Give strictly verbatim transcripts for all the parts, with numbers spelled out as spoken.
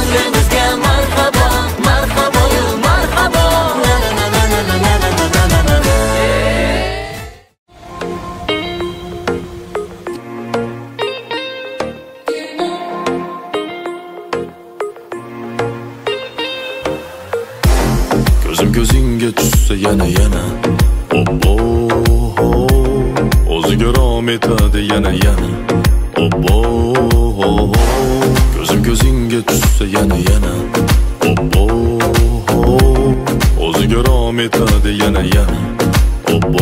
umrimizga marhabo, marhabo, marhabo. Ko'zim ko'zingga tushsa yana yana obbo o'ziga rom etadi yana yana obbo ko'zim ko'zingga tushsa yana yana obbo o'ziga rom etadi yana yana obbo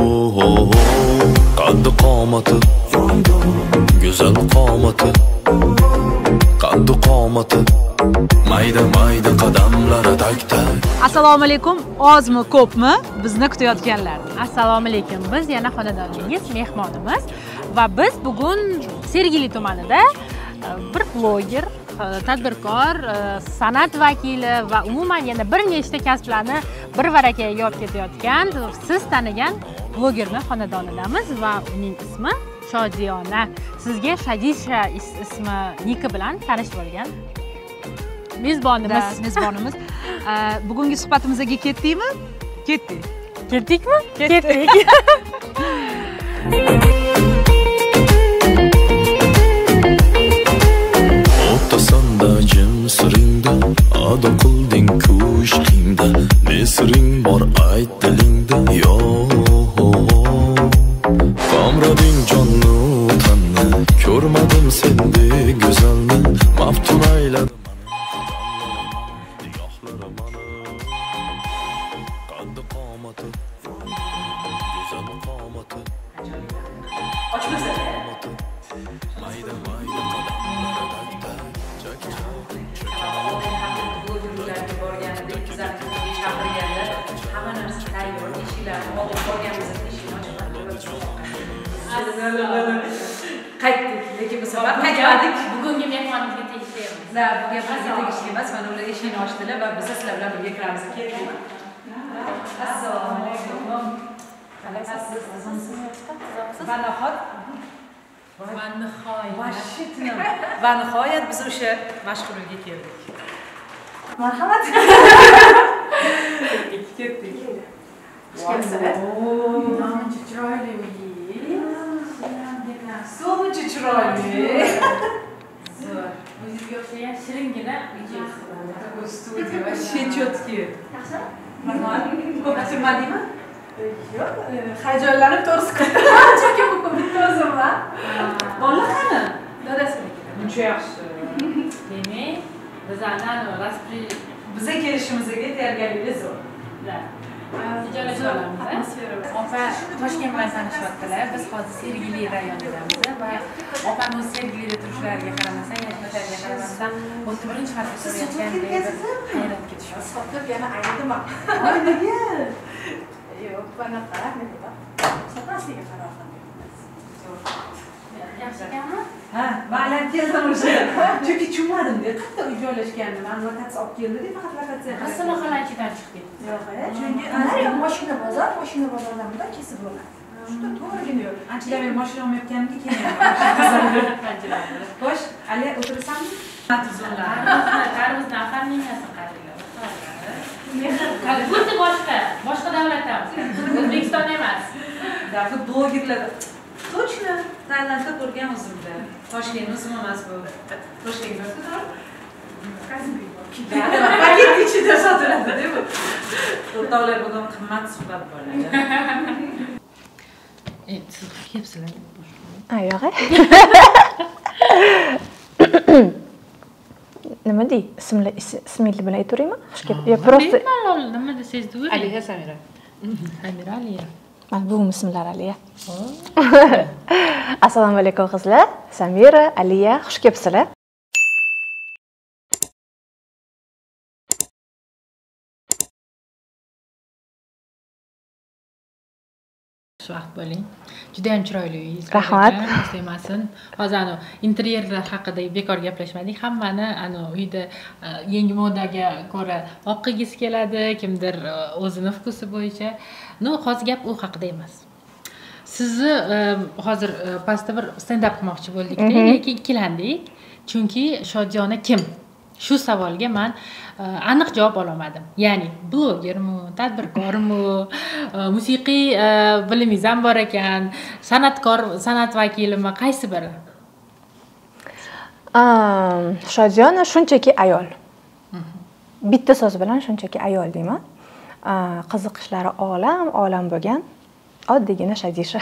qaddi qomati go'zal qomati qaddi qomati mayda mayda qadamlari tak-tak. Assalomu alaykum, ozmi ko'pmi bizni kutayotganlar? Assalomu alaykum. Biz yana xonadoningiz mehmonimiz va biz bugun Sergeli tumanida bir bloger, tadbirkor, san'at vakili va umuman yana bir nechta kasblarni bir varakaga olib ketayotgan siz tanigan blogerning xonadonidamiz va uning ismi Shodiyona. Sizga Shadisha ismi niki bilan tanish bo'lgan mezbonimiz, mezbonimiz. Bugungi suhbatimizga ketdikmi? Ketdik. Ketdikmi? Ketdik. O'tasanda jim siringda, ado qilding kushqingda, ne siring bor ayt dilingda, yo. Qamrading jonni tanni, ko'rmadim sendek go'zalni, maftun ayladim. Qaytdik, lekin bu safar qaytmadik. Bugungi mehmonimizga tegishlaymiz. Da, bu gapimizga tegishli emas. Mana ular eshikni ochdilar va biz sizlar bilan birga kiramiz. Keldingmi? Assalomu alaykum. Qalaysiz? Va nihoyat Va nihoyat. Va nihoyat biz o'sha mashhur uyga keldik. Marhamat. Ketdik, ketdik. Nomincha chiroyli uy. So'mincha chiroyli. Zo'r. O'zingizga o'xshagan shiringina uyingiz. Bu studiya va shechotki. Ko'p tushunmadingmi? Yo'q, hayajonlanib to'g'risi qildim. Chunki bu bitta o'zimman. Bola qani? Dadasini. Muncha yaxshi. Demak, bizlardan rasmiy Biza kelishimizga tayyorgarlik zo'r. Opa Toshkent bilan tanishyaptilar. Biz hozir Sergeli rayonidamiz va opam o'z Sergelida turishlariga qaramasdan, yashashlariga qaramasdan o'ttiz birinchi marta ko'rayotgandek bir hayratga tushib. Sotib yana ayladim. Oynaga. Yo'q, bana qarab nima? Sotmasligiga qaror qildim. Yaxshi ekanmi? Ha, ma'lan keldim o'sha. Chunki tushunmadim-da, qayerda uy joylashganini. Men lokatsiya olib keldi-da, faqat lokatsiya. Qasama xonachidan chiqdik. Yo'q, chunki ana mashina bozor, mashina bozordan bundan kesib bo'ladi. Shunda to'g'rigina yo'q. Anchadan beri mashina olmayotganimga kelyapman. Xo'sh, Ali o'tirasanmi? Matizonlar. Qarimizni ahamiyatini qaranglar. Xuddi boshqa, boshqa davlatdan. O'zbekiston emas. Da, bu blogerlar точно Tailandda ko'rgan o'zimda. Toshkent o'zim emas bu. Toshkentda paket ichida sotiladi-da bu. O'rtoqlar, bugun qimmat suhbat bo'ladi. E, siz kelibsizlar. Ha, yo'q. Nima dey? Ismli ismingiz bilan aytaveraymi? Xush kelib. Yo, просто nima desangiz deyvering. Aliya Samira. Samira Aliya. Mana bu ismlar Aliya. Assalomu alaykum qizlar. Samira, Aliya, xush kelibsizlar. Xushvaqt bo'ling. Juda ham chiroyli uyingiz. Rahmat. Qo'ymasin. Hozir ana interyerlar haqida bekor gaplashmadik. Hammani ana uyda yangi modaga ko'ra oq qilgisi keladi, kimdir o'zini vkusi bo'yicha. No, hozir gap u haqida emas. Sizni hozir pastda bir stand up qilmoqchi bo'ldik-da, lekin ikkilandik. Chunki Shodiyona kim? shu savolga men aniq javob ololmadim. Ya'ni blogermi, tadbirkormi, musiqiy bilimingiz ham bor ekan, san'atkor, san'at vakilimi, qaysi biri? Shodiyona shunchaki ayol. Bitta so'z bilan shunchaki ayol deyman. Qiziqishlari olam, olam bo'lgan oddiygina Shadisha.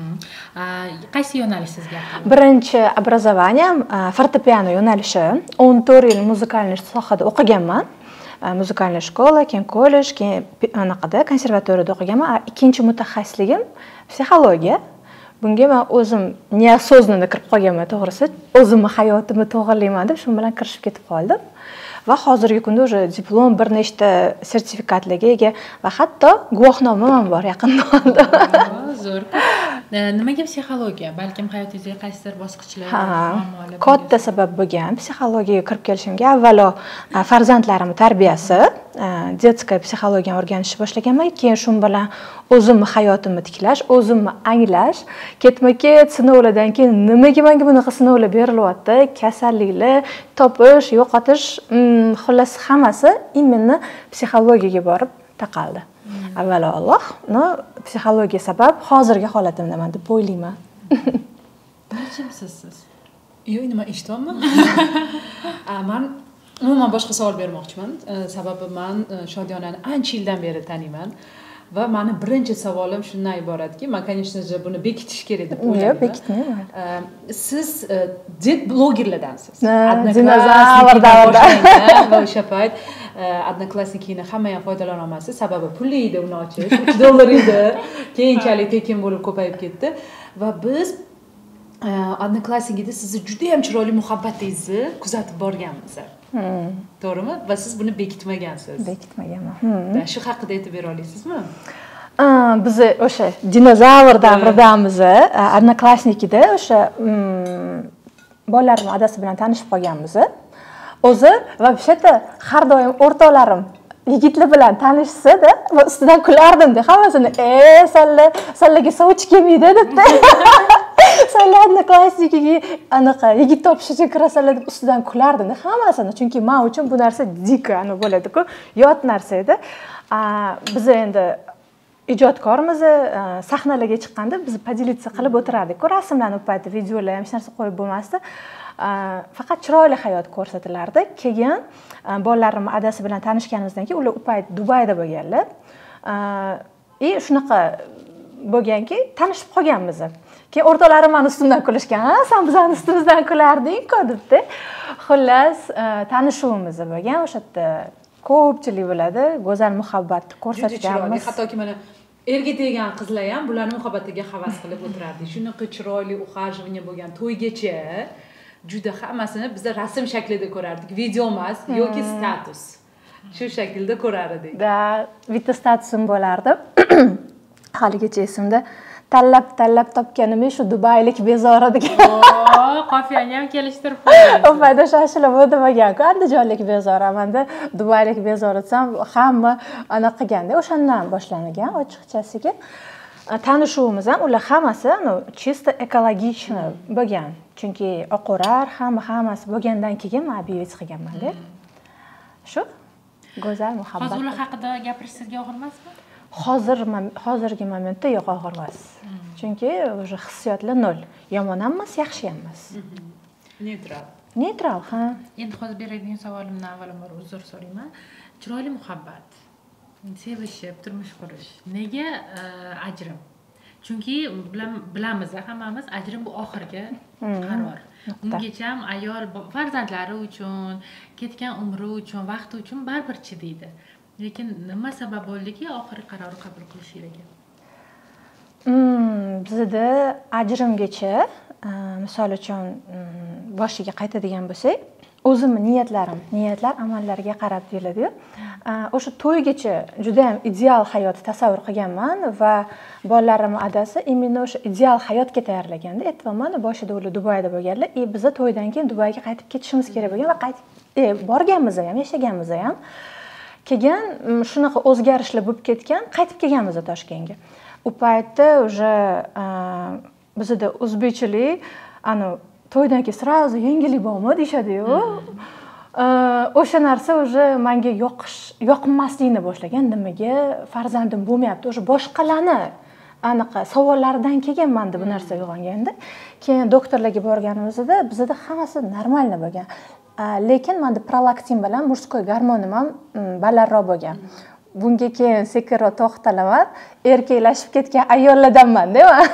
Qaysi yo'nalish sizga? Birinchi образованием fortepiano yo'nalishi. o'n to'rt yil muzikalniy sohada o'qiganman. Muzikalniy shkola, keyin kollej, keyin anaqada konservatoriyada o'qiganman. Ikkinchi mutaxassisligim psixologiya. Bunga men o'zim neosознанно kirib qolganman, to'g'risi. O'zimni hayotimni to'g'rilayman deb shu bilan kirishib ketib qoldim. Va hozirgi kunda уже diplom, bir nechta sertifikatlarga ega va hatto guvohnomam ham bor yaqinda oldim. Zo'r. Nimaga psixologiya? Balkim hayotingizga qaysidir bosqichlar, muammolar katta sabab bo'lgan. Psixologiyaga kirib kelishimga avvalo farzandlarim tarbiyasi, детская psixologiyani o'rganishni boshlaganman. Keyin shu bilan o'zimni hayotimni tiklash, o'zimni anglash, ketma-ket sinovlardan keyin nimaga menga bunaqa sinovlar berilyapti, kasalliklar topish, yo'qotish, xullas hammasi imенно psixologiyaga borib taqaldi. Avvalo Alloh, no psixologiya sabab hozirgi holatimdaman deb o'ylayman. Nechimsiz siz? Yo'q, nima eshitayapman? Men umuman boshqa savol bermoqchiman. Sababi men Shodiyonani ancha yildan beri taniyman. Va meni birinchi savolim shundan iboratki, men, конечно же, buni bekitish kerak deb o'ylayman. Yo'q, bekitmayman. Siz deb blogerlardansiz. Dinozavr davrida va o'sha payt Odnoklassnikini hamma ham foydalana olmasdi. Sababi pulli edi uni ochish, uch dollar edi. Keyinchalik tekin bo'lib ko'payib ketdi va biz Odnoklassnikida sizni juda ham chiroyli muhabbatingizni kuzatib borganmiz. To'g'rimi? Va siz buni bekitmagansiz. Bekitmaganman. Shu haqida aytib bera olasizmi? Biz o'sha dinozavr davridamiz. Odnoklassnikida o'sha bolalarim adasi bilan tanishib qolganmiz. O'zi va o'shada har doim o'rtoqlarim yigitlar bilan tanishsa-da, va ustidan kulardim-da. Hammasini, "Ey, salla, sallaga sovchi kelmaydi" debdi. Salla Odnoklassnikiga anaqa yigit topish uchun kirasalar deb ustidan kulardim-da hammasini. Chunki men uchun bu narsa dika ana bo'ladi-ku, yot narsa edi. Biz endi ijodkormiz, sahnalarga chiqqanda biz podelиться qilib o'tirardik-ku, rasmlarni o'padi, videolar ham hech narsa qo'yib bo'lmasdi. Faqat chiroyli hayot ko'rsatilardi. Keyin bolalarim adasi bilan tanishganimizdan keyin ular u payt Dubayda bo'lganlar. E shunaqa bo'lganki, tanishib qolganmiz. Keyin o'rtoqlarim meni ustimdan kulishgan. "Ha, sen bizning ustimizdan kularding-ku" debdi. Xullas, tanishuvimiz bo'lgan. O'sha yerda ko'pchilik bo'ladi, go'zal muhabbatni ko'rsatganmiz. Hattoki mana erga tegan qizlar ham bularning muhabbatiga havas qilib o'tirardi. Shunaqa chiroyli ухаживание bo'lgan to'ygacha juda hammasini biz rasm shaklida ko'rardik, video emas yoki status. Shu shaklda ko'rar edik. Da, bitta statusim bo'lardi. Haligacha esimda. Tanlab-tanlab topganim shu Dubaylik bezori degan. Oo, qofiyani ham kelishtirib qo'yasiz. O paytda shashilib o'tmagan-ku, Andijonlik bezori. Menda Dubaylik bezori desam, hamma anaqa qilganda, o'shandan boshlangan ochiqchasiga. Tanishuvimiz ham ular hammasi чисто ekologichni bo'lgan. Chunki oqorar, hamma hammasi bo'lgandan keyin men ob'yevit qilganman-da. Shu go'zal muhabbat. Hozir ular haqida gapirish sizga og'ir emasmi? Hozir hozirgi momentda yo'q, og'ir emas. Chunki o'sha hissiyotlar nol. Yomon ham emas, yaxshi ham emas. Neytral. Neytral, ha. Endi hozir beradigan savolimdan avvalambor uzr so'rayman. Chiroyli muhabbat, sevishib, turmush qurish. Nega ajrim? Chunki bilamiz hammamiz, ajrim bu oxirgi qaror. Ungacha ham ayol farzandlari uchun, ketgan umri uchun, vaqti uchun baribir chidaydi. Lekin nima sabab bo'ldiki oxirgi qaror qabul qilishlar ekan? Hmm, bizda ajrimgacha, misol uchun boshiga qaytadigan bo'lsak, o'zimni niyatlarim, niyatlar amallarga qarab deyiladi-ku. O'sha to'ygacha juda ham ideal hayot tasavvur qilganman va bolalarim adasi imенно o'sha ideal hayotga tayyorlaganda, aytibman, boshida ular Dubayda bo'lganlar, e biz to'ydan keyin Dubayga qaytib ketishimiz kerak bo'lgan va qaytib e borganmiz ham, yashaganmiz ham. Keyin shunaqa o'zgarishlar bo'lib ketgan, qaytib kelganmiz Toshkentga. U paytda уже bizda o'zbekchilik, ana to'ydan keyin сразу yangilik bormi deyshadi-yu. o'sha narsa уже menga yoqish yoqmaslikni boshlagan. Nimaga farzandim bo'lmayapti? O'sha boshqalarni anaqa savollaridan keyin menda bu narsa uyg'onganda, keyin doktorlarga borganimizda bizda hammasi normalniy bo'lgan. Lekin menda prolaktin bilan murskoy gormonim ham balandroq bo'lgan. Bunga keyin sekinroq to'xtalaman, erkaklashib ketgan ayollardanman-da men.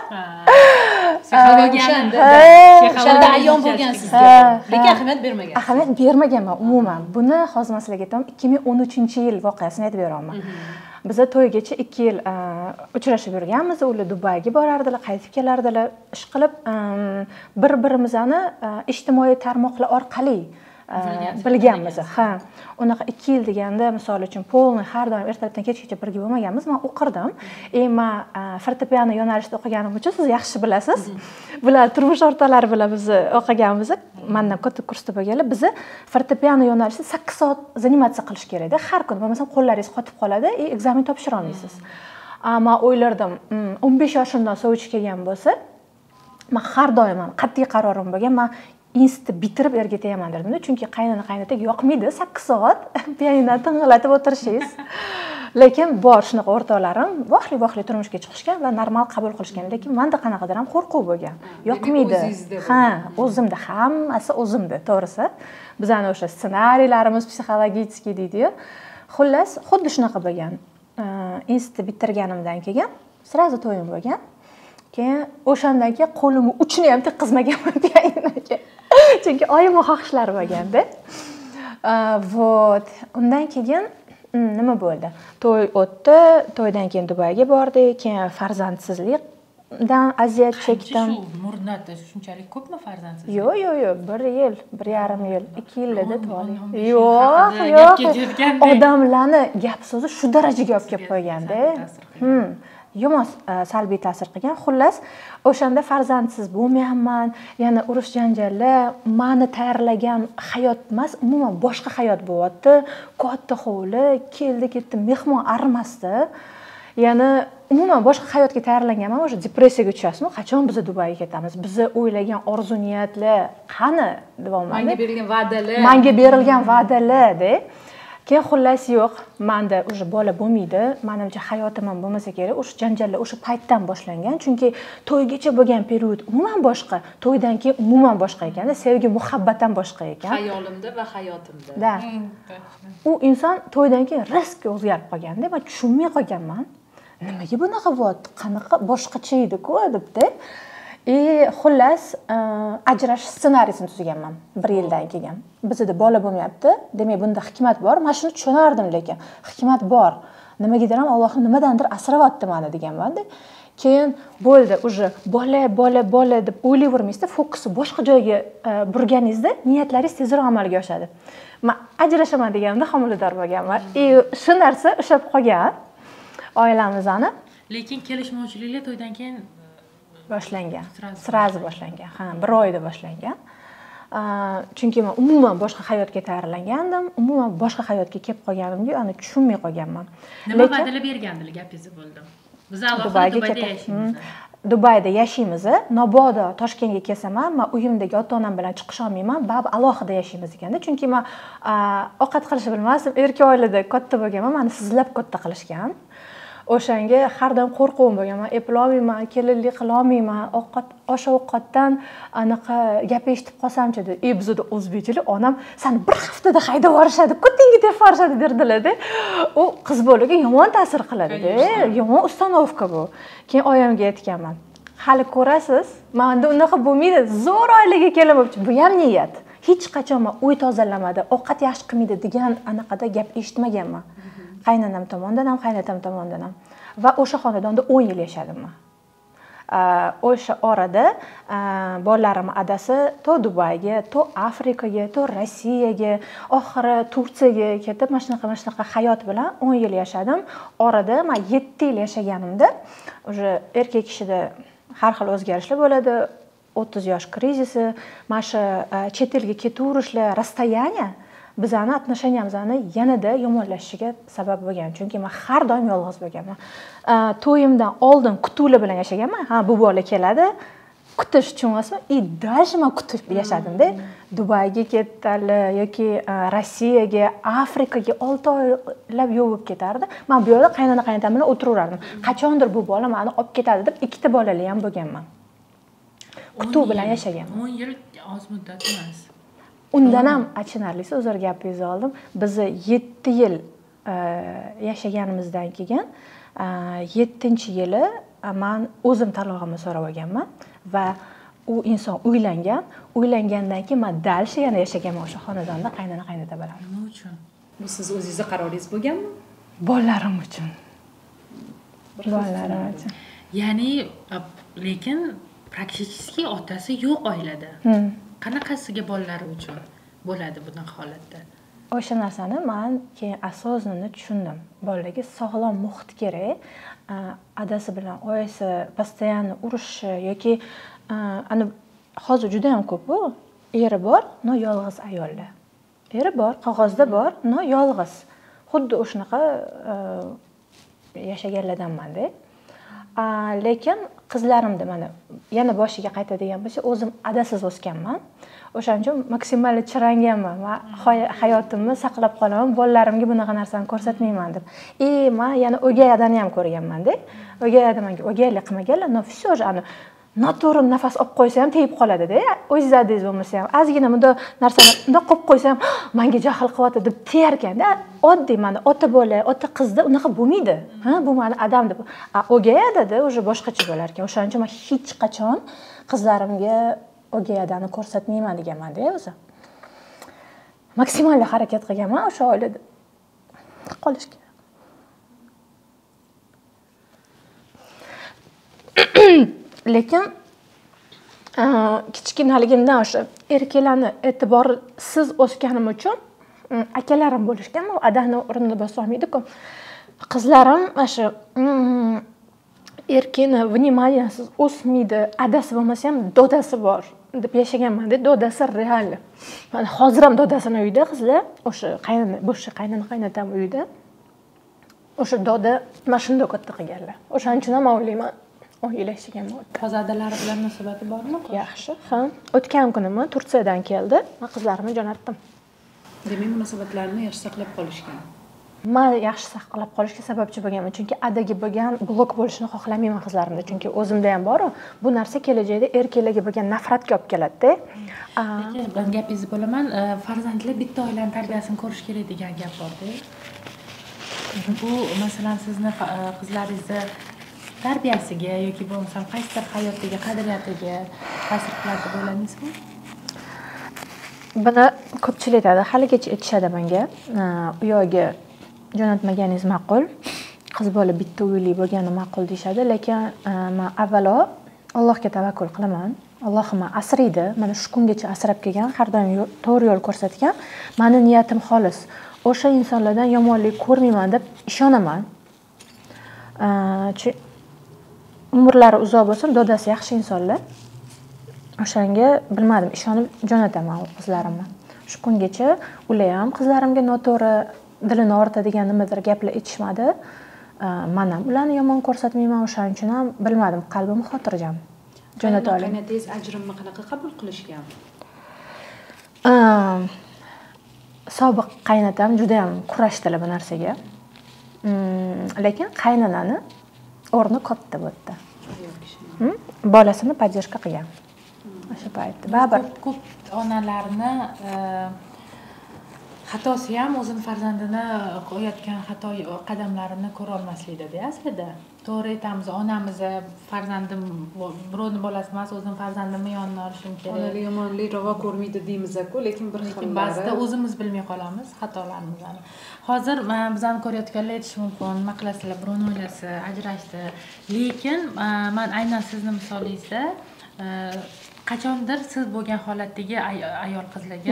O'shanda ayyon bo'lgansiz. Lekin ahamiyat bermagan. Ahamiyat bermaganman umuman. Buni hozir man sizlarga aytaman, ikki ming o'n uchinchi yil voqeasini aytib beraman. Biz to'ygacha ikki yil uchrashib yurganmiz. Ular Dubayga borardilar, qaytib kelardilar. Ish qilib bir-birimizni ijtimoiy tarmoqlar orqali bilganmiz. Ha, unaqa ikki yil deganda, misol uchun, polni har doim ertalabdan kechgacha birga bo'lmaganmiz. Men o'qirdim. E, men fortepiano yo'nalishida o'qiganim uchun siz yaxshi bilasiz. Bular turmush o'rtoqlari bilan biz o'qiganmiz. Mendan katta kursda bo'lganlar. Biz fortepiano yo'nalishida sakkiz soat zanimatsiya qilish kerak edi. Har kun, bo'lmasa qo'llaringiz qotib qoladi, e, ekzamen topshira olmaysiz. Men o'ylardim, o'n besh yoshimdan sovchi kelgan bo'lsa, men har doim qat'iy qarorim bo'lgan. Men institutni bitirib erga tegaman dedim, chunki qaynona qaynataga yoqmaydi sakkiz soat pianinoda ting'illatib o'tirishingiz. Lekin bor shunaqa o'rtoqlarim vohli-vohli turmushga chiqishgan va normal qabul qilishgan, lekin menda qanaqadir ham qo'rquv bo'lgan. Yoqmaydi. Ha, o'zimda hammasi o'zimda, to'g'risi. Bizani o'sha ssenariylarimiz psixologический deydi-yu. Xullas, xuddi shunaqa bo'lgan. Institutni bitirganimdan keyin sразу to'yim bo'lgan. Keyin o'shandan keyin qo'limni uchini ham tekkizmaganman pianinoga. Chunki oyimning xohishlari bo'lganda. Vot, undan keyin nima bo'ldi? To'y o'tdi, to'ydan keyin Dubayga bordik, keyin farzandsizlikdan aziyat chekdim. Shu murnatda shunchalik ko'pmi farzandsizlik? Yo'q, yo'q, yo'q, bir yil, bir yarim yil, ikki yilda to'g'ri. Yo'q, yo'q. Odamlarni gap so'zi shu darajaga olib kelib qo'yganda. Hmm. Yomon salbiy ta'sir qilgan. Xullas, o'shanda farzandsiz bo'lmayapman, yana urush janjallar, meni tayyorlagan hayot emas, umuman boshqa hayot bo'lyapti. Katta hovli, keldi-ketdi, mehmon arimasdi. Yana umuman boshqa hayotga tayyorlanganman, o'sha depressiyaga tushasizmi? Qachon biz Dubayga ketamiz? Biz o'ylagan orzu niyatlar qani, deyapman. Menga berilgan va'dalar. Menga berilgan va'dalar-da. Keyin xullas yo'q, menda o'sha bola bo'lmaydi. Menimcha hayotim ham bo'lmasa kerak. O'sha janjallar o'sha paytdan boshlangan, chunki to'ygacha bo'lgan period umuman boshqa, to'ydan keyin umuman boshqa ekan-da, sevgi, muhabbat ham boshqa ekan. Hayolimda va hayotimda. Da. U inson to'ydan keyin risk o'zgarib qolganda, men tushunmay qolganman. Nimaga bunaqa bo'ldi? Qanaqa boshqacha edi-ku, debdi. E, xullas, ajrashish ssenariysini tuzganman bir yildan keyin. Bizda bola bo'lmayapti. Demak, bunda hikmat bor. Men shuni tushunardim, lekin hikmat bor. Nimagidir ham Allohning nimadandir asrayapti meni deganman-da. Keyin bo'ldi, уже bola, bola, bola deb o'ylayvermaysizda, fokusi boshqa joyga burganingizda niyatlaringiz tezroq amalga oshadi. Men ajrashaman deganimda homilador bo'lganman. E, shu narsa ushlab qolgan oilamizni. Lekin kelishmovchiliklar to'ydan keyin boshlangan. Sразу boshlangan. Ha, bir oyda boshlangan. Chunki men umuman boshqa hayotga tayyorlangandim, umuman boshqa hayotga kelib qolganimga uni tushunmay qolganman. Nima va'dalar bergandilar, gapingizni bo'ldim. Biz alohida Dubayda yashaymiz. Dubayda yashaymiz. Mabodo Toshkentga kelsam, men uyimdagi ota-onam bilan chiqish olmayman, ba'zi alohida yashaymiz ekanda. Chunki men ovqat qilishni bilmasdim, erkak oilada katta bo'lganman, meni sizlab katta qilishgan. O'shanga har doim qo'rquvim bo'lgan. Men eplolmayman, kelinlik qila olmayman, ovqat, osh-ovqatdan anaqa gap eshitib qolsam-chi dedi. E, bizda o'zbekchilik, onam seni bir haftada haydab yuborishadi, kutinga deb yuborishadi derdilar-da. U qiz bolaga yomon ta'sir qiladi-da. Yomon ustanovka bu. Keyin oyamga aytganman. Hali ko'rasiz, menda unaqa bo'lmaydi. Zo'r oilaga kelamoqchi. Bu ham niyat. Hech qachon men uy tozalamadi, ovqat yaxshi qilmaydi degan anaqada gap eshitmaganman. Qaynonam tomonidan ham, qaynotam tomonidan ham. Va o'sha xonadonda o'n yil yashadim men. O'sha orada bolalarim adasi to Dubayga, to Afrikaga, to Rossiyaga, oxiri Turkiyaga ketib, mana shunaqa, mana shunaqa hayot bilan o'n yil yashadim. Orada men yetti yil yashaganimda, o'sha erkak kishida har xil o'zgarishlar bo'ladi. o'ttiz yosh krizisi, mana shu chet elga ketaverishlar, расстояние bizani отношениямizning yanada yomonlashishiga sabab bo'lgan. Chunki men har doim yolg'iz bo'lganman. To'yimdan oldin kutuvlar bilan yashaganman. Ha, bu bola keladi, kutish tushunasizmi? И даже men kutib yashadimda. Dubayga ketdali yoki Rossiyaga, Afrikaga olti oylab yo'q ketardi. Men bu yerda qaynona qaynatam bilan o'tiraverardim. Qachondir bu bola meni olib ketadi deb ikkita bolali ham bo'lganman. Kutuv bilan yashaganman. o'n yil oz muddat emas. Undan ham achinarlisi, o'zar gapingizni oldim. Biz yetti yil yashaganimizdan keyin yettinchi yili men o'zim talog'imni so'rab olganman va u inson uylangan. Uylangandan keyin men dalsha yana yashaganman o'sha xonadonda qaynona qaynota bilan. Nima uchun? Bu siz o'zingizni qaroringiz bo'lganmi? Bolalarim uchun. Bolalarim uchun. Ya'ni lekin praktически otasi yo'q oilada. Qanaqasiga bolalari uchun bo'ladi bunaqa holatda? O'sha narsani men keyin asosini tushundim. Bolaga sog'lom muhit kerak. Adasi bilan oyisi постоянно urushi yoki ana hozir juda ham ko'p bu. Eri bor, no yolg'iz ayollar. Eri bor, qog'ozda bor, no yolg'iz. Xuddi o'shanaqa yashaganlardanman-da. Lekin qizlarimda mana yana boshiga qaytadigan bo'lsa, o'zim adasiz o'sganman. O'shaning uchun maksimal chiranganman. Men hayotimni saqlab qolaman, bolalarimga bunaqa narsani ko'rsatmayman deb. E, men yana o'gay adani ham ko'rganman-da. O'gay adamga o'gaylik qilmaganlar, no всё же ana noto'g'ri nafas olib qo'ysa ham tegib qoladi-da. O'zingizadingiz bo'lmasa ham, ozgina bunda narsani bundoq qo'yib qo'ysam, menga jahl qilyapti deb tiyar ekanda. Oddiy mana ota bola, ota qizda unaqa bo'lmaydi. Ha, bu meni adam deb. A o'gay adada o'sha boshqacha bo'lar ekan. O'shaning uchun men hech qachon qizlarimga o'gay adani ko'rsatmayman deganman-da o'zi. Maksimal harakat qilganman o'sha oilada qolishga. Lekin kichkinaligimdan o'sha erkaklarni e'tiborsiz o'sganim uchun akalarim bo'lishgan, adani o'rnida bosa olmaydi-ku. Qizlarim o'sha erkakni vnimaniyasiz o'smaydi, adasi bo'lmasa ham dodasi bor deb yashaganman-da, dodasi real. Mana hozir ham dodasini uyida qizlar, o'sha qaynona, bo'sha qaynona qaynatam uyida. O'sha doda mana shunday katta qilganlar. O'shaning uchun ham o'ylayman, o'n yil yashaganman. Hozir adalari bilan munosabati bormi? Yaxshi. Ha, o'tgan kunimi Turkiyadan keldi, men qizlarimni jo'natdim. Demak, munosabatlarni yaxshi saqlab qolishgan. Men yaxshi saqlab qolishga sababchi bo'lganman, chunki adaga bo'lgan blok bo'lishini xohlamayman qizlarimda, chunki o'zimda ham bor. Bu narsa kelajakda erkaklarga bo'lgan nafratga olib keladi-da. Lekin men gapingizni bo'laman, farzandlar bitta oilaning tarbiyasini ko'rish kerak degan gap bor-da. Bu masalan sizni qizlaringizni tarbiyasiga yoki bo'lmasa qaysidir hayotiga, qadriyatiga ta'sir qiladi deb o'ylaysizmi? Buni ko'pchilik aytadi, haligacha aytishadi menga. U yoqqa jo'natmaganingiz ma'qul. Qiz bola bitta uyli bo'lgani ma'qul deyshadi, lekin men avvalo Allohga tavakkul qilaman. Alloh meni asraydi. Mana shu kungacha asrab kelgan, har doim to'g'ri yo'l ko'rsatgan. Meni niyatim xolis. O'sha insonlardan yomonlik ko'rmayman deb ishonaman. Umrlari uzoq bo'lsin, dodasi yaxshi insonlar. O'shanga bilmadim, ishonib jo'nataman qizlarimni. Shu kungacha ular ham qizlarimga noto'g'ri dilini ortadigan nimadir gaplar aytishmadi. Men ham ularni yomon ko'rsatmayman, o'shaning uchun ham bilmadim, qalbim xotirjam. Jo'nata olaman. Qaynotangiz ajrimni qanaqa qabul qilishgan? Sobiq qaynotam juda ham kurashdilar bu narsaga. Lekin qaynonani o'rni katta bo'ldi. Bolasini podдержка qilgan. O'sha paytda baribir ko'p onalarni xatosi ham o'zini farzandini qo'yayotgan xato qadamlarini ko'ra olmaslikda aslida. To'g'ri aytamiz, onamiz farzandim birovning bolasi emas, o'zim farzandimni yonidan olishim kerak. Onalik yomonlik ravo ko'rmaydi deymiz-ku, lekin bir xil ba'zida o'zimiz bilmay qolamiz xatolarimizni. Hozir bizani ko'rayotganlar aytishi mumkin, nima qilasizlar, birovning oilasi ajrashdi. Lekin men aynan sizni misolingizda qachondir siz bo'lgan holatdagi ayol qizlarga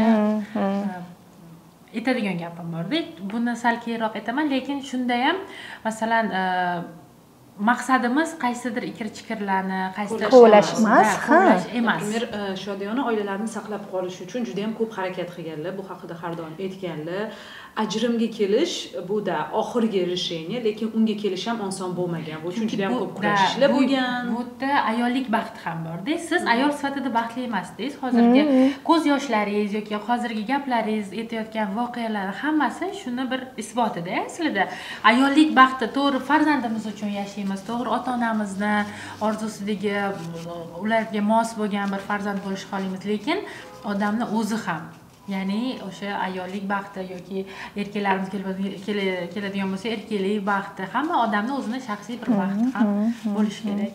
aytadigan gapim bor-da. Buni sal keyinroq aytaman, lekin shunda ham masalan maqsadimiz qaysidir ikir-chikirlarni, qaysidir Qo'llash emas, ha. qo'llash emas. Например, Shodiyona oilalarini saqlab qolish uchun juda ham ko'p harakat qilganlar, bu haqida har doim aytganlar. Ajrimga kelish bu-da oxirgi решение, lekin unga kelish ham oson bo'lmagan. Bu uchun juda ham ko'p kurashishlar bo'lgan. Bu yerda ayollik baxti ham bor-da. Siz ayol sifatida baxtli emasdingiz. Hozirgi ko'z yoshlaringiz yoki hozirgi gaplaringiz, aytayotgan voqealar hammasi shuni bir isbotida aslida. Ayollik baxti, to'g'ri farzandimiz uchun yashaymiz, to'g'ri ota-onamizni orzusidagi ularga mos bo'lgan bir farzand bo'lishni xohlaymiz, lekin odamni o'zi ham, ya'ni o'sha ayollik baxti yoki erkaklarimiz keladigan bo'lsa erkaklik baxti, hamma odamni o'zini shaxsiy bir baxti ham bo'lishi kerak.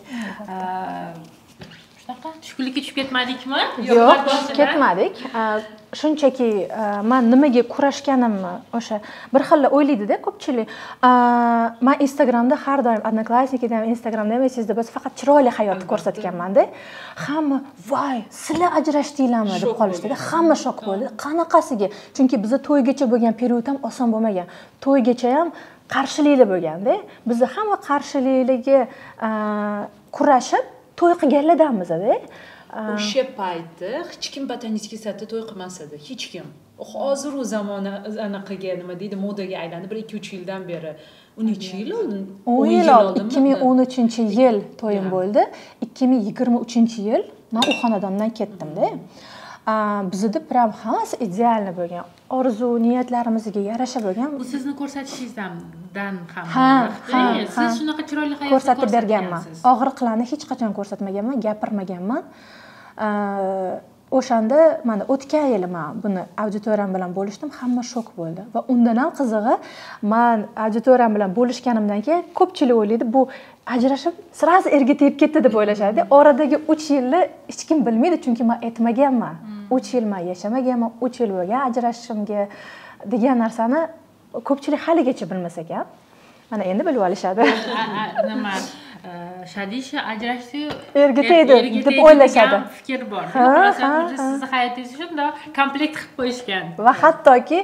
Shunaqa tushkunlikka tushib ketmadikmi? Yo'q, tushib ketmadik. Shunchaki men nimaga kurashganimni o'sha bir xil o'ylaydi-da ko'pchilik. Men Instagramda har doim Odnoklassnikida ham, Instagramda ham sizda biz faqat chiroyli hayotni ko'rsatganman-da. Hamma voy, sizlar ajrashdinglarmi deb qolishdi-da. Hamma shok bo'ldi. Qanaqasiga? Chunki bizda to'ygacha bo'lgan period ham oson bo'lmagan. To'ygacha ham qarshiliklar bo'lgan-da. Bizda hamma qarshilikligi kurashib to'y qilganlardanmiz-da. O'sha paytda hech kim botanический sadda to'y qilmas edi, hech kim. Hozir u zamona anaqaga nima deydi, modaga aylandi bir ikki uch yildan beri. o'n necha yil oldin? o'n yil oldin, ikki ming o'n uchinchi yil to'yim bo'ldi. ikki ming yigirma uchinchi yil men u xonadondan ketdim-da. Bizda prям hammasi ideal bo'lgan. Orzu, niyatlarimizga yarasha bo'lgan. Bu sizni ko'rsatishingizdan ham. Ha, siz shunaqa chiroyli hayotni ko'rsatib berganman. Og'riqlarni hech qachon ko'rsatmaganman, gapirmaganman. O'shanda mana o'tgan yili men buni auditoriyam bilan bo'lishdim, hamma shok bo'ldi. Va undan ham qizig'i, men auditoriyam bilan bo'lishganimdan keyin ko'pchilik o'ylaydi, bu ajrashib sразу erga tegib ketdi deb o'ylashadi. Oradagi uch yilni hech kim bilmaydi, chunki men aytmaganman. uch yil men yashamaganman, uch yil bo'lgan ajrashishimga degan narsani ko'pchilik haligacha bilmas ekan. Mana endi bilib olishadi. Nima Shadisha ajrashdi erga tegdi deb o'ylashadi. Fikr bor. Masalan, sizni hayotingizni shunda komplekt qilib qo'yishgan. Va hattoki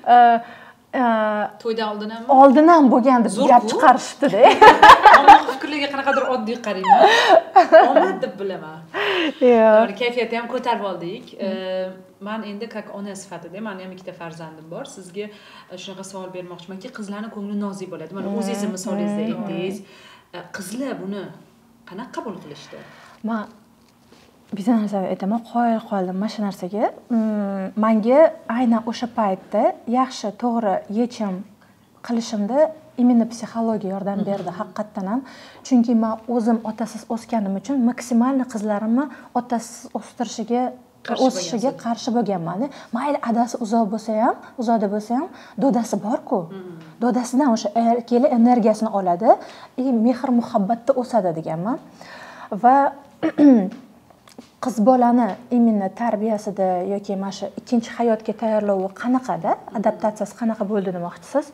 to'ydan oldin ham oldin ham bo'lgan deb gap chiqarishdi-da. Ammo fikrlarga qanaqadir oddiy qarayman. Omad deb bilaman. Yo'q, kayfiyatni ham ko'tarib oldik. Men endi как ona sifatida, meni ham ikkita farzandim bor. Sizga shunaqa savol bermoqchimanki, qizlarning ko'ngli nozik bo'ladi. Mana o'zingiz misolingizda aytdingiz. Qizlar buni qanaqa qabul qilishdi? Men bitta narsa aytaman, qoyil qoldim mana shu narsaga. Menga aynan o'sha paytda yaxshi, to'g'ri yechim qilishimda imенно psixologiya yordam berdi haqiqatdan ham. Chunki men o'zim otasiz o'sganim uchun maksimalni qizlarimni otasiz o'stirishiga, o'sishiga qarshi bo'lganman. Mayli adasi uzoq bo'lsa ham, uzoqda bo'lsa ham, dodasi bor-ku. Dodasidan o'sha erkaklik energiyasini oladi, и mehr muhabbatda o'sadi deganman. Va qiz bolani imенно tarbiyasida yoki mana shu ikkinchi hayotga tayyorlovi qanaqada, adaptatsiyasi qanaqa bo'ldi demoqchisiz?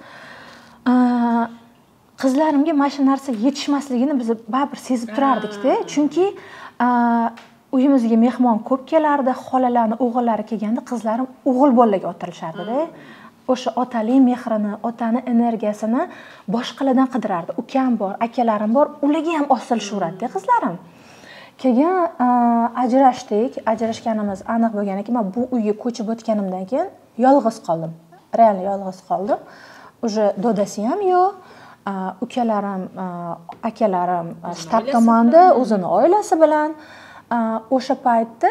Qizlarimga mana shu narsa yetishmasligini biz baribir sezib turardik-da, chunki uyimizga mehmon ko'p kelardi, xolalarning o'g'illari kelganda qizlarim o'g'il bolalarga o'tirishardi-da. O'sha otalik mehrini, otani energiyasini boshqalardan qidirardi. Ukam bor, akalarim bor, ularga ham osilshaveradi qizlarim. Keyin ajrashdik, ajrashganimiz aniq bo'lganki, men bu uyga ko'chib o'tganimdan keyin yolg'iz qoldim. Real yolg'iz qoldim. Уже dodasi ham yo'q, ukalarim, akalarim shtab tomonda o'zini oilasi bilan. O'sha paytda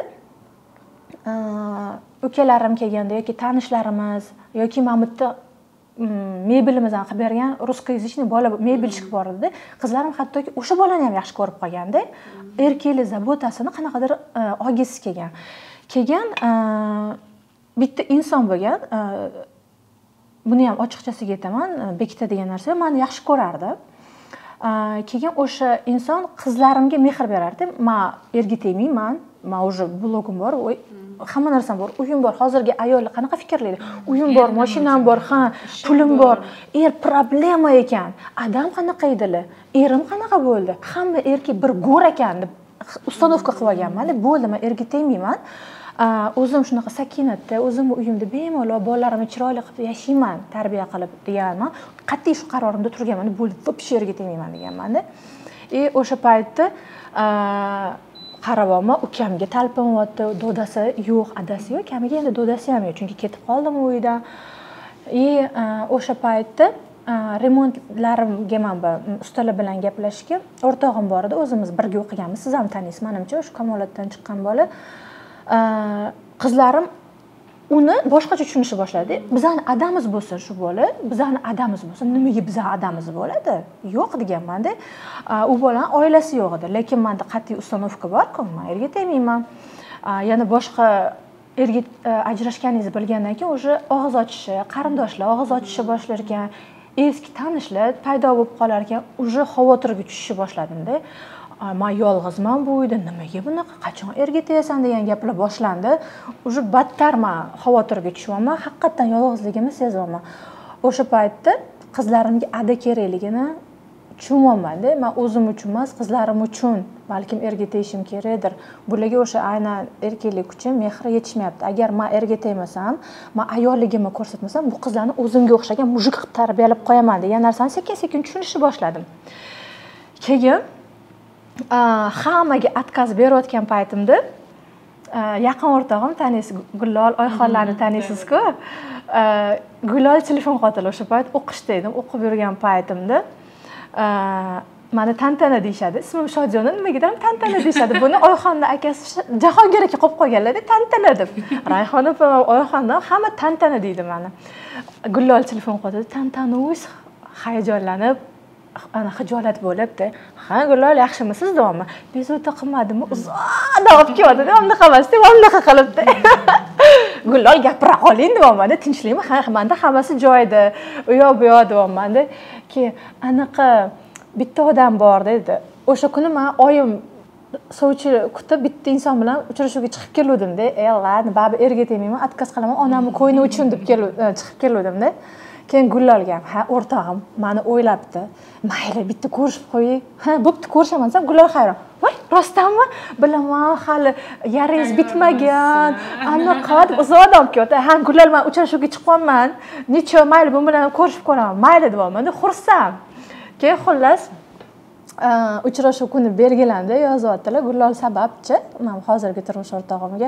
ukalarim kelganda yoki tanishlarimiz yoki mana bu yerda mebelimizdan qilib bergan ruskoязычный bola mebelchik bor edi. Qizlarim hattoki o'sha bolani ham yaxshi ko'rib qolganda, erkaklik zabotasini qanaqadir olgisi kelgan. Keyin bitta inson bo'lgan, buni ham ochiqchasiga aytaman, Bekita degan narsa meni yaxshi ko'rardi. Keyin o'sha inson qizlarimga mehr berardi. Men erga tegmayman, men уже blogim bor, hamma narsam bor, uyim bor. Hozirgi ayollar qanaqa fikrlaydi? Uyim bor, mashinam bor, ha, pulim bor. Er problema ekan. Adam qanaqa edilar? Erim qanaqa bo'ldi? Hamma erkak bir go'r ekan deb uстановка qilib olganman. Bo'ldi, men erga tegmayman. O'zim shunaqa sakinatda, o'zim uyimda bemalol bolalarimni chiroyli qilib yashayman, tarbiya qilib deganman. Qat'iy shu qarorimda turganman. Bo'ldi, вообще erga tegmayman deganman-da. и o'sha paytda qarabman, ukamga talpinyapti, dodasi yo'q, adasi yo'q, kamiga endi dodasi ham yo'q, chunki ketib qoldim uydan. И o'sha paytda remontlarimga men ustalar bilan gaplashishga o'rtog'im bor edi, o'zimiz birga o'qiganmiz, siz ham taniysiz, menimcha o'sha Kamolotdan chiqqan bola. Qizlarim uni boshqacha tushunishni boshladi. Bizani adamiz bo'lsa shu bola, bizani adamiz bo'lsa, nimaga bizani adamiz bo'ladi? Yo'q deganman-da. U bolani oilasi yo'q edi, lekin menda qat'iy ustanovka bor-ku, men erga tegmayman. Yana boshqa erga ajrashganingizni bilgandan keyin o'sha og'iz ochishi, qarindoshlar og'iz ochishni boshlar ekan, eski tanishlar paydo bo'lib qolar ekan, o'sha xavotirga tushishni boshladim-da. Men yolg'izman bu uyda, nimaga bunaqa, qachon erga tegasan degan gaplar boshlandi. O'sha battar men xavotirga tushyapman, haqiqatan yolg'izligimni sezyapman. O'sha paytda qizlarimga ada kerakligini tushunyapman-da. Men o'zim uchun emas, qizlarim uchun balkim erga tegishim kerakdir. Bularga o'sha aynan erkaklik kuchim, mehri yetishmayapti. Agar men erga tegmasam, men ayolligimni ko'rsatmasam, bu qizlarni o'zimga o'xshagan mujik qilib tarbiyalab qo'yaman degan narsani sekin-sekin tushunishni boshladim. Keyin hammaga отказ berayotgan paytimda yaqin o'rtog'im, taniysiz, Gullol Oyxonlarni taniysiz-ku. Gullol telefon qildi o'sha payt, o'qishda edim, o'qib yurgan paytimda meni Tantana deyshadi. Ismim Shodiona, nimagidan Tantana deyshadi. Buni Oyxonning akasi Jahongir aka qo'yib qo'yganlar-da, Tantana deb. Rayhon opa, Oyxondan hamma Tantana deydi meni. Gullol telefon qildi, Tantana o'z hayajonlanib, ana xijolat bo'libdi. Ha, Gullol yaxshimisiz deyapman. Bezovta qilmadimmi? Uzoq olib keldi, unaqa emas, deb unaqa qilibdi. Gullol gapira qoling deyapman-da, tinchlikmi? Ha, menda hammasi joyida. U yoq bu yoq deyapman-da. Keyin anaqa bitta odam bor dedi. O'sha kuni men oyim sovchi kutib bitta inson bilan uchrashuvga chiqib keldim-da. Ella, baba erga tegmayman, отказ qilaman, onamni qo'yni uchun deb chiqib keldim-da. Keyin Gullolga, ha, o'rtog'im meni o'ylabdi. Mayli, bitta ko'rishib qo'ying. Ha, bo'pti, ko'rishaman desam, Gullol hayron. Voy, rostdanmi? Bilaman, hali yaringiz bitmagan. Anaqa uzoq olib keldi. Ha, Gullol, men uchrashuvga chiqyapman. Necha, mayli, bu bilan ko'rishib ko'raman. Mayli deyapman-da, xursand. Keyin xullas uchrashuv kuni belgilandi, yozyaptilar. Gullol sababchi, men hozirgi turmush o'rtog'imga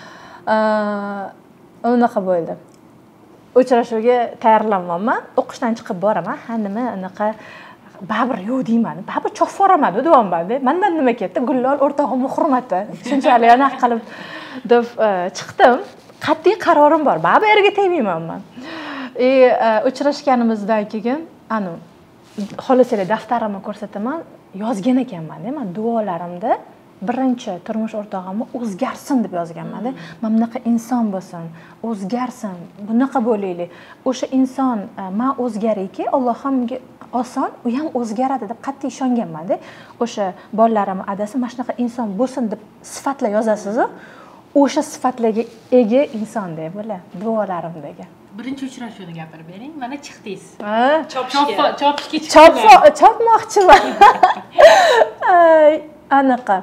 unaqa bo'ldi. Uchrashuvga tayyorlanmayman, o'qishdan chiqib boraman. Ha, nima anaqa babir yo'q deyman. Babir cho'foraman deyapman-da. Mendan nima ketdi? Gullol o'rtog'imning hurmati. Shunchalik anaqa qilib deb chiqdim. Qat'iy qarorim bor. Babir erga tegmayman men. E, uchrashganimizdan keyin ana xolasizlar daftarimni ko'rsataman, yozgan ekanman-da. Men duolarimda birinchi turmush o'rtog'imni o'zgarsin deb yozganman-da. Men bunaqa inson bo'lsin, o'zgarsin, bunaqa bo'laylik. O'sha inson men o'zgarayki, Alloh ham menga oson, u ham o'zgaradi deb qat'iy ishonganman-da. O'sha bolalarim adasi mana shunaqa inson bo'lsin deb sifatlar yozasiz-ku. O'sha sifatlarga ega inson deb bo'la, duolarimdagi. Birinchi uchrashuvni gapirib bering. Mana chiqdingiz. Ha, chopishga, chopishga chiqdingiz. Chopmoqchiman. Anaqa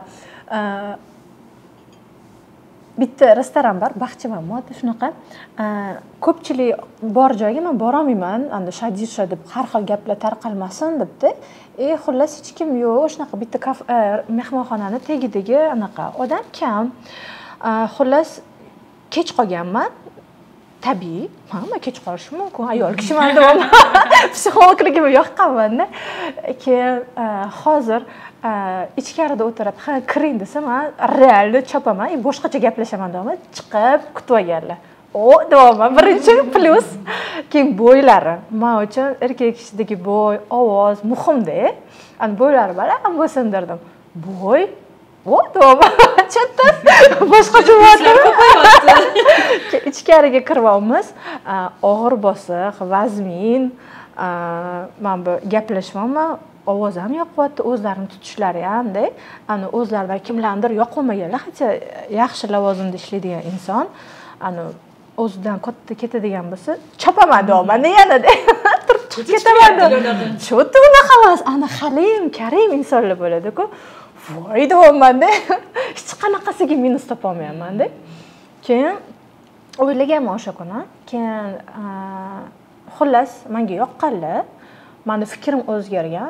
bitta restoran bor, baxchiman modda shunaqa. Ko'pchilik bor joyga men bora olmayman, endi shadisha deb har xil gaplar tarqalmasin debdi. E, xullas hech kim yo'q, shunaqa bitta mehmonxonani tagidagi anaqa odam kam. Xullas kech qolganman. Tabiiy, hamma kech qolishim mumkin, ayol kishiman deyman. Psixologligimga yoqqanman-da. Keyin hozir ichkarida o'tirib, ha, kiring desa, men realni chopaman, boshqacha gaplashaman deyman, chiqib kutib olganlar. O, deyman, birinchi plus. Keyin bo'ylari. Men uchun erkak kishidagi bo'y, ovoz muhimda. Ani bo'ylari baland bo'lsindirdim. Bo'y O, deyman, chetda boshqacha bo'lyapti. Ichkariga kiryapmiz. Og'ir bosiq, vazmin, men bu gaplashmayman. Ovoz ham yoqyapti, o'zlarini tutishlari ham-da. Ani o'zlaridan kimlardir yoqolmaganlar, hatto yaxshi lavozimda ishlaydigan inson, ani o'zidan katta ketadigan bo'lsa, chopaman deyman, yana-da. Turib chiqib ketaman. Cho'ta unaqa emas, ana halim, karim insonlar bo'ladi-ku. Voy deyapman-da. Hech qanaqasiga minus topolmayman-da. Keyin o'ylaganman o'sha kuni. Keyin xullas menga yoqqanlar, meni fikrim o'zgargan.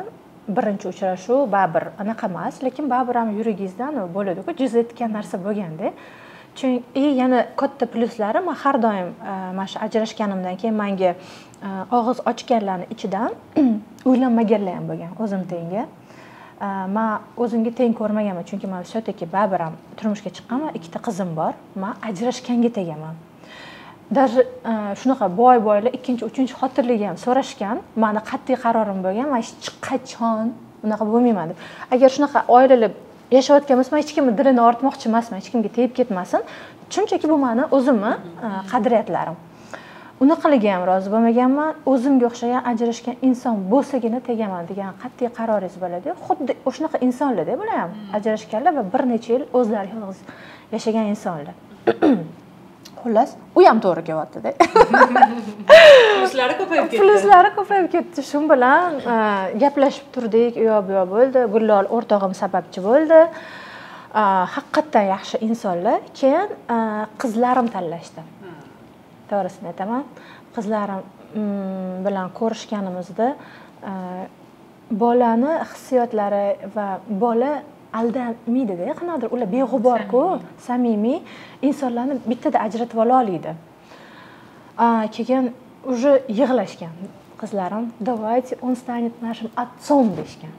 birinchi uchrashuv baribir anaqa emas, lekin baribir ham yuragingizdan bo'ladi-ku, jiz etgan narsa bo'lganda. Chunki yana katta pluslari, men har doim mana shu ajrashganimdan keyin menga og'iz ochganlarning ichidan uylanmaganlar ham bo'lgan o'zim tengi. Men o'zimga teng ko'rmaganman, chunki men все-таки baribir ham turmushga chiqqanman, ikkita qizim bor. Men ajrashganga tegaman. Даже shunaqa boy-boylar ikkinchi, uchinchi xotirliga ham so'rashgan, meni qat'iy qarorim bo'lgan, men hech qachon unaqa bo'lmayman deb. Agar shunaqa oilalar yashayotgan bo'lsa, men hech kimni dilini ortmoqchi emasman, hech kimga tegib ketmasin. Chunki bu meni o'zimni qadriyatlarim. Unaqaliga ham rozi bo'lmaganman, o'zimga o'xshagan ajrashgan inson bo'lsagina tegaman degan qat'iy qaroringiz bo'ladi. Xuddi o'shunaqa insonlar-da bular ham, ajrashganlar va bir necha yil o'zlari yolg'iz yashagan insonlar. Xullas, u ham to'g'ri kelyapti-da. Pluslari ko'payib ketdi. Pluslari ko'payib ketdi. Shu bilan gaplashib turdik, u yoq bu yoq bo'ldi. Gullol o'rtog'im sababchi bo'ldi. Haqiqatdan yaxshi insonlar. Keyin qizlarim tanlashdi. To'g'risini aytaman. Qizlarim bilan ko'rishganimizda bolani hissiyotlari va bola aldamaydi-da, qanaqadir ular beg'ubor-ku, samimiy insonlarni bittada ajratib ola oladi. Keyin уже yig'lashgan qizlarim, "Давайте, он станет нашим отцом" deshgan.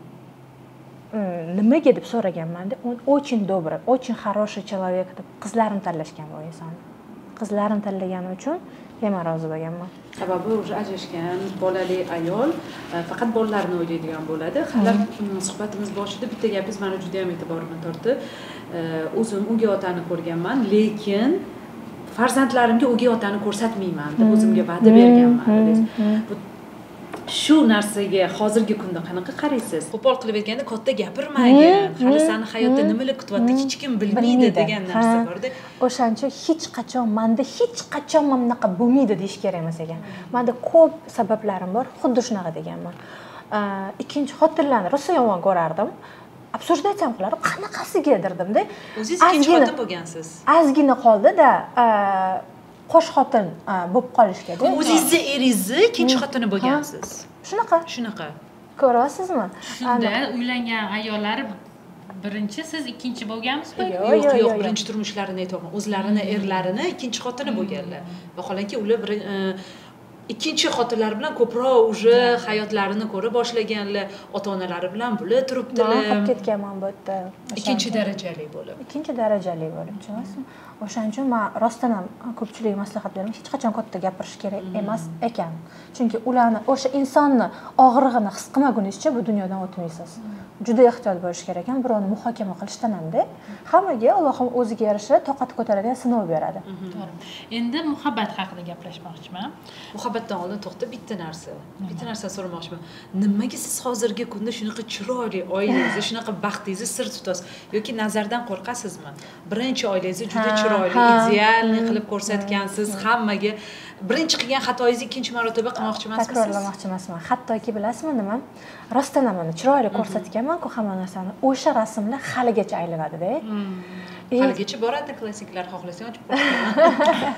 Nimaga deb so'raganman-da, "Он очень добрый, очень хороший человек" deb qizlarim tanlashgan bu insonni. Qizlarim tanlaganim uchun men rozi bo'lganman. Sababi o'sha ajrashgan bolali ayol faqat bolalarni o'ylaydigan bo'ladi. Hali suhbatimiz boshida bitta gapingiz meni juda ham e'tiborimni tortdi. O'zim o'gay otani ko'rganman, lekin farzandlarimga o'gay otani ko'rsatmayman deb o'zimga va'da berganman. Shu narsaga hozirgi kunda qanaqa qaraysiz? Qo'pol qilib aytganda katta gapirmagin, hali seni hayotda nimalar kutyapti hech kim bilmaydi degan narsa bor-da. O'shancha hech qachon menda hech qachon mana bunaqa bo'lmaydi deyish kerak emas ekan. Menda ko'p sabablarim bor, xuddi shunaqa deganman. Ikkinchi xotinlarni rosa yomon ko'rardim. Обсуждать ham qilardim, qanaqasiga derdim-da. O'zingiz ikkinchi xotin bo'lgansiz. Ozgina qoldi-da, qo'sh xotin bo'lib qolishga-da. O'zingizni eringizni ikkinchi xotini bo'lgansiz. Shunaqa. Shunaqa. Ko'ryapsizmi? Shunda uylangan ayollari birinchi, siz ikkinchi bo'lganmisiz? Yo'q, yo'q, birinchi turmushlarini aytayapman. O'zlarini erlarini ikkinchi xotini bo'lganlar. Vaholanki ular ikkinchi xotinlar bilan ko'proq уже hayotlarini ko'ra boshlaganlar, ota-onalari bilan bo'lib turibdilar. Men qolib ketganman bu yerda. Ikkinchi darajali bo'lib. Ikkinchi darajali bo'lib, tushunasizmi? O'shaning uchun men rostdan ham ko'pchilikga maslahat beraman, hech qachon katta gapirish kerak emas ekan. Chunki ularni o'sha insonni og'rig'ini his qilmagunizcha bu dunyodan o'tmaysiz. Juda ehtiyot bo'lish kerak ekan, birovni muhokama qilishdan hamda hammaga Allohim o'ziga yarasha toqat ko'taradigan sinov beradi. Endi muhabbat haqida gaplashmoqchiman. Muhabbatdan oldin to'xta bitta narsa. Bitta narsa so'ramoqchiman. Nimaga siz hozirgi kunda shunaqa chiroyli oilangizni, shunaqa baxtingizni sir tutasiz yoki nazardan qo'rqasizmi? Birinchi oilangizni juda chiroyli, idealni qilib ko'rsatgansiz, hammaga birinchi qilgan xatoyingizni ikkinchi marotaba qilmoqchi emasmisiz? Takrorlamoqchi emasman. Hattoki bilasizmi nima? Rostdan ham chiroyli ko'rsatganman-ku hamma narsani. O'sha rasmlar haligacha aylanadi-da. Haligacha boradi klassiklar, xohlasang ochib qo'yaman.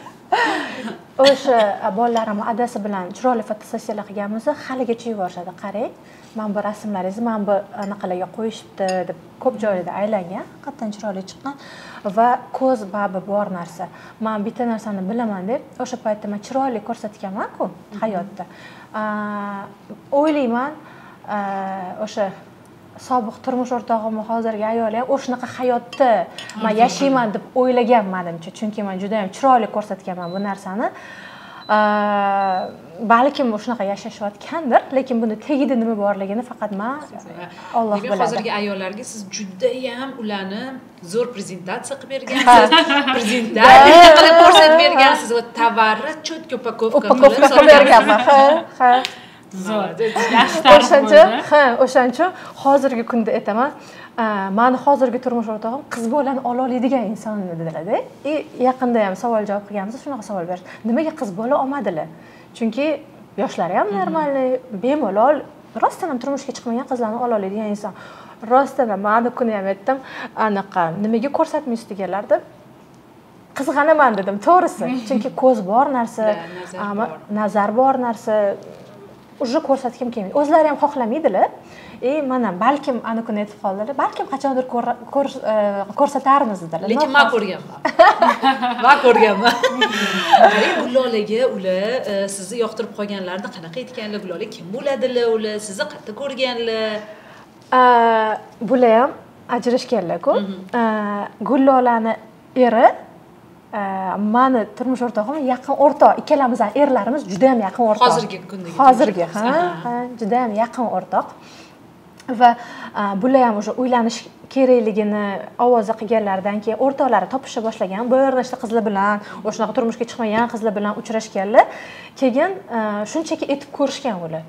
O'sha bolalarim adasi bilan chiroyli fotosessiyalar qilganmiz, haligacha yuborishadi. Qarang, men bu rasmlaringizni men bu anaqalarga qo'yishibdi deb ko'p joylarda aylangan, qattan chiroyli chiqqan va ko'z babi bor narsa. Men bitta narsani bilaman deb, o'sha paytda men chiroyli ko'rsatganman-ku hayotda. O'ylayman, o'sha sobiq turmush o'rtog'im hozirgi ayoli ham o'shanaqa hayotda men yashayman deb o'ylagan menimcha, chunki men juda ham chiroyli ko'rsatganman bu narsani. Balkim o'shanaqa yashashayotgandir, lekin buni tagida nima borligini faqat men Alloh biladi. Hozirgi ayollarga siz juda ham ularni zo'r prezentatsiya qilib bergansiz, prezentatsiya qilib ko'rsatib bergansiz va tovarni cho'tka upakovka qilib berganman. Ha, ha. Zo'r. Yaxshi tarif bo'ldi. Ha, o'shaning uchun hozirgi kunda aytaman, meni hozirgi turmush o'rtog'im qiz bolani ola oladigan inson dedilar-da. E yaqinda ham savol javob qilganmiz, shunaqa savol berish. Nimaga qiz bola olmadilar? Chunki yoshlari ham normalniy, bemalol, rostdan ham turmushga chiqmagan qizlarni ola oladigan inson. Rostdan ham meni kuni ham aytdim, anaqa, nimaga ko'rsatmaysiz deganlarda qizg'anaman dedim, to'g'risi. Chunki ko'z bor narsa, nazar bor narsa уже ko'rsatgim kelmaydi. O'zlari ham xohlamaydilar. E mana balkim ana kuni aytib qoldilar. Balkim qachondir ko'rsatarmiz dedilar. Lekin men ko'rganman. Men ko'rganman. Qarang, Gullolaga ular sizni yoqtirib qolganlarni qanaqa aytganlar, Gullola kim bo'ladilar ular, sizni qayerda ko'rganlar? Bular ham ajrashganlar-ku. Gullolani eri mani turmush o'rtog'im yaqin o'rtoq, ikkalamiz erlarimiz juda ham yaqin o'rtoq. Hozirgi kundagi. Hozirgi, ha, ha, juda ham yaqin o'rtoq. Va bular ham o'sha uylanish kerakligini ovoza qilganlaridan keyin o'rtoqlari topisha boshlagan. Bir nechta qizlar bilan, o'shanaqa turmushga chiqmagan qizlar bilan uchrashganlar. Keyin shunchaki etib ko'rishgan ular.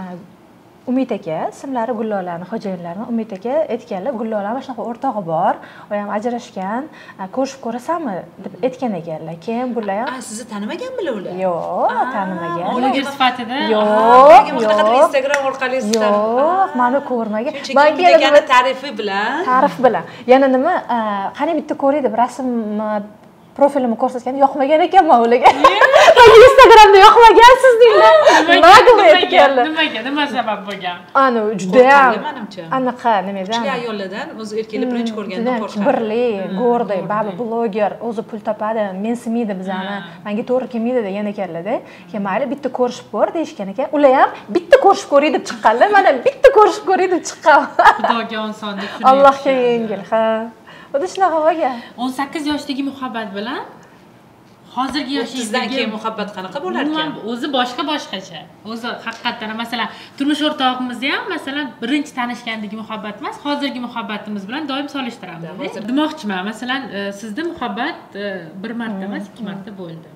Umid aka, ismlari Gullolani, xo'jayinlarni Umid aka aytganlar, Gullola mana shunaqa o'rtog'i bor, u ham ajrashgan, ko'rishib ko'rasanmi deb aytgan ekanlar. Keyin bular ham sizni tanimaganmilar ular? Yo'q, tanimagan. Bloger sifatida. Yo'q, yo'q. Instagram orqali sizlar. Yo'q, meni ko'rmagan. Menga yana ta'rifi bilan. Ta'rif bilan. Yana nima, qani bitta ko'ray deb rasm profilimni ko'rsatgan, yoqmagan ekanman ularga. Instagramda yoqmagan sizdinglar. Nimaga aytganlar? Nimaga? Nima sabab bo'lgan? Ana juda ham anaqa nimadan? Kuchli ayollardan o'zi erkaklar birinchi ko'rganda qo'rqadi. Birli, go'rday, baba bloger, o'zi pul topadi, mensimaydi bizani. Menga to'g'ri kelmaydi degan ekanlar-da. Keyin mayli bitta ko'rishib ko'r deyishgan ekan. Ular ham bitta ko'rishib ko'ray deb chiqqanlar. Mana bitta ko'rishib ko'ray deb chiqqan. Xudoga oson deb shuni. Allohga yengil, ha. Xuddi shunaqa bo'lgan. o'n sakkiz yoshdagi muhabbat bilan hozirgi yoshingizdagi keyin muhabbat qanaqa bo'lar ekan? O'zi boshqa boshqacha. O'zi haqiqatan masalan, turmush o'rtog'imizni ham masalan birinchi tanishgandagi muhabbat emas, hozirgi muhabbatimiz bilan doim solishtiramiz. Demoqchiman, masalan, sizda muhabbat bir marta emas, ikki marta bo'ldi.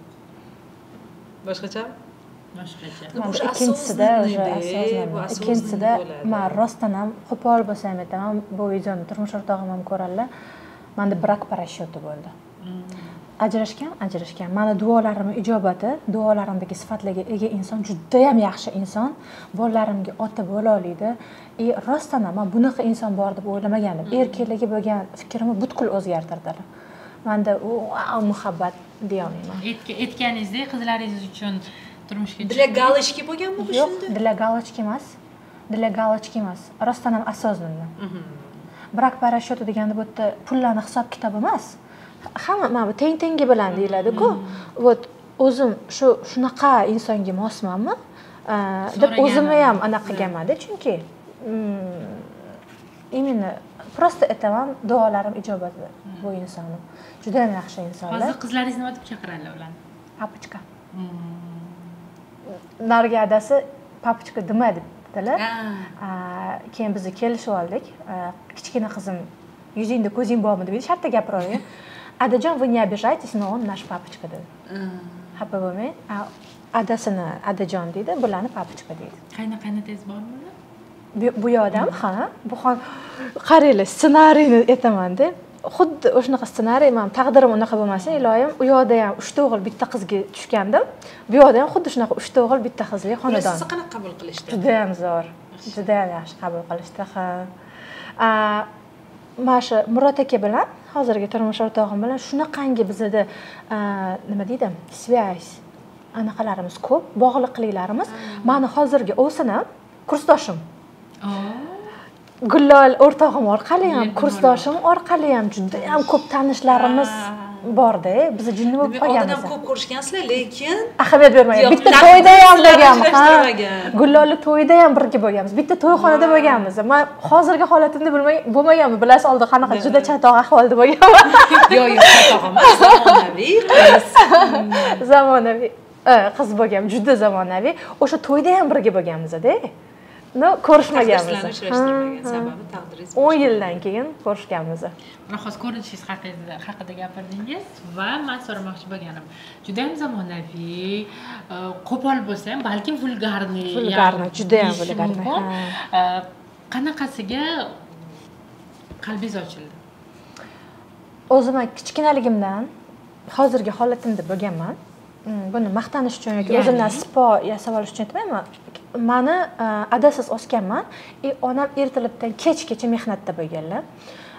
Boshqacha? Boshqacha. Ikkinchisida ikkinchisida men rostdan ham qo'pol bo'lsam aytaman, bu videoni turmush o'rtog'im ham ko'radilar. Menda brak parashyuti bo'ldi. Ajrashgan, ajrashgan. Meni duolarimning ijobati, duolarimdagi sifatlarga ega inson juda ham yaxshi inson. Bolalarimga ota bo'la oladi. E rostdan ham men bunaqa inson bor deb o'ylamagandim. Erkaklarga bo'lgan fikrimni butkul o'zgartirdilar. Menda u muhabbat deya olmayman. Aytganingizdek, qizlaringiz uchun turmushga chiqdi. Для галочки bo'lganmi bu shunda? Yo'q, для галочки emas. Для галочки emas. Rostdan ham осознанно. Brak parashyuti deganda bu yerda pullarni hisob kitob emas. Hamma mana bu teng-tengi bilan deyiladi-ku. Вот o'zim shu shunaqa insonga mosmanmi? deb o'zimni ham anaqa qilganman-da, chunki именно просто aytaman, duolarim ijobatli bu insonim. Juda ham yaxshi insonlar. Hozir qizlaringiz nima deb chaqiradilar ularni? Papichka. Nargi adasi papichka dema dedilar. Keyin biz kelishib oldik. Kichkina qizim, yuzingda ko'zing bormi deb shartta gapiravergan. Adajon, вы не обижайтесь, но он наш папочка dedi. Xafa bo'lmang. Adasini Adajon deydi, bularni papichka deydi. Qayna-qaynatangiz bormi? Bu yo'dam, ha. Bu qaranglar, ssenariyni aytaman-da. Xuddi o'shanaqa ssenariy, men taqdirim unaqa bo'lmasin, iloyim, u yoqda ham uchta o'g'il, bitta qizga tushgandim. Bu yoqda ham xuddi shunaqa uchta o'g'il, bitta qizli xonadon. Sizni qanaqa qabul qilishdi? Juda ham zo'r. Juda ham yaxshi qabul qilishdi, ha. Mana shu Murod aka bilan, hozirgi turmush o'rtog'im bilan shunaqangi bizda nima deydi? Связь anaqalarimiz ko'p, bog'liqliklarimiz. Meni hozirgi o'sinam kursdoshim. Gullol o'rtog'im orqali ham, kursdoshim orqali ham juda ham ko'p tanishlarimiz bor-da. Biz jinni bo'lib qolganmiz. Odam ko'p ko'rishgansizlar, lekin ahamiyat bermagan. Bitta to'yda ham bo'lganmiz. Gullolli to'yda ham birga bo'lganmiz. Bitta to'yxonada bo'lganmiz. Men hozirgi holatimni bo'lmaganmi? Bilasiz, oldin qanaqa juda chatoq ahvolda bo'lganman. Yo'q, yo'q, chatoq emas, zamonaviy qiz. Zamonaviy qiz bo'lgan, juda zamonaviy. O'sha to'yda ham birga bo'lganmiz-da. No, ko'rishmaganmiz. Uchrashtirmagan sababi taqdiringiz. o'n yildan keyin ko'rishganmiz. Mana hozir ko'rinishingiz haqida haqida gapirdingiz va men so'ramoqchi bo'lganim, juda ham zamonaviy, qo'pol bo'lsa ham, balkim vulgarniy, vulgarniy, juda ham vulgarniy. Qanaqasiga qalbingiz ochildi? O'zim kichkinaligimdan hozirgi holatimda bo'lganman. Buni maqtanish uchun yoki o'zimdan sipo yasab olish uchun aytmayman. Meni adasiz o'sganman. E onam ertalabdan kechgacha mehnatda bo'lganlar.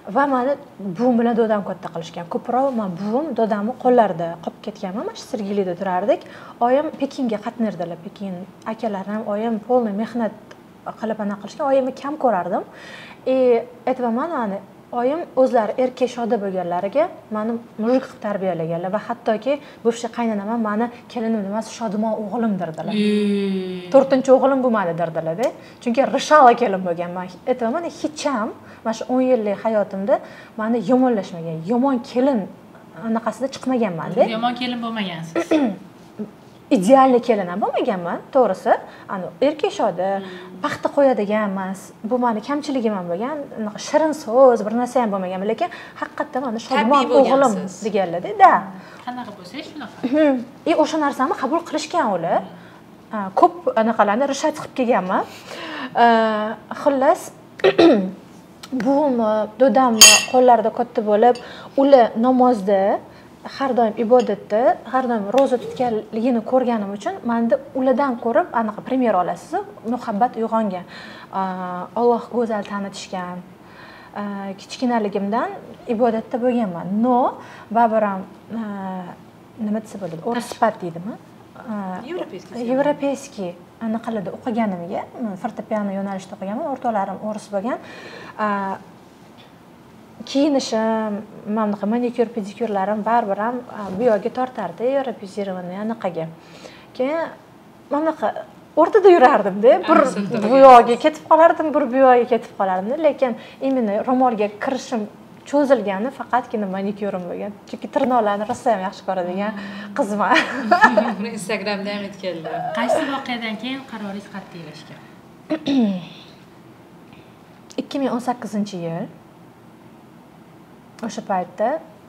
va meni buvim bilan dodam katta qilishgan. Ko'proq men buvim dodamni qo'llarida qolib ketganman. Mana shu Sergelida turardik. Oyim Pekinga qatnardilar. Pekin akalarim, oyim polniy mehnat qilib ana qilishgan. Oyimni kam ko'rardim. E, aytvaman, mana oyim o'zlari erkak shoda bo'lganlariga meni mujik qilib tarbiyalaganlar va hattoki buvshi qaynonam meni kelinim emas, Shodimon o'g'lim derdilar. to'rtinchi o'g'lim bo'lmadi derdilar-da. Chunki Rishala kelin bo'lganman. Aytvaman, hech ham mana shu o'n yillik hayotimda meni yomonlashmagan, yomon kelin anaqasida chiqmaganman-da. Yomon kelin bo'lmagansiz. Idealni kelin ham bo'lmaganman, to'g'risi. Ana erkak shoda, paxta qo'yadigan emas. Bu meni kamchiligim ham bo'lgan. Unaqa shirin so'z, bir narsa ham bo'lmagan, lekin haqiqatdan meni Shodimon o'g'lim deganlar-da. Da. Qanaqa bo'lsa shunaqa. E o'sha narsani qabul qilishgan ular. Ko'p anaqalarni rishat qilib kelganman. Xullas buvim, dodamni qo'llarida katta bo'lib, ular namozda har doim ibodatda, har doim roza tutganligini ko'rganim uchun menda ulardan ko'rib anaqa primer olasiz, muhabbat uyg'ongan. Alloh go'zal tanitishgan. Kichkinaligimdan ibodatda bo'lganman. No, babiram nima desa bo'ladi? O'rsipat deydimi? Европейский. Европейский anaqalarda o'qiganimga, fortepiano yo'nalishida o'qiganman, o'rtoqlarim o'ris bo'lgan. Kiyinishim, mana bunaqa manikyur, pedikyurlarim baribir ham bu yoqqa tortardi, европезированный anaqaga. Keyin mana bunaqa o'rtada yurardim-da, bir bu yoqqa ketib qolardim, bir bu yoqqa ketib qolardim, lekin imенно ro'molga kirishim cho'zilgani faqatgina manikyurim bo'lgan. Chunki tirnoqlarni rosa ham yaxshi ko'radigan qizman. Buni Instagramda ham aytganlar. Qaysi voqeadan keyin qaroringiz qat'iylashgan? ikki ming o'n sakkizinchi yil. O'sha paytda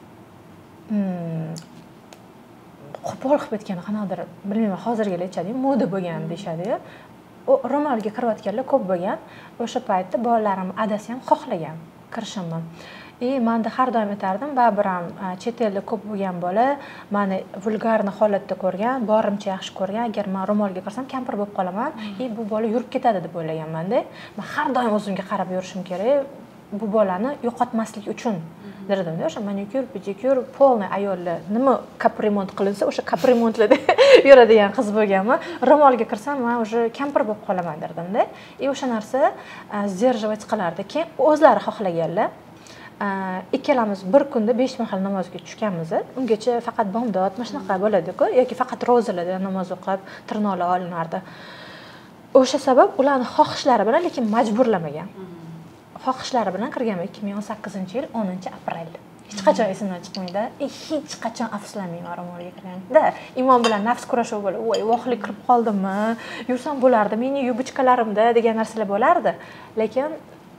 qo'pol qilib ketgan, qanaqadir bilmayman, hozirgacha moda bo'lgan deyshadi-yu. O ro'molga kirayotganlar ko'p bo'lgan. O'sha paytda bolalarim adasi ham xohlagan kirishimni. E, menda har doim aytardim, baribir ham chet elda ko'p bo'lgan bola meni vulgarni holatda ko'rgan, borimcha yaxshi ko'rgan. Agar men ro'molga kirsam kampir bo'lib qolaman, e bu bola yurib ketadi deb o'ylaganman-da. Men har doim o'zimga qarab yurishim kerak. Bu bolani yo'qotmaslik uchun derdim-da. O'sha manikyur, pedikyur, polniy ayollar nima kaprimont qilinsa, o'sha kaprimontlarda yuradigan qiz bo'lganman. Ro'molga kirsam, men o'sha kampir bo'lib qolaman derdim-da. E o'sha narsa sdерживать qilardi. Keyin o'zlari xohlaganlar. Ikkalamiz bir kunda besh mahal namozga tushganmiz. Ungacha faqat bomdod, mana shunaqa bo'ladi-ku, yoki faqat ro'zalarda namoz o'qib, tirnoqlar olinardi. O'sha sabab ularning xohishlari bilan, lekin majburlamagan. Xohishlari bilan kirganman ikki ming o'n sakkizinchi yil o'ninchi aprel. Hech qachon esimdan chiqmaydi. Hech qachon afsuslanmayman ro'molga kirganimda. Imom bilan nafs kurashuv bo'lib, voy, vohlik kirib qoldimmi? Yursam bo'lardi, mening yubichkalarimda degan narsalar bo'lardi. Lekin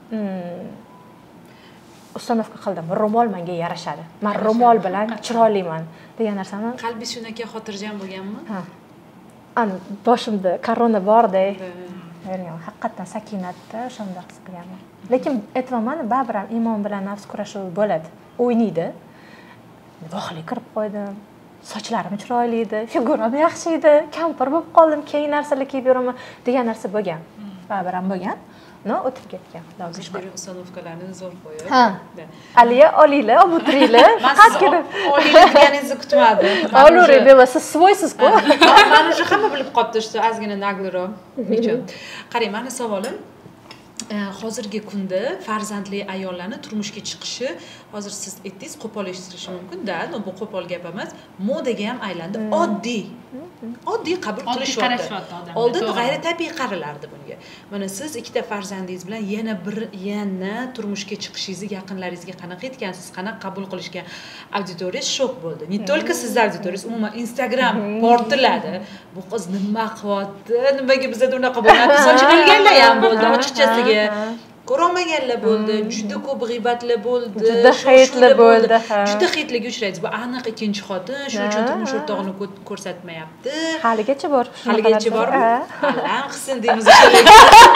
uстановка qildim. Ro'mol menga yarashadi. Men ro'mol bilan chiroyliman degan narsani. Qalbi shunaka xotirjam bo'lganmi? Ha. Ana boshimda korona borda. Bergan haqiqatan sakinatda shunday his qilganman. Lekin aytvaman, baribir ham imom bilan nafs kurashuv bo'ladi. O'ynaydi. Vohlik kirib qo'ydim. Sochlarim chiroyli edi, figuram yaxshi edi, kampir bo'lib qoldim, keyin narsalar kiyib yuraman degan narsa bo'lgan. Baribir ham bo'lgan. No, o'tib ketgan. Sizlar uстановkalarni zo'r qo'yib. Ha. Aliya oliylar, abituriylar, faqatgina oliylar deganingizni kutmadim. Oluri deba, siz svoysiz-ku. Mana shu hamma bilib qopti, shu ozgina nagliroq. Nechun? Qarang, meni savolim hozirgi kunda farzandli ayollarning turmushga chiqishi, hozir siz aytdingiz, qo'pol eshitilishi mumkin-da, bu qo'pol gap emas, modaga ham aylandi, oddiy. Oddiy qabul qilishyapti. Oldin g'ayritabiiy qaralardi bunga. Mana siz ikkita farzandingiz bilan yana bir yana turmushga chiqishingizni yaqinlaringizga qanaqa aytgansiz, qanaqa qabul qilishgan? Auditoriya shok bo'ldi. Ne только siz auditoriyangiz, umuman Instagram portladi. Bu qiz nima qilyapti? Nimaga bizda unaqa bo'ladi? Sochi bilganlar ham bo'ldi, ochiqchasiga. Ko'rolmaganlar bo'ldi, juda ko'p g'iybatlar bo'ldi, juda xiyatlar bo'ldi. Juda xiyatlarga uchraydi. Bu aniq ikkinchi xotin, shuning uchun turmush o'rtog'ini ko'rsatmayapti. Haligacha bor. Haligacha bormi? Allam qilsin deymiz o'shalarga.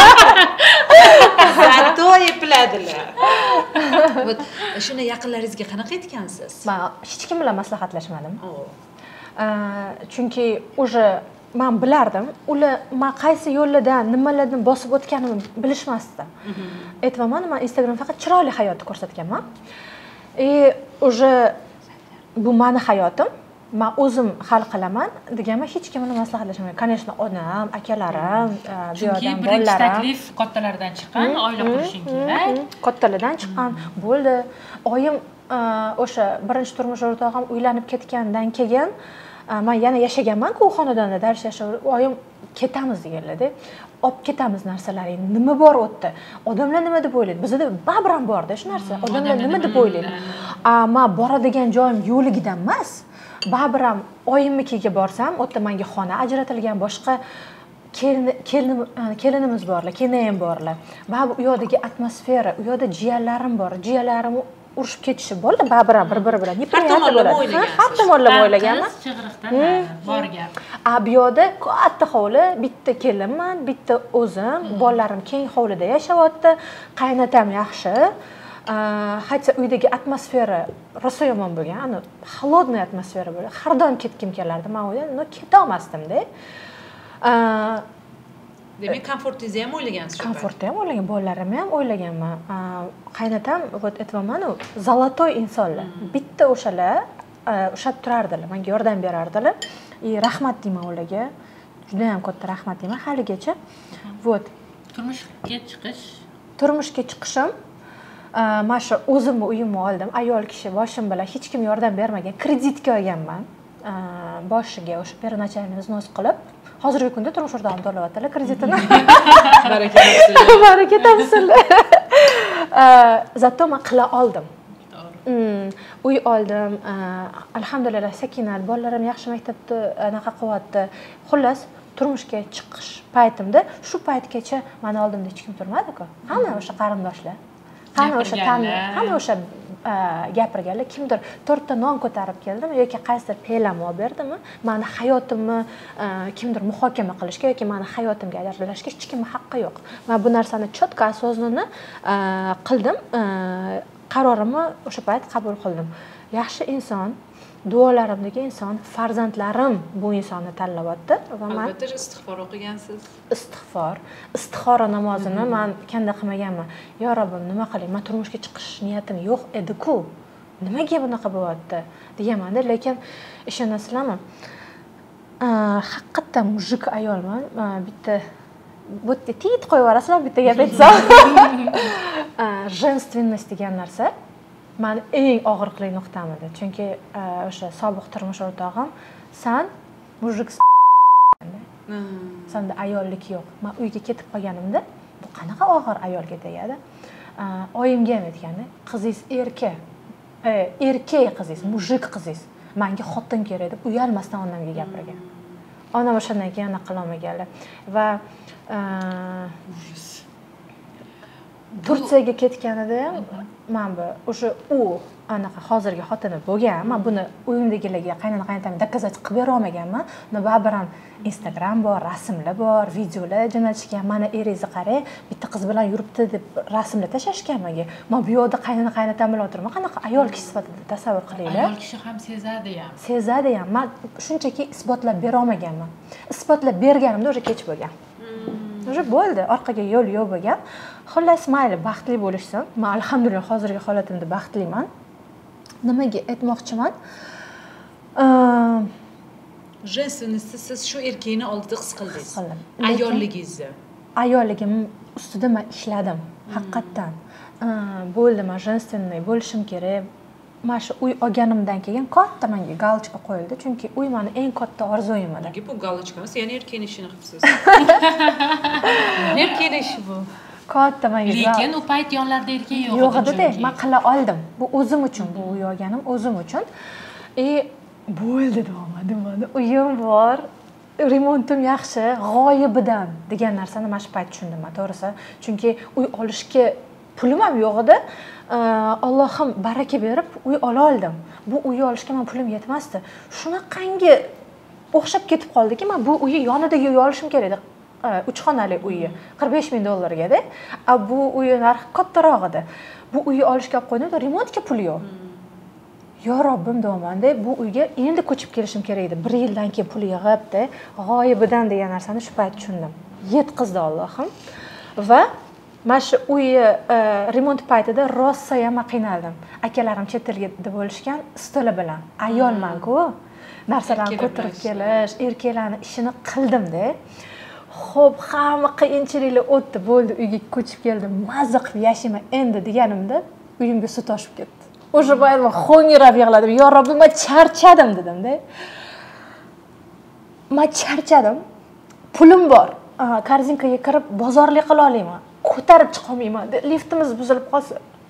Zato epladilar. Вот, shuni yaqinlaringizga qanaqa aytgansiz? Men hech kim bilan maslahatlashmadim. Chunki уже men bilardim. Ular men qaysi yo'llardan, nimalardan bosib o'tganimni bilishmasdi. Aytvaman, men Instagram faqat chiroyli hayotni ko'rsatganman. E, уже bu meni hayotim. Men o'zim hal qilaman deganman, hech kim bilan maslahatlashmayman. Конечно, onam, akalarim, bu yerdan bolalarim. Taklif kattalardan chiqqan, oila qurishing kerak. Kattalardan chiqqan, bo'ldi. Oyim o'sha birinchi turmush o'rtog'im uylanib ketgandan keyin men yana yashaganman-ku u xonadonda, dars yashash. Oyim ketamiz deganlar-da. Olib ketamiz narsalaring. Nima bor o'tdi? Odamlar nima deb o'ylaydi? Bizda baribir ham bor-da shu narsa. Odamlar nima deb o'ylaydi? Men boradigan joyim yo'ligidan emas. Baribir ham oyimnikiga borsam, u yerda menga xona ajratilgan, boshqa kelinimiz borlar, kelinayam borlar. Baribir u yoqdagi atmosfera, u yoqda jiyanlarim bor, jiyanlarim urushib ketishi bo'ldi, baribir ham bir-biri bilan неприятно bo'ladi. Har tomonlama o'ylaganman. Chig'iriqdan bor gap. A bu yoqda katta hovli, bitta kelinman, bitta o'zim, bolalarim keng hovlida yashayapti, qaynatam yaxshi. Hatto uydagi atmosfera rosa yomon bo'lgan, ana холодный atmosfera bo'lgan. Har doim ketkim kelardi. Men o'yladim, no keta olmasdim-da. Demak, komfortingizni ham o'ylagansiz. Komfortni ham o'ylagan, bolalarimni ham o'ylaganman. Qaynatam, вот aytvaman, zolotoy insonlar. Bitta o'shalar ushab turardilar, menga yordam berardilar. И rahmat deyman ularga. Juda ham katta rahmat deyman haligacha. Вот. Turmushga chiqish. Turmushga chiqishim mana shu o'zimni uyimni oldim. Ayol kishi boshim bilan hech kim yordam bermagan. Kreditga olganman. Boshiga o'sha переначальный взнос qilib, hozirgi kunda turmush o'rtog'im to'layaptilar kreditini. Baraka topsin. Baraka topsin. Zato men qila oldim. Uy oldim. Alhamdulillah sakinat, bolalarim yaxshi maktabda anaqa qilyapti. Xullas, turmushga chiqish paytimda shu paytgacha meni oldimda hech kim turmadi-ku. Hamma o'sha qarindoshlar. Hamma o'sha tanli, hamma o'sha gapirganlar, kimdir to'rtta non ko'tarib keldimi yoki qaysidir pelam olib berdimi, meni hayotimni kimdir muhokama qilishga yoki meni hayotimga aralashishga hech kimning haqqi yo'q. Men bu narsani chotka осознанно qildim, qarorimni o'sha payt qabul qildim. Yaxshi inson, duolarimdagi inson, farzandlarim bu insonni tanlayapti va men albatta istig'for o'qigansiz. Istig'for, istixora namozini men kanda qilmaganman. Yo Robbim, nima qilay? Men turmushga chiqish niyatim yo'q edi-ku. Nimaga bunaqa bo'lyapti deganman-da, lekin ishonasizlarmi? Haqiqatdan mujik ayolman. Bitta bu yerda tit qo'yib yuborasizlar, bitta gap aytsam. Женственность degan narsa men eng og'riqli nuqtam edi. Chunki o'sha sobiq turmush o'rtog'im, "San mujik sanda ayollik yo'q." Men uyga ketib qolganimda, bu qanaqa og'ir ayolga tegadi? Oyimga ham aytganda, "Qizingiz erkak. Erkak qizingiz, mujik qizingiz. Menga xotin kerak" deb uyalmasdan onamga gapirgan. Onam o'shandan keyin anaqa qila olmaganlar va Turkiyaga ketganida ham men bu o'sha u anaqa hozirgi xotini bo'lgan. Men buni uyimdagilarga qaynona qaynatamga doказать qilib bera olmaganman. Uni baribir ham Instagram bor, rasmlar bor, videolar jo'natishgan. Mana eringizni qarang, bitta qiz bilan yuribdi deb rasmlar tashashgan menga. Men bu yoqda qaynona qaynatam bilan o'tirman. Qanaqa ayol kishi sifatida tasavvur qilinglar. Ayol kishi ham sezadi ham. Sezadi ham. Men shunchaki isbotlab bera olmaganman. Isbotlab berganimda o'sha kech bo'lgan. O'sha bo'ldi, orqaga yo'l yo'q bo'lgan. Xullas, mayli, baxtli bo'lishsin. Men alhamdulillah hozirgi holatimda baxtliman. Nimaga aytmoqchiman? Женственность siz shu erkakni oldida his qildingiz. Qildim. Ayolligingizni. Ayolligim ustida men ishladim, haqiqatan. Bo'ldi, men женственный bo'lishim kerak. Mana shu uy olganimdan keyin katta menga galочка qo'yildi, chunki uy meni eng katta orzuyim edi. Nega bu galочка emas, ya'ni erkakning ishini qilibsiz. Erkakning ishi bu. Katta menga. Lekin u payt yonlarida erkak yo'q edi. Yo'q edi, men qila oldim. Bu o'zim uchun, bu uy olganim o'zim uchun. E bo'ldi dedim, mana uyim bor, remontim yaxshi, g'oyibidan degan narsani mana shu payt tushundim men, to'g'risi. Chunki uy olishga pulim ham yo'q edi. Allohim baraka berib uy ola oldim. Bu uyni olishga men pulim yetmasdi. Shunaqangi o'xshab ketib qoldiki, men bu uyni yonidagi uy olishim kerak edi. uch xonali uyni qirq besh ming dollarga-da. A bu uy narxi kattaroq edi. Bu uyni olishga olib qo'ydim, remontga pul yo'q. yo robbim deyapmanda, bu uyga endi ko'chib kelishim kerak edi. bir yildan keyin pul yig'ibdi, g'oyibidan degan narsani shu payt tushundim. Yetkazdi Allohim. Va mana shu uy remont paytida rosa ham qiynaldim. Akalarim chet elda bo'lishgan, stoli bilan. Ayolman-ku, narsalarni ko'tarib kelish, erkaklarning ishini qildim-da. Xo'p, hamma qiyinchiliklar o'tdi, bo'ldi, uyga ko'chib keldim. Mazza qilib yashayman endi deganimda uyimga suv toshib ketdi. O'sha payt men xo'ngrab yig'ladim. Yo Robbim, men charchadim dedim-da. Men charchadim. Pulim bor. Korzinkaga kirib bozorlik qila olaman. Ko'tarib chiqa olmayman. Liftimiz buzilib qolsa.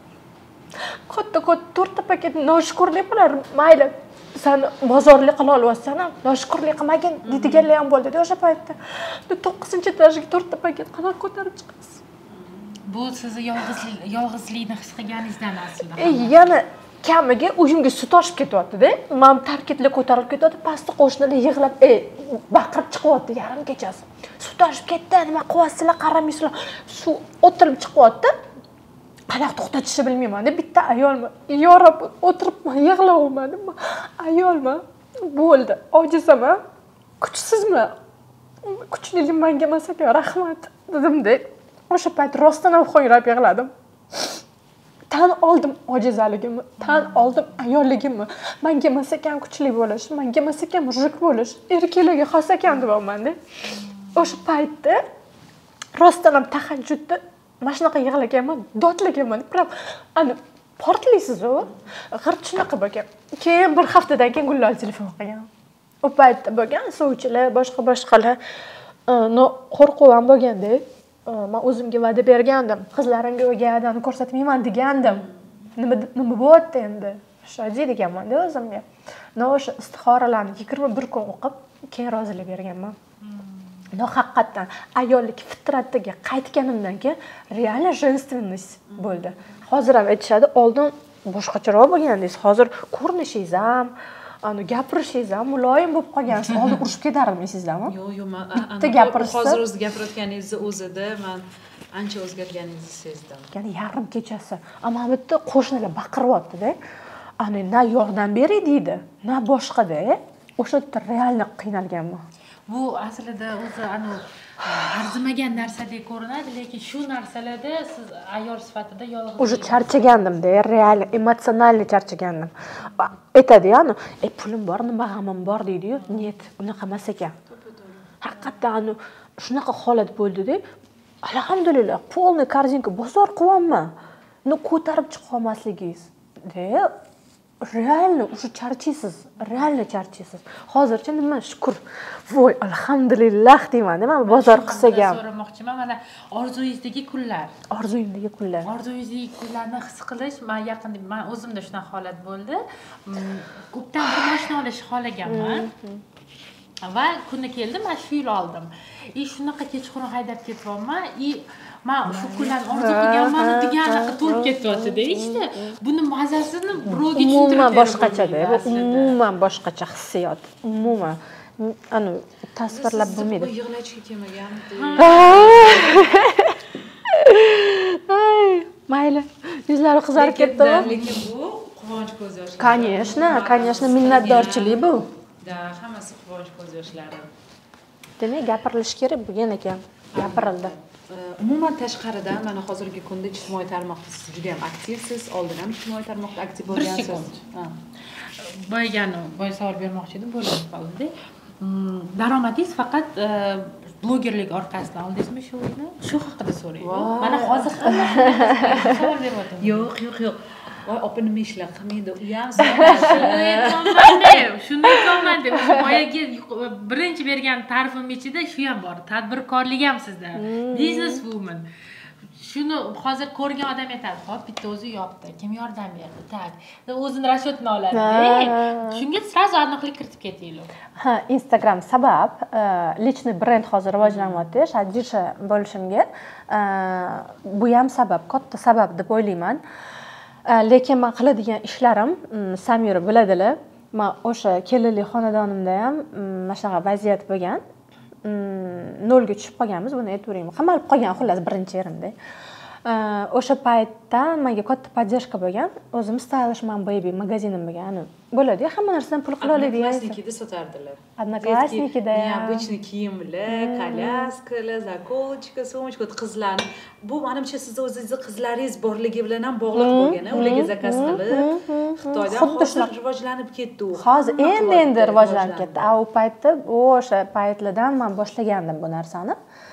Katta-katta to'rtta paket noshukurlik qilar. Mayli. Sen bozorlik qila olsan, noshukurlik qilmagin deydiganlar ham bo'ldi o'sha paytda. to'qqizinchi etajga to'rtta paket qanaqa ko'tarib chiqasiz? Bu sizni yolg'izlik yolg'izlikni his qilganingizdan aslida. E, yana kamiga uyimga suv toshib ketyapti-da. Men tarkitlar ko'tarilib ketyapti, pastda qo'shnilar yig'lab, "Ey, baqirib chiqyapti yarim kechasi. Suv toshib ketdi, nima qilyapsizlar, qaramaysizlar." Suv o'tirib chiqyapti. Qanaqa to'xtatishni bilmayman-da. Bitta ayolman. Yo Robbim, o'tiribman, yig'layapman. Ayolman. Bo'ldi. Ojizaman. Kuchsizman. Kuchliligim menga emas ekan, rahmat dedim-da. O'sha payt rostdan ham xo'ngrab yig'ladim. Tan oldim ojizaligimni, tan oldim ayolligimni. Menga emas ekan kuchli bo'lish, menga emas ekan mujik bo'lish, erkaklarga xos ekan deyapman-da. O'sha paytda rostdan ham tahajjudda mana shunaqa yig'laganman, dodlaganman. Prap ani portlaysiz-ku. G'irt shunaqa bo'lgan. Keyin bir haftadan keyin Gullar telefon qilgan. O paytda bo'lgan sovchilar, boshqa boshqalar no qo'rquv ham bo'lganda, men o'zimga va'da bergandim. Qizlarimga o'g'adani ko'rsatmayman degandim. Nima nima bo'lyapti endi? Shoji deganman-da o'zimga. No o'sha istixoralarni yigirma bir kun o'qib, keyin rozilik berganman. No haqiqatan ayollik fitratiga qaytganimdan keyin real женственность bo'ldi. Hozir ham aytishadi, oldin boshqacharoq bo'lgandingiz. Hozir ko'rinishingiz ham, ani gapirishingiz ham muloyim bo'lib qolgansiz. Oldin urushib ketardingiz sizlarmi? Yo'q, yo'q, men bitta gapirishsa hozir o'zi gapirayotganingizni o'zida men ancha o'zgarganingizni sezdim. Ya'ni yarim kechasi. Ammo bitta qo'shnilar baqiryapti-da. Ani na yordam beray deydi, na boshqa-da. O'sha yerda realni qiynalganman. Bu aslida o'zi anu arzimagan narsadek ko'rinadi, lekin shu narsalarda siz ayol sifatida yolg'iz. Уже charchagandim-da, real, emotsional charchagandim. Aytadi, yani, "Ey, pulim bor, nima g'amim bor" deydi-yu. Net, unaqa emas ekan. Haqiqatan shunaqa holat bo'ldi-da. Alhamdulillah, polniy korzinka bozor qilyapman. No ko'tarib chiqa olmasligingiz. De, realni o'sha charchaysiz, realni charchaysiz. Hozircha nima shukr. Voy, alhamdulillah deyman, men bozor qilsak ham. So'ramoqchiman, mana orzuyingizdagi kunlar. Orzuyimdagi kunlar. Orzuyingizdagi kunlarni his qilish, men yaqinda men o'zimda shunaqa holat bo'ldi. Ko'pdan bir mashina olishni xohlaganman. Va kuni keldi, men shu yil oldim. И shunaqa kechqurun haydab ketyapman. И men shu kunlarni orzu qilganman degani to'lib ketyapti-da. Işte buni mazasini birovga tushuntirib umuman boshqacha-da. Bu umuman boshqacha hissiyot. Umuman ani tasvirlab bo'lmaydi. Bu yig'lashga kelmagan. Ay, mayli. Yuzlari qizarib ketdimi? Lekin bu quvonch ko'z yoshlari. Конечно, конечно, minnatdorchilik bu. Da, hammasi quvonch ko'z yoshlari. Demak, gapirilish kerak bo'lgan ekan. Gapirildi. Umuman tashqaridan mana hozirgi kunda ijtimoiy tarmoqda siz juda ham aktivsiz, oldin ham ijtimoiy tarmoqda aktiv bo'lgansiz. Ha. Boygani, boy savol bermoqchi edim, bo'lib qoldi-da. Daromadingiz faqat blogerlik orqasidan oldingizmi shu uyni? Shu haqida so'rayman. Mana hozir hamma savol beryapti. Yo'q, yo'q, yo'q. Voy, opa nima ishlar qilmaydi? U ham shuni aytaman deb, boyagi birinchi bergan ta'rifim ichida shu ham bor. Tadbirkorlik ham sizda. Business woman. Shuni hozir ko'rgan odam aytadi, "Hop, bitta o'zi yopdi, kim yordam berdi?" Tak. O'zini rashodini oladi. Shunga sразу aniqlik kiritib ketaylik. Ha, Instagram sabab, личный brend hozir rivojlanyapti, shajisha bo'lishimga. Bu ham sabab, katta sabab deb o'ylayman. Lekin men qiladigan ishlarim, Samira biladilar. Men o'sha kelinli xonadonimda ham mana shunaqa vaziyat bo'lgan. nolga tushib qolganmiz, buni aytib beraymi. Qamalib qolgan xullas birinchi yerimda. o'sha paytdan menga katta поддержка bo'lgan. O'zim Stylish Man Baby magazinim bo'lgan. Bo'ladi-ku, hamma narsadan pul qila oladigan. Одноклассникida sotardilar. Одноклассникida. Необычный kiyimlar, kolyaskalar, zakолочка, sumочка qizlarni. Bu menimcha siz o'zingizni qizlaringiz borligi bilan ham bog'liq bo'lgan, ularga zakaz qilib. Xitoyda hozir rivojlanib ketdi u. Hozir endi-endi rivojlanib ketdi. A u paytda o'sha paytlardan men boshlagandim bu narsani.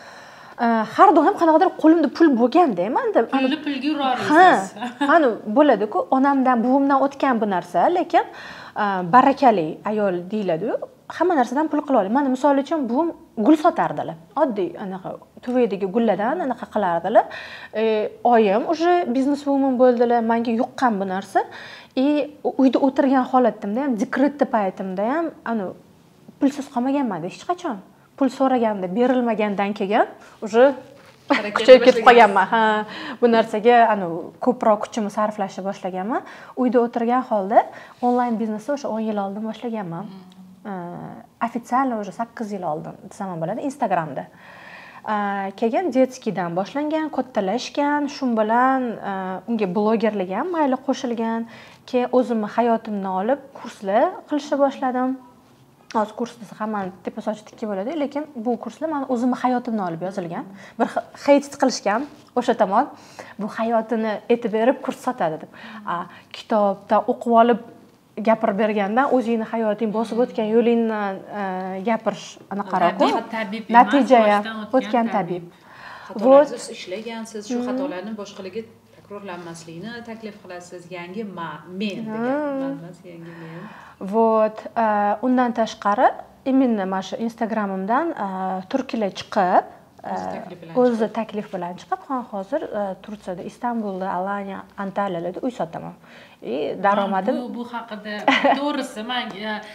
Har doim qanaqadir qo'limda pul bo'lganda, menda pulni pulga urarsiz. Ha, qani bo'ladi-ku, onamdan, buvimdan o'tgan bu narsa, lekin barakali ayol deyiladi-ku. Hamma narsadan pul qila oladi. Mana misol uchun buvim gul sotardilar. Oddiy anaqa tuvadagi gullardan anaqa qilardilar. Oyim уже bizneswoman bo'ldilar. Menga yuqqan bu narsa. И uyda o'tirgan holatimda ham, dekretda paytimda ham, ana pulsiz qolmaganman hech qachon. Pul so'raganda berilmagandan keyin уже kuchayib ketib qolganman. Ha, bu narsaga ana ko'proq kuchimni sarflashni boshlaganman. Uyda o'tirgan holda onlayn biznesni o'sha o'n yil oldin boshlaganman. Официально уже sakkiz yil oldin desam bo'ladi, Instagramda. Keyin detskidan boshlangan, kattalashgan, shun bilan unga blogerlik ham mayli qo'shilgan. Keyin o'zimni hayotimni olib kurslar qilishni boshladim. Hozir kurs desa hammani tepa sochi tikka bo'ladi, lekin bu kurslar men o'zimni hayotimni olib yozilgan. Bir hate qilishgan o'sha tomon. Bu hayotini aytib berib kurs sotadi deb. Kitobdan o'qib olib gapirib bergandan o'zingni hayoting bosib o'tgan yo'lingdan gapirish anaqaroq-ku. Natija ham o'tgan tabib. Xatolarsiz ishlagansiz, shu xatolarni boshqalarga takrorlanmaslikni taklif qilasiz. Yangi men degan emas, yangi men. Вот, undan tashqari, именно mana shu Instagramimdan turklar chiqib, o'zi taklif bilan chiqib, hozir Turkiyada, Istanbulda, Alanya, Antaliyada uy sotaman. E daromadim bu bu haqida to'g'risi men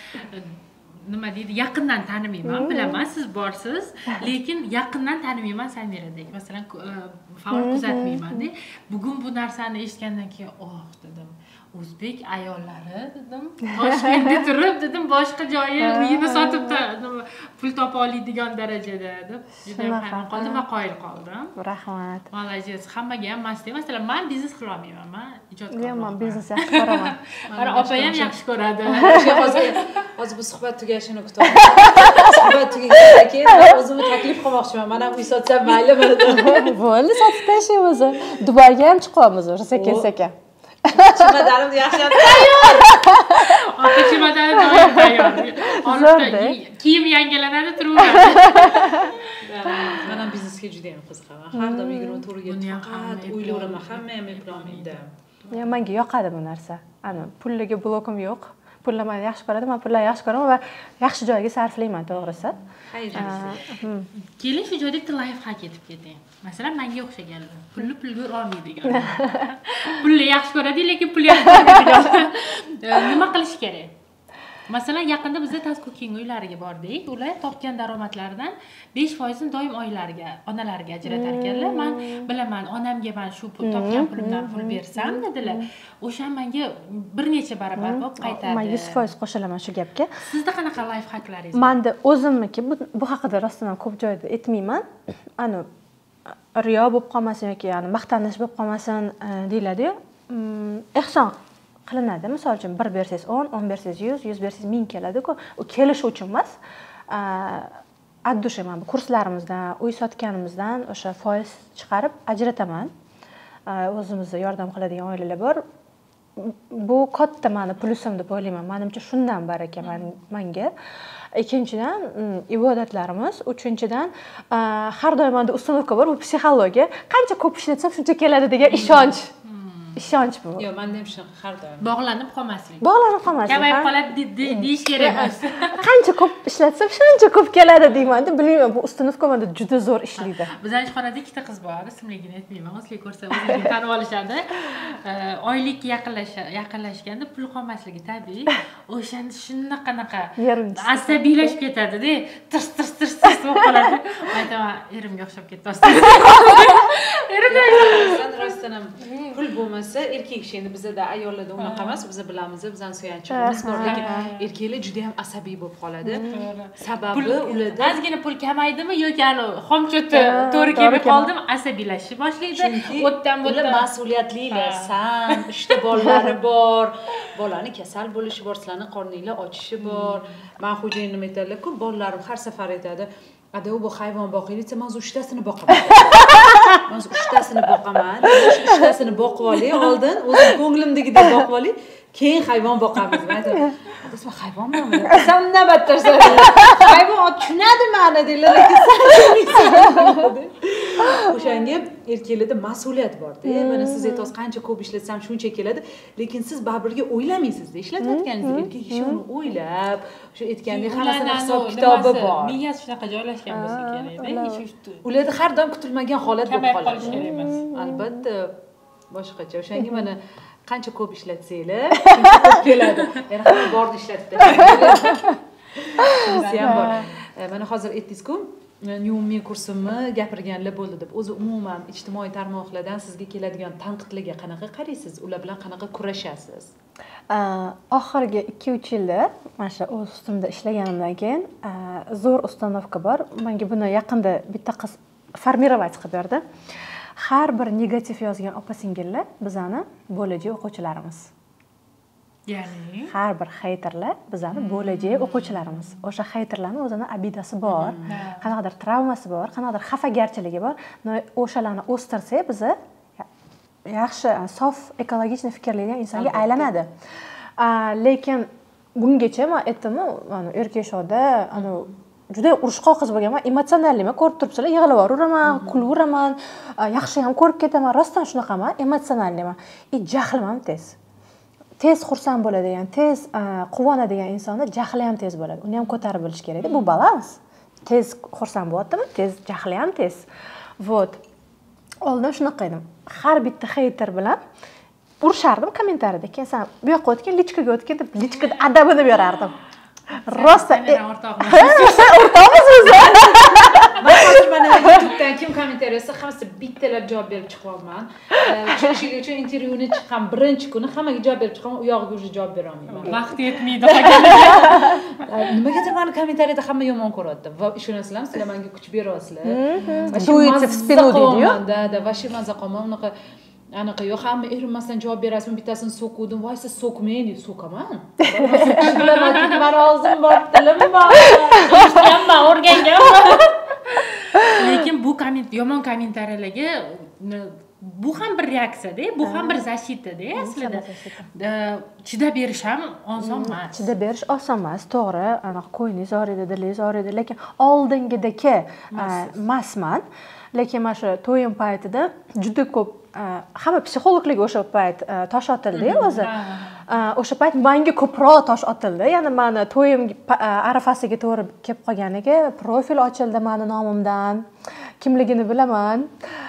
nima deydi, yaqindan tanimayman, bilaman siz borsiz, lekin yaqindan tanimayman Samiradek. Masalan, faol kuzatmayman-da. Bugun bu narsani eshitgandan keyin, "Oh" dedim. O'zbek ayollari dedim, Toshkentda turib dedim, boshqa joyi uyini sotibda pul topa oladigan darajada deb juda ham hayron qoldim va qoyil qoldim. Rahmat. Молодец. Hammaga ham mast. Masalan, men biznes qila olmayman, men ijodkor. Men biznes yaxshi ko'raman. Mana opa ham yaxshi ko'radi. Hozir hozir bu suhbat tugashini kutaman. Suhbat tugagandan keyin o'zimni taklif qilmoqchiman. Mana uy sotsam maylimi? Bo'ldi, sotib tashlaymiz. Dubayga ham chiqamiz, sekin-sekin. Chimadanim yaxshilab tayyor. Ota chimadani doim tayyor. Olib kiyim yangilanadi, turaveradi. Men ham biznesga juda ham qiziqaman. Har doim yigirma to'rtga faqat o'ylayveraman, hamma ham eplolmaydi. Menga yoqadi bu narsa. Ana pullaga blokim yo'q. Pullar meni yaxshi ko'radi, men pullarni yaxshi ko'raman va yaxshi joyga sarflayman, to'g'risi. Keling shu joyda bitta life hack etib keting. Masalan, menga o'xshaganlar. Pulni pulga urolmaydigan. Pulni yaxshi ko'radi, lekin pul yaxshi ko'radigan. Nima qilish kerak? Masalan, yaqinda bizda tazkirking uylariga bordik. Ular topgan daromadlaridan besh foiz ni doim oylariga, onalarga ajratar ekanlar. Men bilaman, onamga men shu pul topgan pulimdan pul bersam dedilar. O'sha menga bir necha barobar bo'lib qaytadi. Men yuz foiz qo'shilaman shu gapga. Sizda qanaqa life hacklaringiz? Menda o'zimniki bu haqida rostdan ko'p joyda aytmayman. Ana riyo bo'lib qolmasin yoki yani maqtanish bo'lib qolmasin deyiladi-yu. Ehson qilinadi. Misol uchun bir bersangiz o'n, o'n bersangiz yuz, yuz bersangiz ming keladi-ku. U kelish uchun emas. Addusha mana bu kurslarimizdan, uy sotganimizdan o'sha foiz chiqarib ajrataman. O'zimizga yordam qiladigan oilalar bor. Bu katta meni plusim deb o'ylayman. Menimcha shundan baraka menga. Ikkinchidan ibodatlarimiz, uchinchidan har doim menda ustunovka bor, bu psixologiya. Qancha ko'p ishlatsam shuncha keladi degan ishonch. Ishonch bu. Yo'q, menda ham shunaqa har doim. Bog'lanib qolmaslik. Bog'lanib qolmaslik. Kamayib qoladi deyish kerak emas. Qancha ko'p ishlatsam shuncha ko'p keladi deyman-da, bilmayman, bu ustunovka menda juda zo'r ishlaydi. Bizning xonada ikkita qiz bor, ismligini aytmayman, o'zga ko'rsa o'zini tanib olishadi. Oylik yaqinlashganda pul qolmasligi tabiiy. O'shanda shunaqanaqa asabiylashib ketadi-da, tirs tirs tirs tirs bo'lib qoladi. Aytaman, erimga o'xshab ketdi. Erimga rostdan ham pul bo'lmasa bunisi erkak kishi. Endi bizda ayollarda unaqa emas, biz bilamiz, bizning suyanchig'imiz bor, lekin erkaklar juda ham asabiy bo'lib qoladi. Sababi ularda ozgina pul kamaydimi yoki ani xomchoti to'g'ri kelmay qoldimi, asabiylashib boshlaydi. O'tdan bular mas'uliyatlilar, san, ishda bolalari bor, bolani kasal bo'lishi bor, sizlarning qorninglar ochishi bor. Men xo'jayin nima aytadilar-ku, bolalarim har safar aytadi, "Ada u bu hayvon boqaylik desa, men uchtasini boqaman." Men uchtasini boqaman. Shu uchtasini boqib olay, oldin o'zim ko'nglimdagidek boqib olay, keyin hayvon boqamiz. Men aytaman, "Adasma hayvonmi?" Sen navbatda hayvon tushunadi ma'ni deylar, lekin sen tushunmaysan. O'shanga erkaklarda mas'uliyat bor-da. Mana siz aytasiz, qancha ko'p ishlatsam shuncha keladi, lekin siz baribirga o'ylamaysiz-da. Ishlatayotganingiz erkak kishi uni o'ylab, o'sha aytgandek hammasini hisob kitobi bor. Miyasi shunaqa joylashgan bo'lsa kerak-da. Ularda har doim kutilmagan holat bo'lib qolishi qoladi. kerak emas. Albatta boshqacha. O'shanga mana qancha ko'p ishlatsanglar, shuncha ko'p keladi. Yana hamma borni ishlatdi. Shunisi ham bor. Mana hozir aytdingiz-ku, Nyumi kursimni gapirganlar bo'ldi deb. O'zi umuman ijtimoiy tarmoqlardan sizga keladigan tanqidlarga qanaqa qaraysiz? Ular bilan qanaqa kurashasiz? Oxirgi ikki uch yilda mana shu o'z ustimda ishlaganimdan keyin zo'r uстановка bor. Menga buni yaqinda bitta qiz formirovать qilib berdi. Har bir negativ yozgan opa-singillar bizani bo'lajak o'quvchilarimiz. Ya'ni har bir hayterlar bizani bo'lajak o'quvchilarimiz. O'sha hayterlarning o'zini abidasi bor, qanaqadir travmasi bor, qanaqadir xafagarchiligi bor. O'shalarni o'stirsak biz yaxshi, sof, ekologik fikrlaydigan insonga aylanadi. Lekin bungacha men aytdim-ku, mana erkak-shoda, ana juda urushqoq qiz bo'lganman, emotsionalman, ko'rib turibsizlar, yig'laveraman, kulaveraman, yaxshi ham ko'rib ketaman, rostdan shunaqaman, emotsionalman. I jahlim ham tez. Tez xursand bo'ladigan, tez quvonadigan insonda jahli ham tez bo'ladi. Uni ham ko'tarib bilish kerak. Bu balans. Tez xursand bo'lyaptimi? Tez jahli ham tez. Vot. Oldin shunaqa edim. Har bitta hater bilan urushardim kommentariyada. Keyin sen bu yoqqa o'tgan, lichkaga o'tgan deb lichkada adabini berardim. Rosta o'rtoqmiz o'zi. Mana YouTube'dan kim kommentariy yozsa, hammasi bittalab javob berib chiqyapman. Chiqishiga uchun intervyuni chiqqan birinchi kuni hammaga javob berib chiqaman, u yog'iga уже javob bera olmayman. Vaqt yetmaydi qolganiga. Nimaga mana kommentariyada hamma yomon ko'radi va ishonasizlarmi, sizlar menga kuch beryapsizlar. Duit в spину deydi-yu. Da, da, vashi mazza qolmam, unaqa anaqa yo'q, hamma erinmasdan javob berasizmi, bittasini so'kuvdim, voy siz so'kmang deb so'kaman. Bilaman, chunki meni og'zim bor, tilim bor. Eshitganman, o'rganganman. Lekin bu komment yomon kommentariyalarga bu ham bir reaksiya-da, bu ham bir защита-da aslida. Chidab berish ham oson emas. Chidab berish oson emas, to'g'ri. Anaqa qo'yingiz og'riydi, dilingiz og'riydi, lekin oldingidagi masman. Lekin mana shu to'yin paytida juda ko'p hamma psixologlarga o'sha payt tosh otildi o'zi. O'sha payt menga ko'proq tosh otildi. Ya'ni meni to'yim arafasiga to'g'ri kelib qolganiga profil ochildi meni nomimdan. Kimligini bilaman.